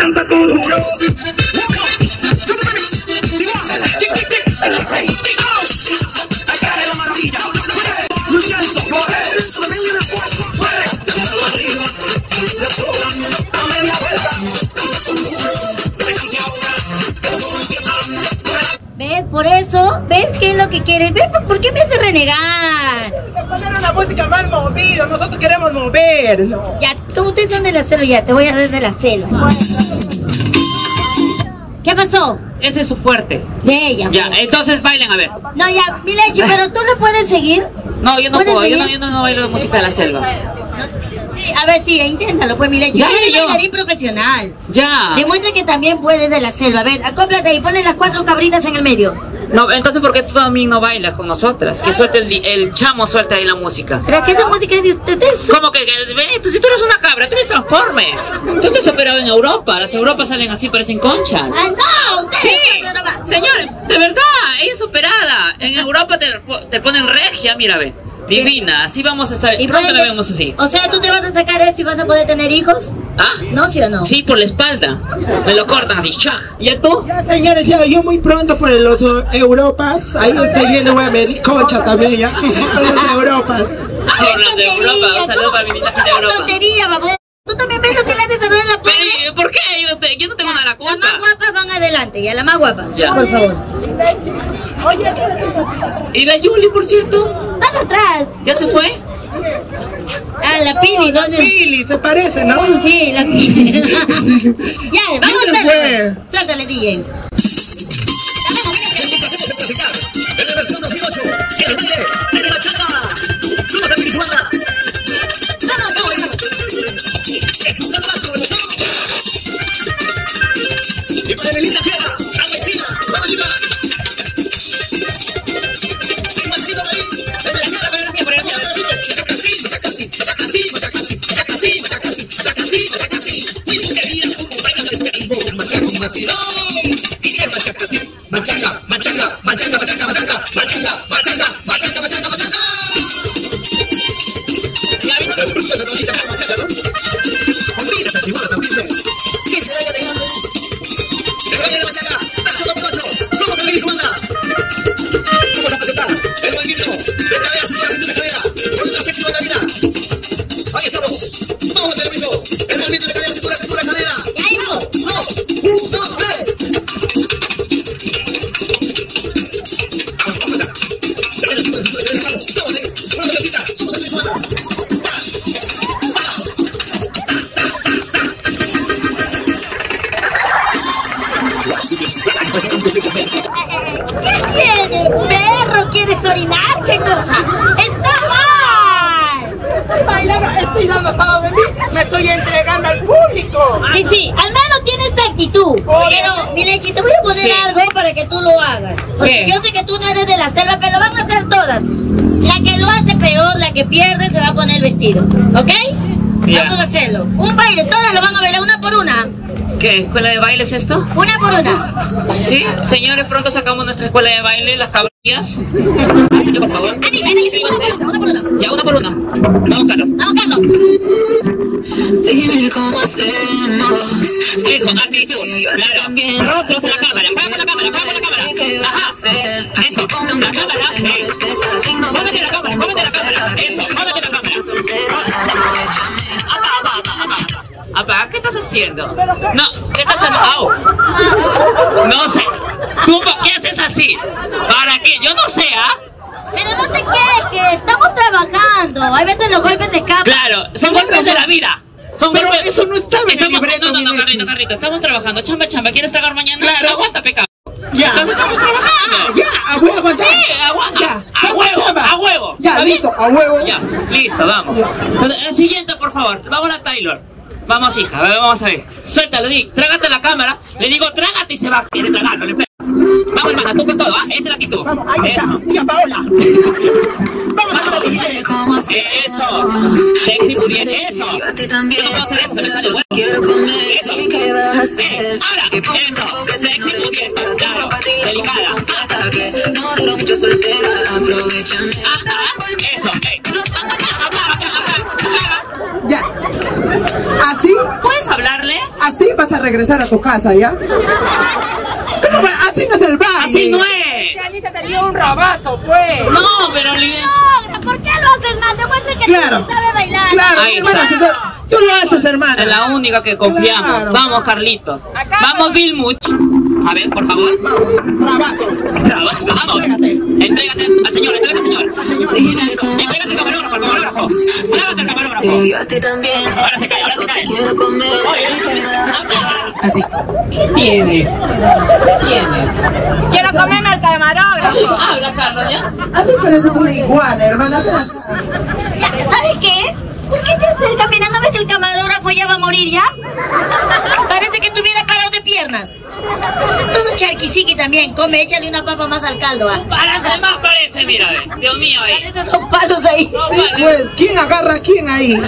¿Ves? Por eso, ¿ves qué es lo que quieres? ¿Ves? ¿Por por qué me hace renegar? Poner una música más movida, nosotros queremos mover. Ya, como ustedes son de la selva, ya te voy a dar de la selva. ¿Qué pasó? Ese es su fuerte. De ella. Ya, pues. entonces bailen, a ver. No, ya, mi Lechi, pero tú no puedes seguir. No, yo no ¿Puedes puedo, yo no, seguir? yo no, no bailo de música de la selva. Sí, a ver, sí, inténtalo, pues, mi Lechi. Ya, Tú eres yo. bailarín profesional. Ya. Demuestra que también puedes de la selva. A ver, acóplate y ponle las cuatro cabritas en el medio. No, entonces ¿por qué tú también no bailas con nosotras? Que suelte el, el chamo, suelta ahí la música. Pero que esa música es de ustedes. ¿Cómo que? que ve, tú, si tú eres una cabra, tú eres Transformers. Tú estás operado en Europa. Las Europas salen así, parecen conchas. ¡Ah, no! Ustedes Sí, son Europa. señores, de verdad, ella es operada. En Europa te, te ponen regia, mira, ve. Divina, así vamos a estar. Y Pronto puede la que- vemos así. O sea, ¿tú te vas a sacar eso y vas a poder tener hijos? ¿Ah? ¿No, sí o no? Sí, por la espalda. Me lo cortan así, ¡chaj! ¿Y tú? Ya, señores, ya, yo muy pronto por los uh, Europas. Ahí estoy viendo, voy a ver concha también, ya. Por los Europas. Por las de Europa, un saludo para mi la gente de ¡Qué Europa. tontería, babón! ¿Tú también ves lo que le haces a la pobre? Pero, ¿por qué? Yo, yo no tengo nada la Las más culpa. guapas van adelante, ya, las más guapas. Ya. Por favor. ¿Y la Yuli, por cierto? Vas atrás. ¿Ya se fue? Ah, la Pili, ¿dónde? Pili, se parece, ¿no? Sí, la Pili. Ya, vamos se a fue. Suéltale, D J. En la versión dos mil ocho, el baile de la bachata. Somos en Venezuela. Y para mi linda tierra, Argentina, vamos a llegar. Y Marcito ahí, desde la tierra, pero por el Machacasí, machacasí, machacasí, machacasí, machacasí, machacasí, machacasí, machacasí. Y tú querías como bailar el ritmo, machaca un vacilón. Y el machacasí, machaca, machaca, machaca, machaca, machaca, machaca, machaca, machaca, machaca, machaca. Ya viste el bruto de Tonita, machaca, ¿no? Mira esta chibona también, ¿eh? ¿Qué se da de grande? El baile de la machaca, paso dos por ocho, somos el Venezuela. Vamos a presentar el movimiento de cadera, cintura, cintura, cadera, con una séptima cadera. Ahí estamos, vamos a hacer el mismo, el movimiento de cadera, cintura, cintura, cadera. Ya, hijo. Dos, un, dos, tres. Vamos, vamos a cadera, cintura, cintura, cadera, vamos, vamos, eh, una cabecita, somos el Venezuela. ¿Qué tiene, perro? ¿Quieres orinar? ¿Qué cosa? ¡Está mal! Bailar, estoy dando todo de mí. Me estoy entregando al público. Sí, sí, al menos tienes esta actitud. Pero, mi Lechi, te voy a poner Sí. algo para que tú lo hagas. Porque ¿Qué? yo sé que tú no eres de la selva, pero lo van a hacer todas. La que lo hace peor, la que pierde, se va a poner el vestido. ¿Ok? Ya. Vamos a hacerlo. Un baile, todas lo van a bailar una por una. ¿Qué? ¿Escuela de baile es esto? Una por una. Sí, señores, pronto sacamos nuestra escuela de baile, las cabrillas. Así que por favor, inscríbanse. Una por una. Ya, una por una. Vamos, Carlos. Vamos, Carlos. Dime cómo hacemos. Eso, actitud. Claro. Rostros en la cámara. Paga con la cámara, paga con la cámara. Ajá. Eso, la cámara. Eh. Muévete la cámara, muévete la cámara. Eso, muévete la cámara. Apa, apa, apa, apa. Apa, ¿qué estás haciendo? No, ¿qué estás haciendo? Au. No sé. ¿Tú por qué haces así? ¿Para qué? Yo no sé, ¿ah? Pero no te quejes, estamos trabajando. Hay veces los golpes se escapan. Claro, son golpes de la vida. Son Pero golpes. eso no estaba en el Estamos, libreto, no, no, no, mi Carrito, Lechi. Carrito, estamos trabajando. Chamba, chamba. ¿Quieres tragar mañana? Claro. Aguanta, pecado. Ya. Entonces estamos trabajando. Ya, a huevo, ya. Sí, aguanta. Ya, A chamba, huevo, chamba. a huevo. Ya, ¿Está bien? listo, a huevo. Ya, listo, vamos. Entonces, el siguiente, por favor. Vamos a Taylor. Vamos, hija, a ver, vamos a ver. Suéltalo, di, trágate la cámara. Le digo, trágate y se va. Quiere tragarlo, le pega. Vamos, hermana, tú con todo, ¿ah? Esa es la actitud. Vamos, ahí está. Eso. Ya, Paola. Vamos a ver. Dime cómo hacemos. Eso. Sexy, muy bien, eso. Yo a ti también. Vamos a hacer eso, me sale bueno. Quiero comer. Eso. ¿Y qué vas a hacer? Ahora, Que pongo eso. que Sexy, muy bien. Claro, delicada. Hasta que no duró mucho soltera. Aprovechame. Ajá, eso. Ey. Ya. ¿Así? ¿Puedes hablarle? Así vas a regresar a tu casa, ¿ya? ¿Cómo va? Así no es el baile. Así no es. Anita te dio un rabazo, pues. No, pero... li- No, ¿por qué lo haces mal? Demuestra que Claro. tú sabes bailar. Claro, Ahí hermana, está. César, tú lo haces, hermana. Es la única que confiamos. Claro. Vamos, Carlito. Vamos, Vilmuch. A ver, por favor. Rabazo. Trabaja, vamos. Entrégate. Entrégate al señor, entrégate al señor. Dime cómo Entrégate al camarógrafo, al camarógrafo. Trágate al camarógrafo. hacemos. Yo a ti también. Ahora se cae, ahora se cae. Quiero comer. Oye. ¿Y qué vas a hacer? Así. ¿Qué tienes? ¿Qué tienes? Quiero comerme el camarógrafo. Habla, Carlos, ¿ya? Así parece una iguana, hermana. ¿Sabes qué? ¿Por qué te acercas? Mira, ¿no ves que el camarógrafo ya va a morir ya? Parece que tuviera parado de piernas. Todo charquisiqui también. Come, échale una papa más al caldo, ¿ah? Parece más, parece, mira, ve. Dios mío, ahí. Parece dos palos ahí. Sí, pues, ¿quién agarra a quién ahí?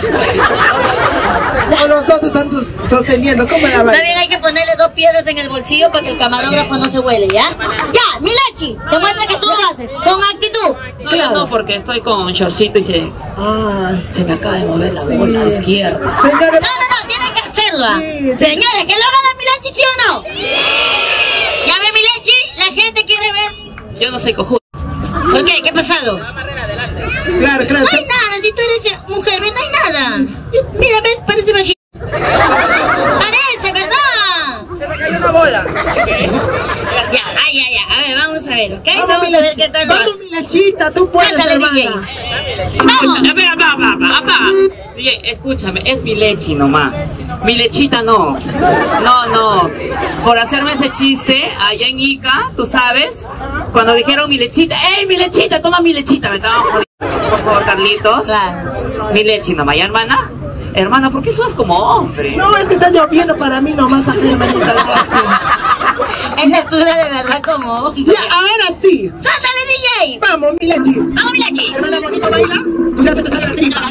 O los dos están sosteniendo, ¿cómo la va? También hay que ponerle dos piedras en el bolsillo para que el camarógrafo no se huele, ¿ya? Ya, Milachi, demuestra que tú lo haces, con actitud. No, yo no, porque estoy con un shortcito y se... se me acaba de mover la bola izquierda. No, no, no, tiene que hacerlo. ¿ah? Señores, ¿que lo haga la Milachi, sí o no? ¿Ya ve, Milachi? La gente quiere ver. Yo no soy cojudo. ¿Por qué? ¿Qué ha pasado? Claro, claro. No hay nada, si tú eres mujer, ¿ves? No hay nada. Mira, ¿ves? Parece vagina. Parece, ¿verdad? Se me cayó una bola. Ya, ay, ya, ya. A ver, vamos a ver, ¿ok? Vamos, Vamos a ver qué tal. Vamos, Milachita, tú puedes, Cántale, hermana. D J. Vamos. Espera, apaga, apaga, apaga. D J, escúchame, es mi lechi nomás. Mi lechita no. No, no. Por hacerme ese chiste, allá en Ica, tú sabes, cuando dijeron mi lechita, ¡ey, mi lechita! Toma mi lechita. Me estaban jodiendo, por favor, Carlitos. Claro. Mi lechi nomás, ¿ya, hermana? Hermana, ¿por qué subas como hombre? No, es que está lloviendo para mí nomás aquí, hermanita. Es textura de verdad como. Ya, ahora sí. ¡Sáltale, D J! Vamos, Milachi. ¡Vamos, Milachi! Hermana bonita, baila. Cuidado, se te sale la trina.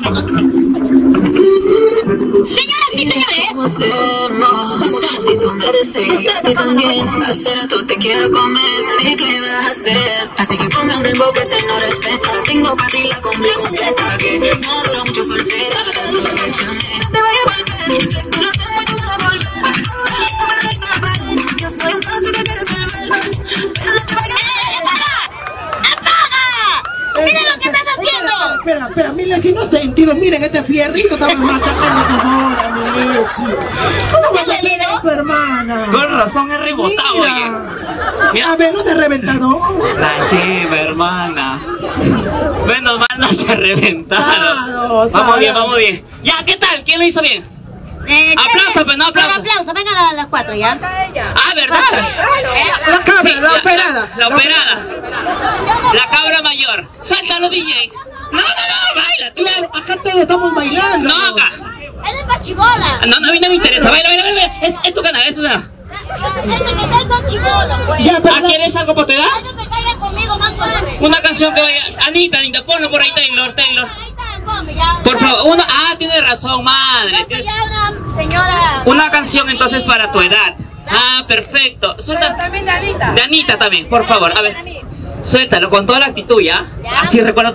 Señoras y señores. ¿Cómo hacemos? Si tú me deseas, si también hacer tú te quiero comer, ¿y qué vas a hacer? Así que ponme un dembow que se no respeta. Tengo para ti la combi completa, que no dura mucho soltera. Aprovechame, te voy a volver. Sé que no sé muy duro volver. No me dejes para la pared. Yo soy un caso que quieres ver. Pero no te vayas a ¡Apaga! ¡Mira lo que estás haciendo! Espera, espera, Milachi, no sentido. Miren, este fierrito estamos machacando tu bola, Milachi. ¿Cómo vas a hacer eso, hermana? Con razón he rebotado, Mira. oye. Mira. A ver, ¿no se ha reventado? La chiva, hermana. Menos mal no se reventaron. Claro, Vamos claro. bien, vamos bien. Ya, ¿qué tal? ¿Quién lo hizo bien? Eh, Aplauso, chévere. pues, no aplauso. Pero aplauso, venga a las cuatro, ¿ya? Ah, ¿verdad? Eh, La cabra, Sí, la operada. La, operada. La cabra mayor. Sáltalo, D J. No, no, no, baila. Tú. Claro, acá todos estamos bailando. No, acá. Él es pachigola. No, no, a mí no me interesa. Baila, baila, baila. Es, es tu canal, es tu canal. Este que está es pachigola, pues. Ya, pero ¿Ah, quieres algo por tu edad? No te caigas conmigo, más suave. Una canción que vaya. Anita, Anita, ponlo por ahí, Taylor, Taylor. Ahí está, ponme, ya. Por favor, una. Ah, tienes razón, madre. Esta ya una señora. Una canción entonces para tu edad. Ah, perfecto. Suelta. También de Anita. De Anita también, por favor. A ver. Suéltalo con toda la actitud, ¿ya? Así recuerdo.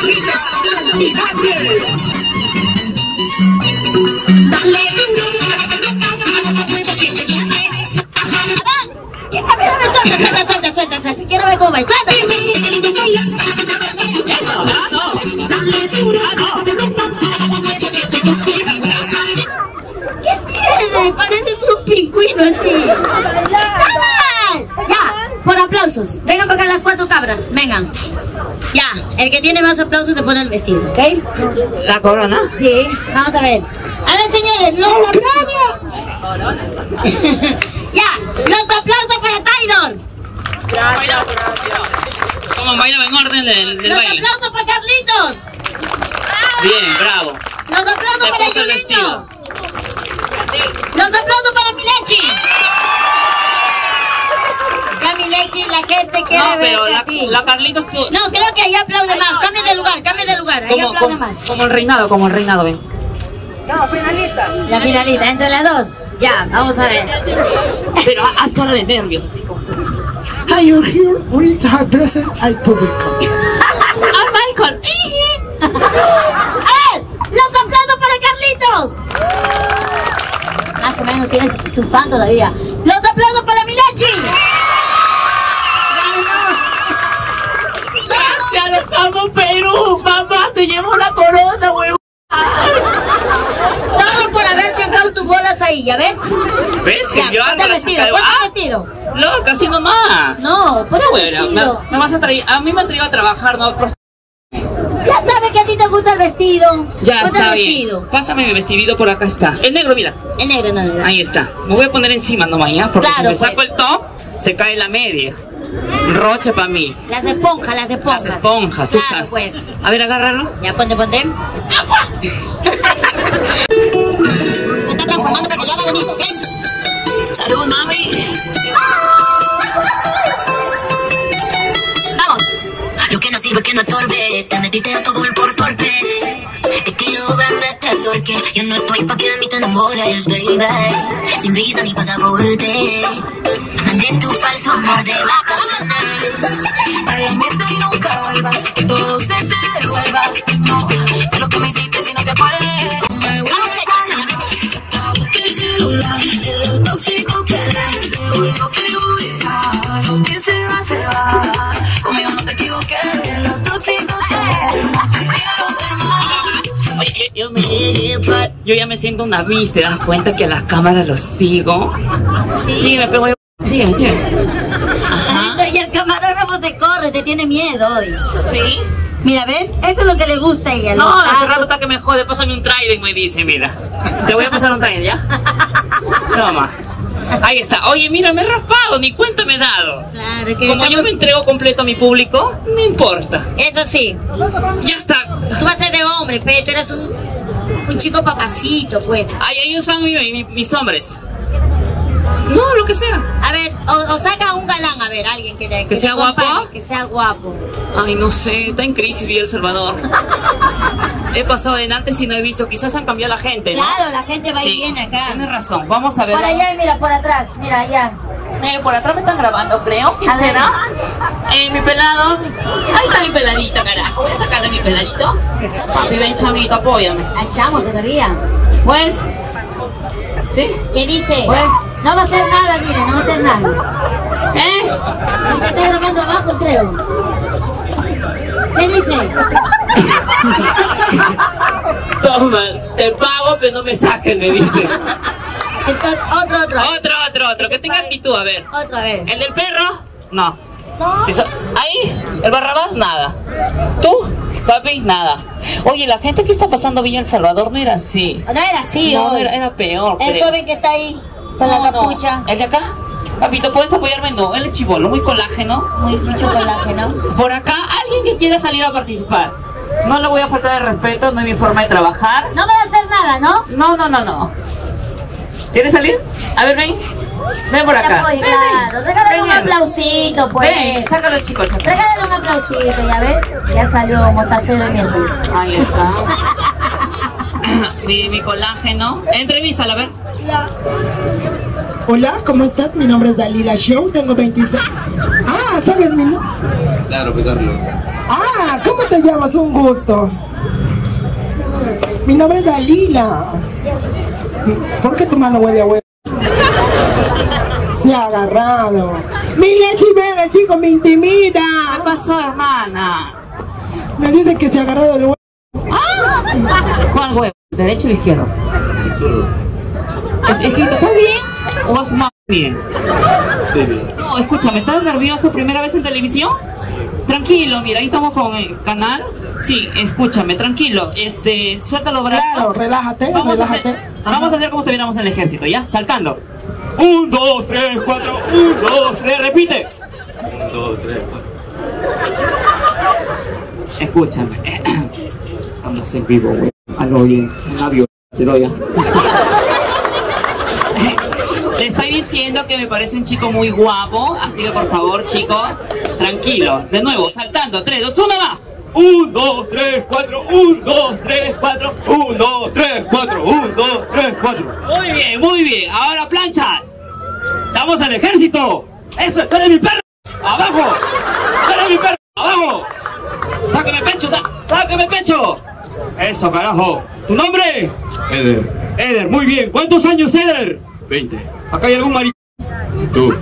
A ver, a ver, suelta, suelta, suelta, suelta, suelta. Quiero ver cómo va. Suelta. Eso, ah, no. ¿Qué tiene? Pareces un pingüino así. Ya, por aplausos. Vengan para acá las cuatro cabras. Vengan. Ya, el que tiene más aplausos te pone el vestido, ¿ok? ¿La corona? Sí, vamos a ver. A ver, señores, los aplausos. Ya, los aplausos para Taylor. Como baila en orden del, del Los baile. aplausos para Carlitos. Bien, bravo. Los aplausos Te para puso el Julino. vestido. Los aplausos para Milechi. Ya Milechi, la gente quiere No, pero verte la, a ti. la Carlitos tú. No, creo que ahí aplaude más. Cambien de lugar, cambien de lugar. Ahí Como, aplaude como, más. como el reinado, como el reinado, ven. No, finalistas. La finalista, entre las dos. Ya, vamos a ver. Pero haz cara de nervios, así como. Are you here? Ahorita addressing al público. ¡Ah, Michael! ¡Eh! ¡Los aplausos para Carlitos! Más o menos tienes tu fan todavía. ¡Los aplausos para Milechi! Gracias, les amo Perú, mamá, te llevo la corona, huevón. Todo por haber chocado tus bolas ahí, ¿ya ves? ¿Ves? Ya, Yo ponte ando el la vestido, chica de- ponte ¡Ah! el vestido. No, casi nomás. No, ponte el Bueno, me, vestido. has- me vas a traer, a mí me has traído a trabajar, ¿no? Prost- Ya sabes que a ti te gusta el vestido. Ya Ponte está el bien. vestido. Pásame mi vestidito por acá está. El negro, mira. El negro, no, no. Ahí está. Me voy a poner encima nomás, ¿ya? Porque Claro, si me saco pues. el top, se cae la media. Roche para mí. Las esponjas, las esponjas. Las esponjas, tú Claro, sabes. pues. A ver, agárralo. Ya, ponte, ponte. Se está transformando para que lo haga bonito, ¿ok? Salud, mami. Vamos. Lo que no sirve que no estorbe. Te metiste a todo el por torpe. Te quedó grande este torque. Yo no estoy pa' que de mí te enamores, baby. Sin visa ni pasaporte. Mandé tu falso amor de vacaciones. A la mierda y nunca vuelvas. Que todo se te devuelva. No, de lo que me hiciste si no te acuerdas. Me vuelves a el celular. De lo tóxico que eres. Se volvió perjudicial. Lo que se va, se va. Conmigo no te equivoqué. De lo tóxico que eres. No te quiero ver más. Oye, yo, yo me, yo ya me siento una bis, ¿te das cuenta que a las cámaras los sigo? Sí, me pego yo. Sígueme, sígueme. Ajá. Y el camarógrafo se corre, te tiene miedo hoy. ¿Sí? Mira, ¿ves? Eso es lo que le gusta a ella. No, los hace tacos. rato está que me jode, pásame un trident, me dice, mira. Te voy a pasar un trident, ¿ya? Toma. Ahí está. Oye, mira, me he raspado, ni cuenta me he dado. Claro, que Como estamos- yo me entrego completo a mi público, no importa. Eso sí. Ya está. Tú vas a ser de hombre, pero tú eres un, un chico papacito, pues. Ay, ellos son mi- mi- mis hombres. No, lo que sea. A ver, o, o saca un galán, a ver, alguien que, te- ¿Que te sea guapo? acompañe, Que sea guapo. Ay, no sé, está en crisis Villa El Salvador. He pasado de antes y no he visto, quizás han cambiado la gente, ¿no? Claro, la gente va y Sí, viene acá. Tienes razón, vamos a ver. Por allá y mira, por atrás, mira, allá. Eh, por atrás me están grabando, creo. ¿Quién A ver. será? Eh, mi pelado. Ahí está mi peladito, carajo. Voy a sacar de mi peladito. Papi, ven, chamito, apóyame. Al chamo todavía. Pues. ¿Sí? ¿Qué dice? Pues. No va a hacer nada, mire, no va a hacer nada. ¿Eh? Porque está grabando abajo, creo. ¿Qué dice? Toma, te pago, pero no me saques, me dice. Entonces, otro, otro. Otro, otro, otro. Que tenga actitud, a ver. Otro, a ver. ¿El del perro? No. No. Si so- Ahí, el Barrabás, nada. ¿Tú? Papi, nada. Oye, la gente que está pasando Villa El Salvador no era así. No era así, No, hoy. era, era peor, El creo. joven que está ahí, con No, la no. capucha. ¿El de acá? Papito, ¿puedes apoyarme? No, él es chibolo, muy colágeno. Muy mucho colágeno. Por acá, alguien que quiera salir a participar. No le voy a faltar de respeto, no es mi forma de trabajar. No me va a hacer nada, ¿no? No, no, no, no. ¿Quieres salir? A ver, ven. Ven por Te acá. apoyo, Ven, claro. ven. Regálale Ven, un ven. aplausito, pues. Ven, sácalo, chicos. sácalo. Regálale un aplausito, ya ves. Ya salió motacero y miel. Ahí está. mi, mi colágeno. Entrevístala, a ver. Hola, ¿cómo estás? Mi nombre es Dalila Show, tengo veintiséis. Ah, ¿sabes mi nombre? Claro, pues Carlos. Ah, ¿cómo te llamas? Un gusto. Mi nombre es Dalila. ¿Por qué tu mano huele a huevo? Se ha agarrado. Mi leche y bebé, chico, me intimida. ¿Qué pasó, hermana? Me dice que se ha agarrado el huevo. ¿Ah? ¿Cuál huevo? ¿Derecho o izquierdo? Es, es que, ¿estás bien? ¿O has fumado bien? Sí, bien. No, escúchame, ¿estás nervioso? ¿Primera vez en televisión? Tranquilo, mira, ahí estamos con el canal. Sí, escúchame, tranquilo. Este, suelta los brazos. Claro, relájate, vamos relájate. A hacer, vamos a hacer como estuviéramos en el ejército, ¿ya? Saltando. Un, dos, tres, cuatro. Un, dos, tres, repite. Un, dos, tres, cuatro. Escúchame. Estamos en vivo, güey. Al oye, un avión. Te doy, ¿ya? Te estoy diciendo que me parece un chico muy guapo, así que por favor, chicos, tranquilo. De nuevo, saltando. tres, dos, uno, va. un, dos, tres, cuatro. un, dos, tres, cuatro. Un, dos, tres, cuatro. Un, dos, tres, cuatro. Muy bien, muy bien. Ahora planchas. ¡Estamos al ejército! ¡Eso! ¡Tú eres mi perro! ¡Abajo! ¡Tú eres mi perro! ¡Abajo! ¡Sáqueme pecho! Sá ¡Sáqueme pecho! ¡Eso, carajo! ¿Tu nombre? Eder. Eder, muy bien. ¿Cuántos años, Eder? veinte. Acá hay algún marido. Tú.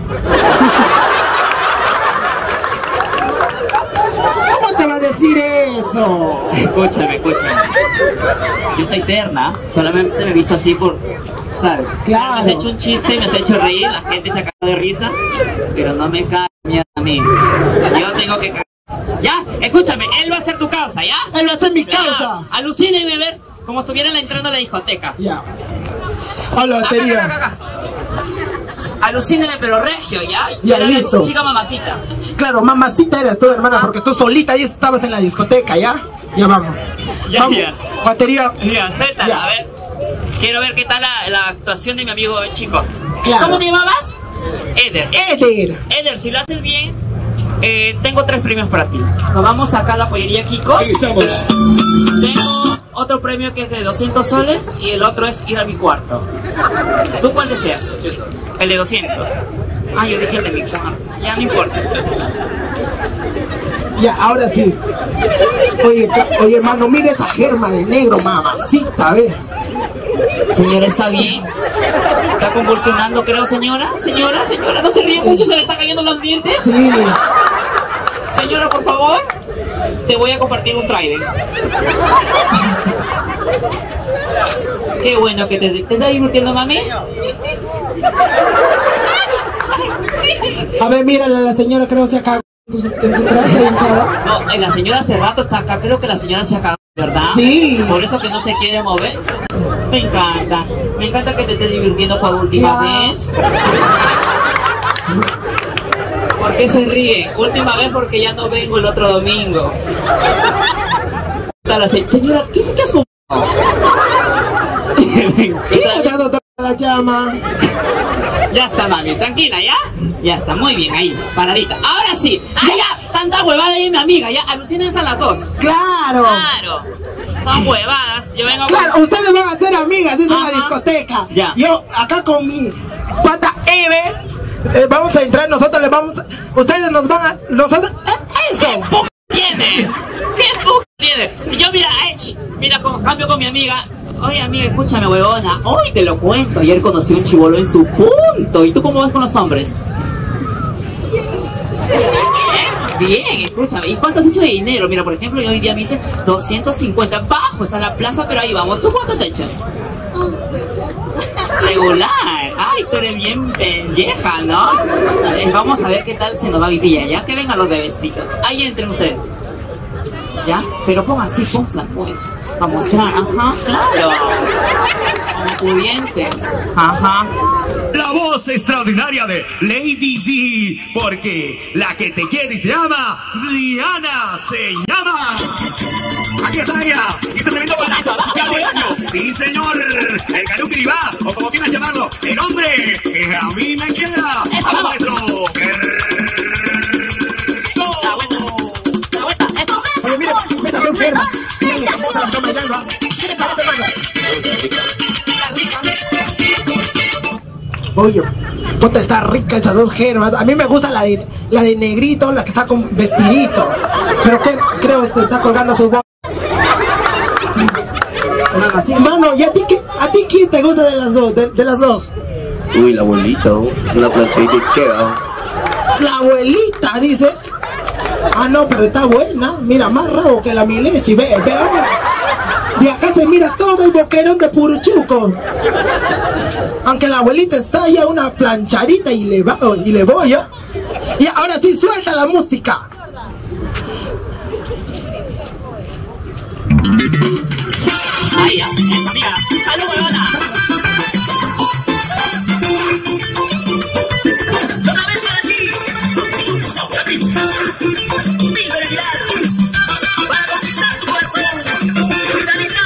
¿Cómo te va a decir eso? Escúchame, escúchame. Yo soy terna, solamente me he visto así por, ¿sabes? Claro. Me has hecho un chiste, me has hecho reír, la gente se ha cagado de risa, pero no me cae mierda a mí. Yo tengo que cagar Ya, escúchame, él va a ser tu causa, ¿ya? Él va a ser mi Ya, causa. Alucíneme a ver como estuviera entrando a la discoteca. Ya. Hola, batería. Acá, acá, acá, acá. Alucíneme, pero regio, ¿ya? Ya, Era listo. La chica mamacita. Claro, mamacita eres tú, hermana, porque tú solita ahí estabas en la discoteca, ¿ya? Ya vamos. Ya, vamos. ya. Batería. Ya, suéltala, Ya. a ver. Quiero ver qué tal la, la actuación de mi amigo chico. Claro. ¿Cómo te llamabas? Eder. Eder. Eder, si lo haces bien, eh, tengo tres premios para ti. Nos vamos a sacar la pollería Kikos. Ahí estamos. Tengo otro premio que es de doscientos soles y el otro es ir a mi cuarto. ¿Tú cuál deseas? El de doscientos. Ah, yo dije el de mi cuarto. Ya no importa. Ya, ahora sí. Oye, ca- oye, hermano, mira esa germa de negro, mamacita, ve. Señora, ¿está bien? ¿Está convulsionando, creo, señora? Señora, señora, no se ríe mucho, se le están cayendo los dientes. Sí. Señora, por favor, te voy a compartir un trailer. Qué bueno que te, te estás divirtiendo, mami. A ver, mírala, la señora creo que se acaba en su traje hinchada. No, eh, la señora hace rato está acá, creo que la señora se acaba, ¿verdad? Sí. Por eso que no se quiere mover. Me encanta, me encanta que te estés divirtiendo por última Ya. vez. ¿Por qué se ríe? Última vez porque ya no vengo el otro domingo. La se- Señora, ¿qué qué has fumado? ¿Quién te ha dado toda la llama? Ya está, mami, tranquila, ¿ya? Ya está, muy bien, ahí, paradita. Ahora sí, ah, ya, tanta huevada ahí, mi amiga, ya, alucínense a las dos. ¡Claro! Claro, son huevadas, yo vengo Claro, con... ustedes van a ser amigas, esa es la Ajá. discoteca. Ya. Yo acá con mi pata Eve, eh, vamos a entrar, nosotros les vamos a, ustedes nos van a, nosotros, eh, eso. ¿Qué p tienes? ¿Qué p tienes? Y yo, mira, ech, mira, como cambio con mi amiga. Oye, amiga, escúchame, huevona. Hoy te lo cuento. Ayer conocí a un chibolo en su punto. ¿Y tú cómo vas con los hombres? Bien, bien, escúchame. ¿Y cuánto has hecho de dinero? Mira, por ejemplo, yo hoy día me hice doscientos cincuenta. Bajo está la plaza, pero ahí vamos. ¿Tú cuánto has hecho? Regular. Ay, tú eres bien pendeja, ¿no? Eh, vamos a ver qué tal se nos va a vivir ya. Que vengan los bebecitos. Ahí entren ustedes. ¿Ya? Pero pon así, posa, pues. Para mostrar, ajá, claro. Como pudientes, ajá. La voz extraordinaria de Lady D, porque la que te quiere y te ama, Diana se llama. Aquí está ella, y este tremendo balazo, sí señor, el Garú Kiribá, o como quieras llamarlo, el hombre que a mí me quiera, a maestro. Oye, mira, esa fue enferma. Mira, cómo se la están bailando, ¿ah? ¿Qué le parece, hermano? Oye, puta, está rica esas dos germas. A mí me gusta la de, la de negrito, la que está con vestidito. Pero que creo que se está colgando sus botas. Mano, ¿y a ti, qué, a ti quién te gusta de las dos? De, de las dos? Uy, la abuelita, una planchadita y queda. La abuelita, dice. Ah, no, pero está buena. Mira, más rabo que la milechi. Ve, ve. De acá se mira todo el boquerón de Puruchuco. Aunque la abuelita está ya una planchadita y le va, y le voy, ¿ya? Y ahora sí, suelta la música. Ahí, ya, esa amiga. ¡Salud, huevona! Otra vez para ti, mil veredades para conquistar tu corazón, Violeta.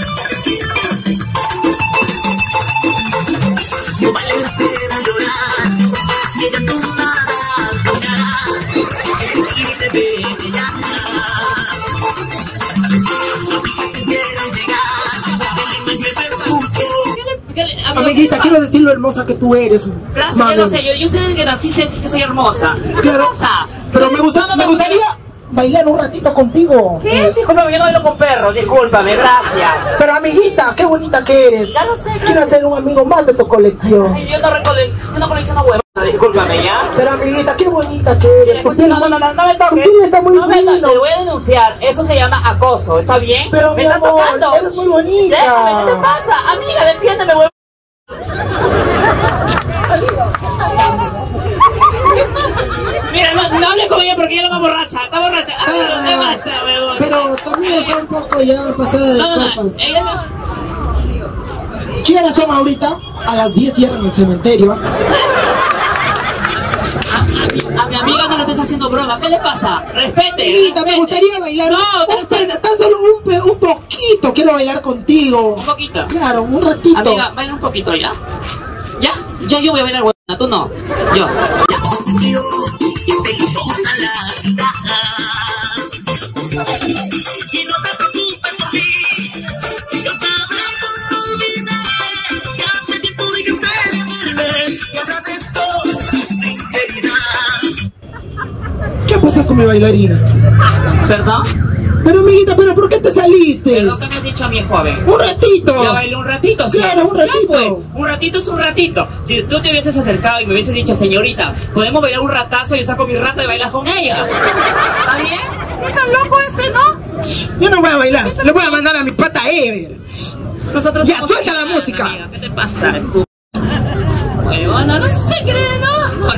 No vale la pena llorar, que ya tu nada cambiará. Si quieres irte, vete ya. A mí que te quiero llegar, dile que te escucho. Amiguita, quiero decir lo hermosa que tú eres. Gracias, Mami. yo no sé, yo, yo sé desde que nací sé que soy hermosa. Claro, Hermosa. pero me, gusta, No, no, me no, gustaría bailar un ratito contigo. ¿Qué? Discúlpame, yo no bailo con perros, discúlpame, gracias. Pero amiguita, qué bonita que eres. Ya lo sé. Quiero ser un amigo más de tu colección. Ay, yo no, recole yo no colecciono huevos, discúlpame, ¿ya? Pero amiguita, qué bonita que eres. Tu piel, No, no, no, no, no me tu toques. piel está muy No me fino. toques, te voy a denunciar. Eso se llama acoso, ¿está bien? Pero me mi está amor, tocando. eres muy bonita. Déjame, ¿qué te pasa? Amiga, defiéndeme, huevón. Mira, no, no hable con ella porque ella no va borracha, está borracha. Ah, pasa, huevón? pero también está un poco ya pasada de No, no, copas. ella no. ¿Qué horas son ahorita? A las diez cierran el cementerio. A mi amiga no le estés haciendo broma, ¿qué le pasa? Respete. Amiguita, me gustaría bailar. No, un pe- tan solo un, pe- un poquito. Quiero bailar contigo. Un poquito. Claro, un ratito. Amiga, baila un poquito ya. ¿Ya? Ya yo voy a bailar, huevona, tú no. Yo. Y no te preocupes por mí, yo sabré cómo olvidar. Ya hace tiempo dijiste volver, y agradezco tu sinceridad. ¿Qué pasa con mi bailarina? ¿Perdón? Pero amiguita, ¿pero por qué te saliste? ¿Pero qué me has dicho a mi joven? ¡Un ratito! Ya bailé un ratito, ¿sí? Claro, un ratito. Ya, pues, un ratito es un ratito. Si tú te hubieses acercado y me hubieses dicho, señorita, podemos bailar un ratazo, yo saco mi rata y bailas con ella. ¿Está bien? ¿No tan loco este, no? Yo no voy a bailar, le voy a mandar a mi pata Ever. Nosotros Ya, somos suelta la cristianos, música. amiga. ¿Qué te pasa? Estu... Huevona, no se cree, ¿no?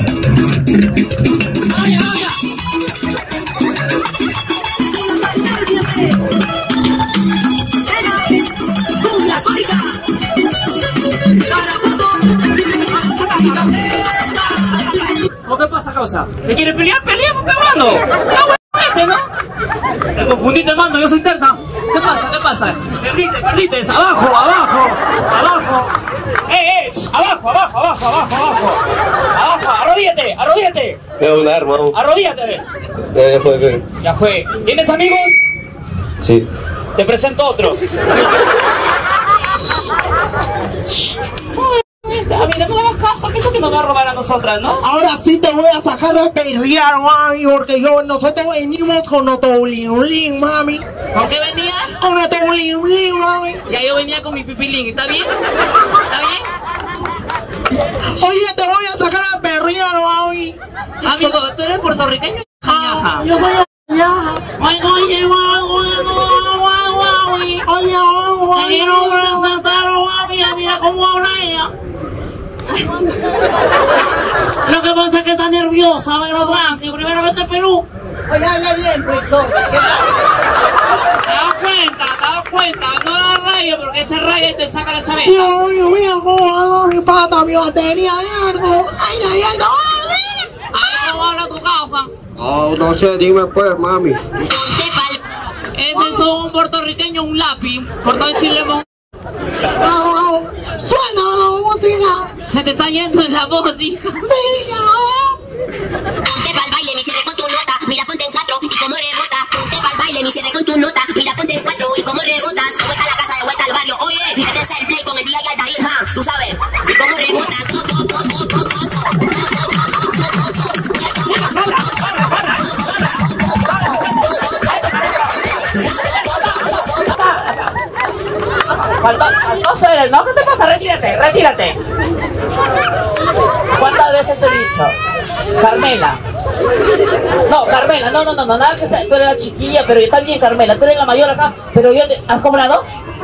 Ay, ay, ¿O qué pasa, causa? ¿Te quiere pelear? ¡Peleamos, hermano! ¡No, este, no! Te confundiste, mando, yo soy terna. ¿Qué pasa? ¿Qué pasa? Perdiste, perdiste. ¡Abajo, abajo! ¡Abajo! ¡Eh, eh! ¡Abajo, abajo, abajo, abajo, abajo! ¡Abajo! ¡Arrodíllate, arrodíllate! Es un arma. ¡Arrodíllate! Ya fue, fue. Ya fue. ¿Tienes amigos? Sí. Te presento otro. Amiga, no le hagas caso, pienso que nos va a robar a nosotras, ¿no? Ahora sí te voy a sacar a pelear, mami, porque yo, nosotros venimos con nuestro ulin, mami. ¿Con qué venías? Con nuestro ulin, mami. Ya yo venía con mi pipilín, ¿está bien? ¿Está bien? Oye, te voy a sacar a perrear, mami. Amigo, ¿tú eres puertorriqueño? Ah, yo soy ñaja. Oye, oye, guau, guau, guau, guau, guau. Oye, guau, guau. Te quiero presentar, mami, mira cómo habla ella. Lo que pasa es que está nerviosa, verdad, primera vez en Perú. Oye, habla bien, pues, sos. Te das cuenta, te das cuenta, no la rayo porque ese rayo te saca la chaveta. Dios mío, mira cómo habla mi pata, mi batería, algo. Ay, ay, ay, no. Ay, ¿cómo habla tu causa? Oh, no sé, dime pues, mami. Ese es un puertorriqueño, un lápiz, por no decirle mon... Suena la música. Se te está yendo en la voz, hija. Sí, Ponte pa'l baile, mi cierre con tu nota, mira ponte en cuatro y como rebota. Ponte pa'l baile, mi cierre con tu nota, mira ponte en cuatro y como rebotas. De vuelta a la casa, de vuelta al barrio, oye, este es el play con el día y Altair, ja, tú sabes, y como rebotas. Falta, no sé, ¿no? ¿Qué te pasa? Retírate, retírate. ¿Cuántas veces te he dicho? Carmela. No, Carmela, no, no, no, no, nada que sea, tú eres la chiquilla, pero yo también, Carmela, tú eres la mayor acá, pero yo te... ¿Has cobrado?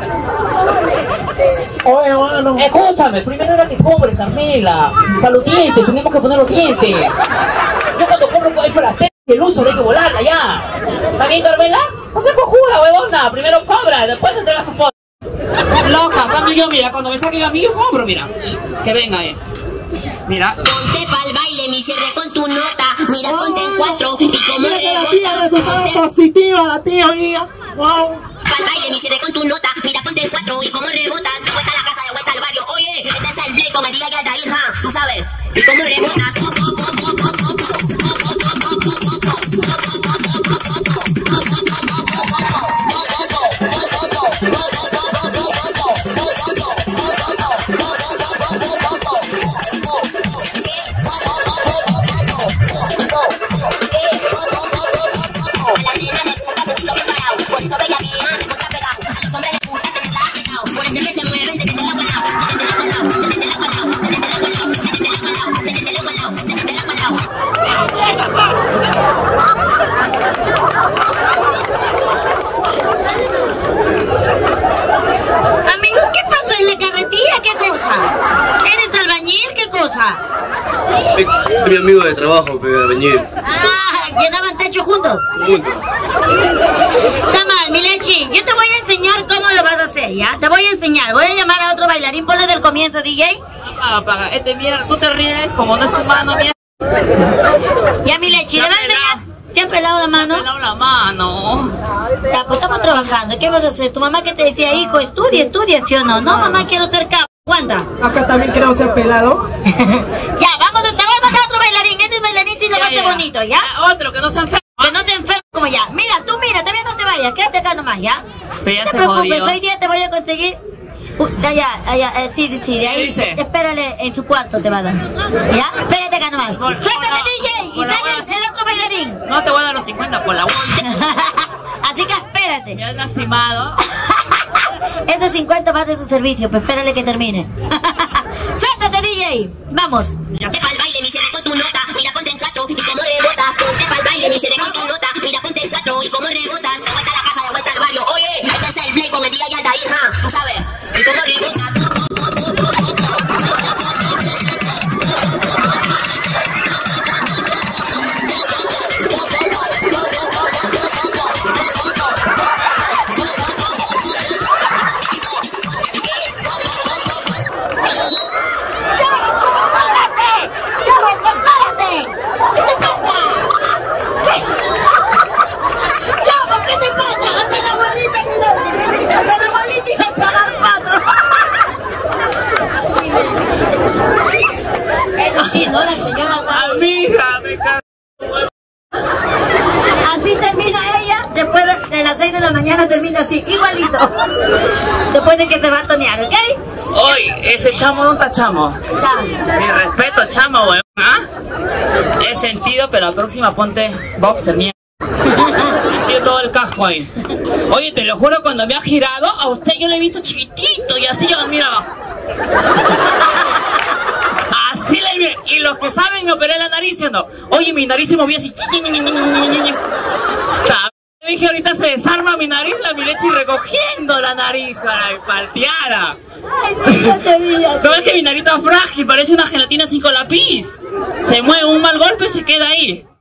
Oye, hermano. Escúchame, primero era que cobre, Carmela. O sea, los dientes, tenemos que poner los dientes. Yo cuando cobro es para que lucha, hay que volarla ya. ¿Está bien, Carmela? No se cojuda, huevona, primero cobra, después entregas tu foto. Loca, cambio yo, mira, cuando me saquen a mí yo cobro, mira. Que venga, eh. Mira. Ponte pa'l baile, mi cierre con tu nota, mira ponte en cuatro y como La tía rebota. está positiva, la tía mía. Wow. Pa'l baile, mi cierre con tu nota, mira ponte en cuatro y como rebotas. De vuelta a la casa, de vuelta al barrio, oye, este es el play con el día y Altair, ja, tú sabes, y como rebotas. Amigo, ¿qué pasó en la carretilla? ¿Qué cosa? ¿Eres albañil? ¿Qué cosa? Es mi amigo de trabajo, pero de venir. Ah, llenaban techo juntos. Está mal, mi lechi. Yo te voy a enseñar cómo lo vas a hacer, ¿ya? Te voy a enseñar. Voy a llamar a otro bailarín. Ponle del comienzo, D J. Apaga, apaga. Este mierda, tú te ríes como no es tu mano, mierda. Ya, mi lechi, ¿le vas a enseñar? ¿Te han pelado la mano? Me han pelado la mano. Ya, pues estamos trabajando. ¿Qué vas a hacer? Tu mamá que te decía, hijo, estudia, estudia, ¿sí o no? No, mamá, quiero ser cabo. Aguanta. Acá también quiero ser pelado. Ya, vamos, te voy a bajar otro bailarín. Este es bailarín sí lo va a hacer bonito, ¿ya? Otro, que no se enferme. Que no te enfermes como ya. Mira, tú mira, también no te vayas. Quédate acá nomás, ¿ya? Pero ya no te se preocupes, jodió. hoy día te voy a conseguir... Uh, allá, allá, eh, sí, sí, sí, de ahí. dice? Espérale, en su cuarto te va a dar. ¿Ya? Espérate acá nomás. Por- Suéltate, por la- D J, y por la saca buena- el, el otro bailarín. No te voy a dar los cincuenta por la buena. Así que espérate. Me has lastimado. Este cincuenta va de su servicio, pues espérale que termine. Suéltate, D J. Vamos. Ponte pa'l baile, mi seré con tu nota, mira ponte en cuatro y como rebota. Ponte pa'l baile, mi seré con tu nota, mira ponte en cuatro y como rebota. Se vuelta a la casa, de vuelta al barrio. Oye, este es el play con el día y Aldair, ja, tú sabes. Y como rebota. Sí, ¿no? La señora está ahí. Amiga, me cago. Así termina ella, después de, de las seis de la mañana termina así, igualito. Después de que se va a tonear, ¿ok? Oye, ese chamo no está chamo. Ya. Mi respeto, chamo, weón. ¿Ah? He sentido, pero la próxima ponte boxer, mierda. Sentido todo el casco ahí. Oye, te lo juro, cuando me ha girado, a usted yo le he visto chiquitito y así yo, mira. Así le vi. Y los que saben me operé la nariz, ¿sí o no? Oye, mi nariz se movía así. Yo dije, ahorita se desarma mi nariz, la mi leche y recogiendo la nariz para que palteara. Ay, sí, ya te vi, ya te ¿No ves que mi nariz está frágil? Parece una gelatina sin lápiz. Se mueve un mal golpe y se queda ahí.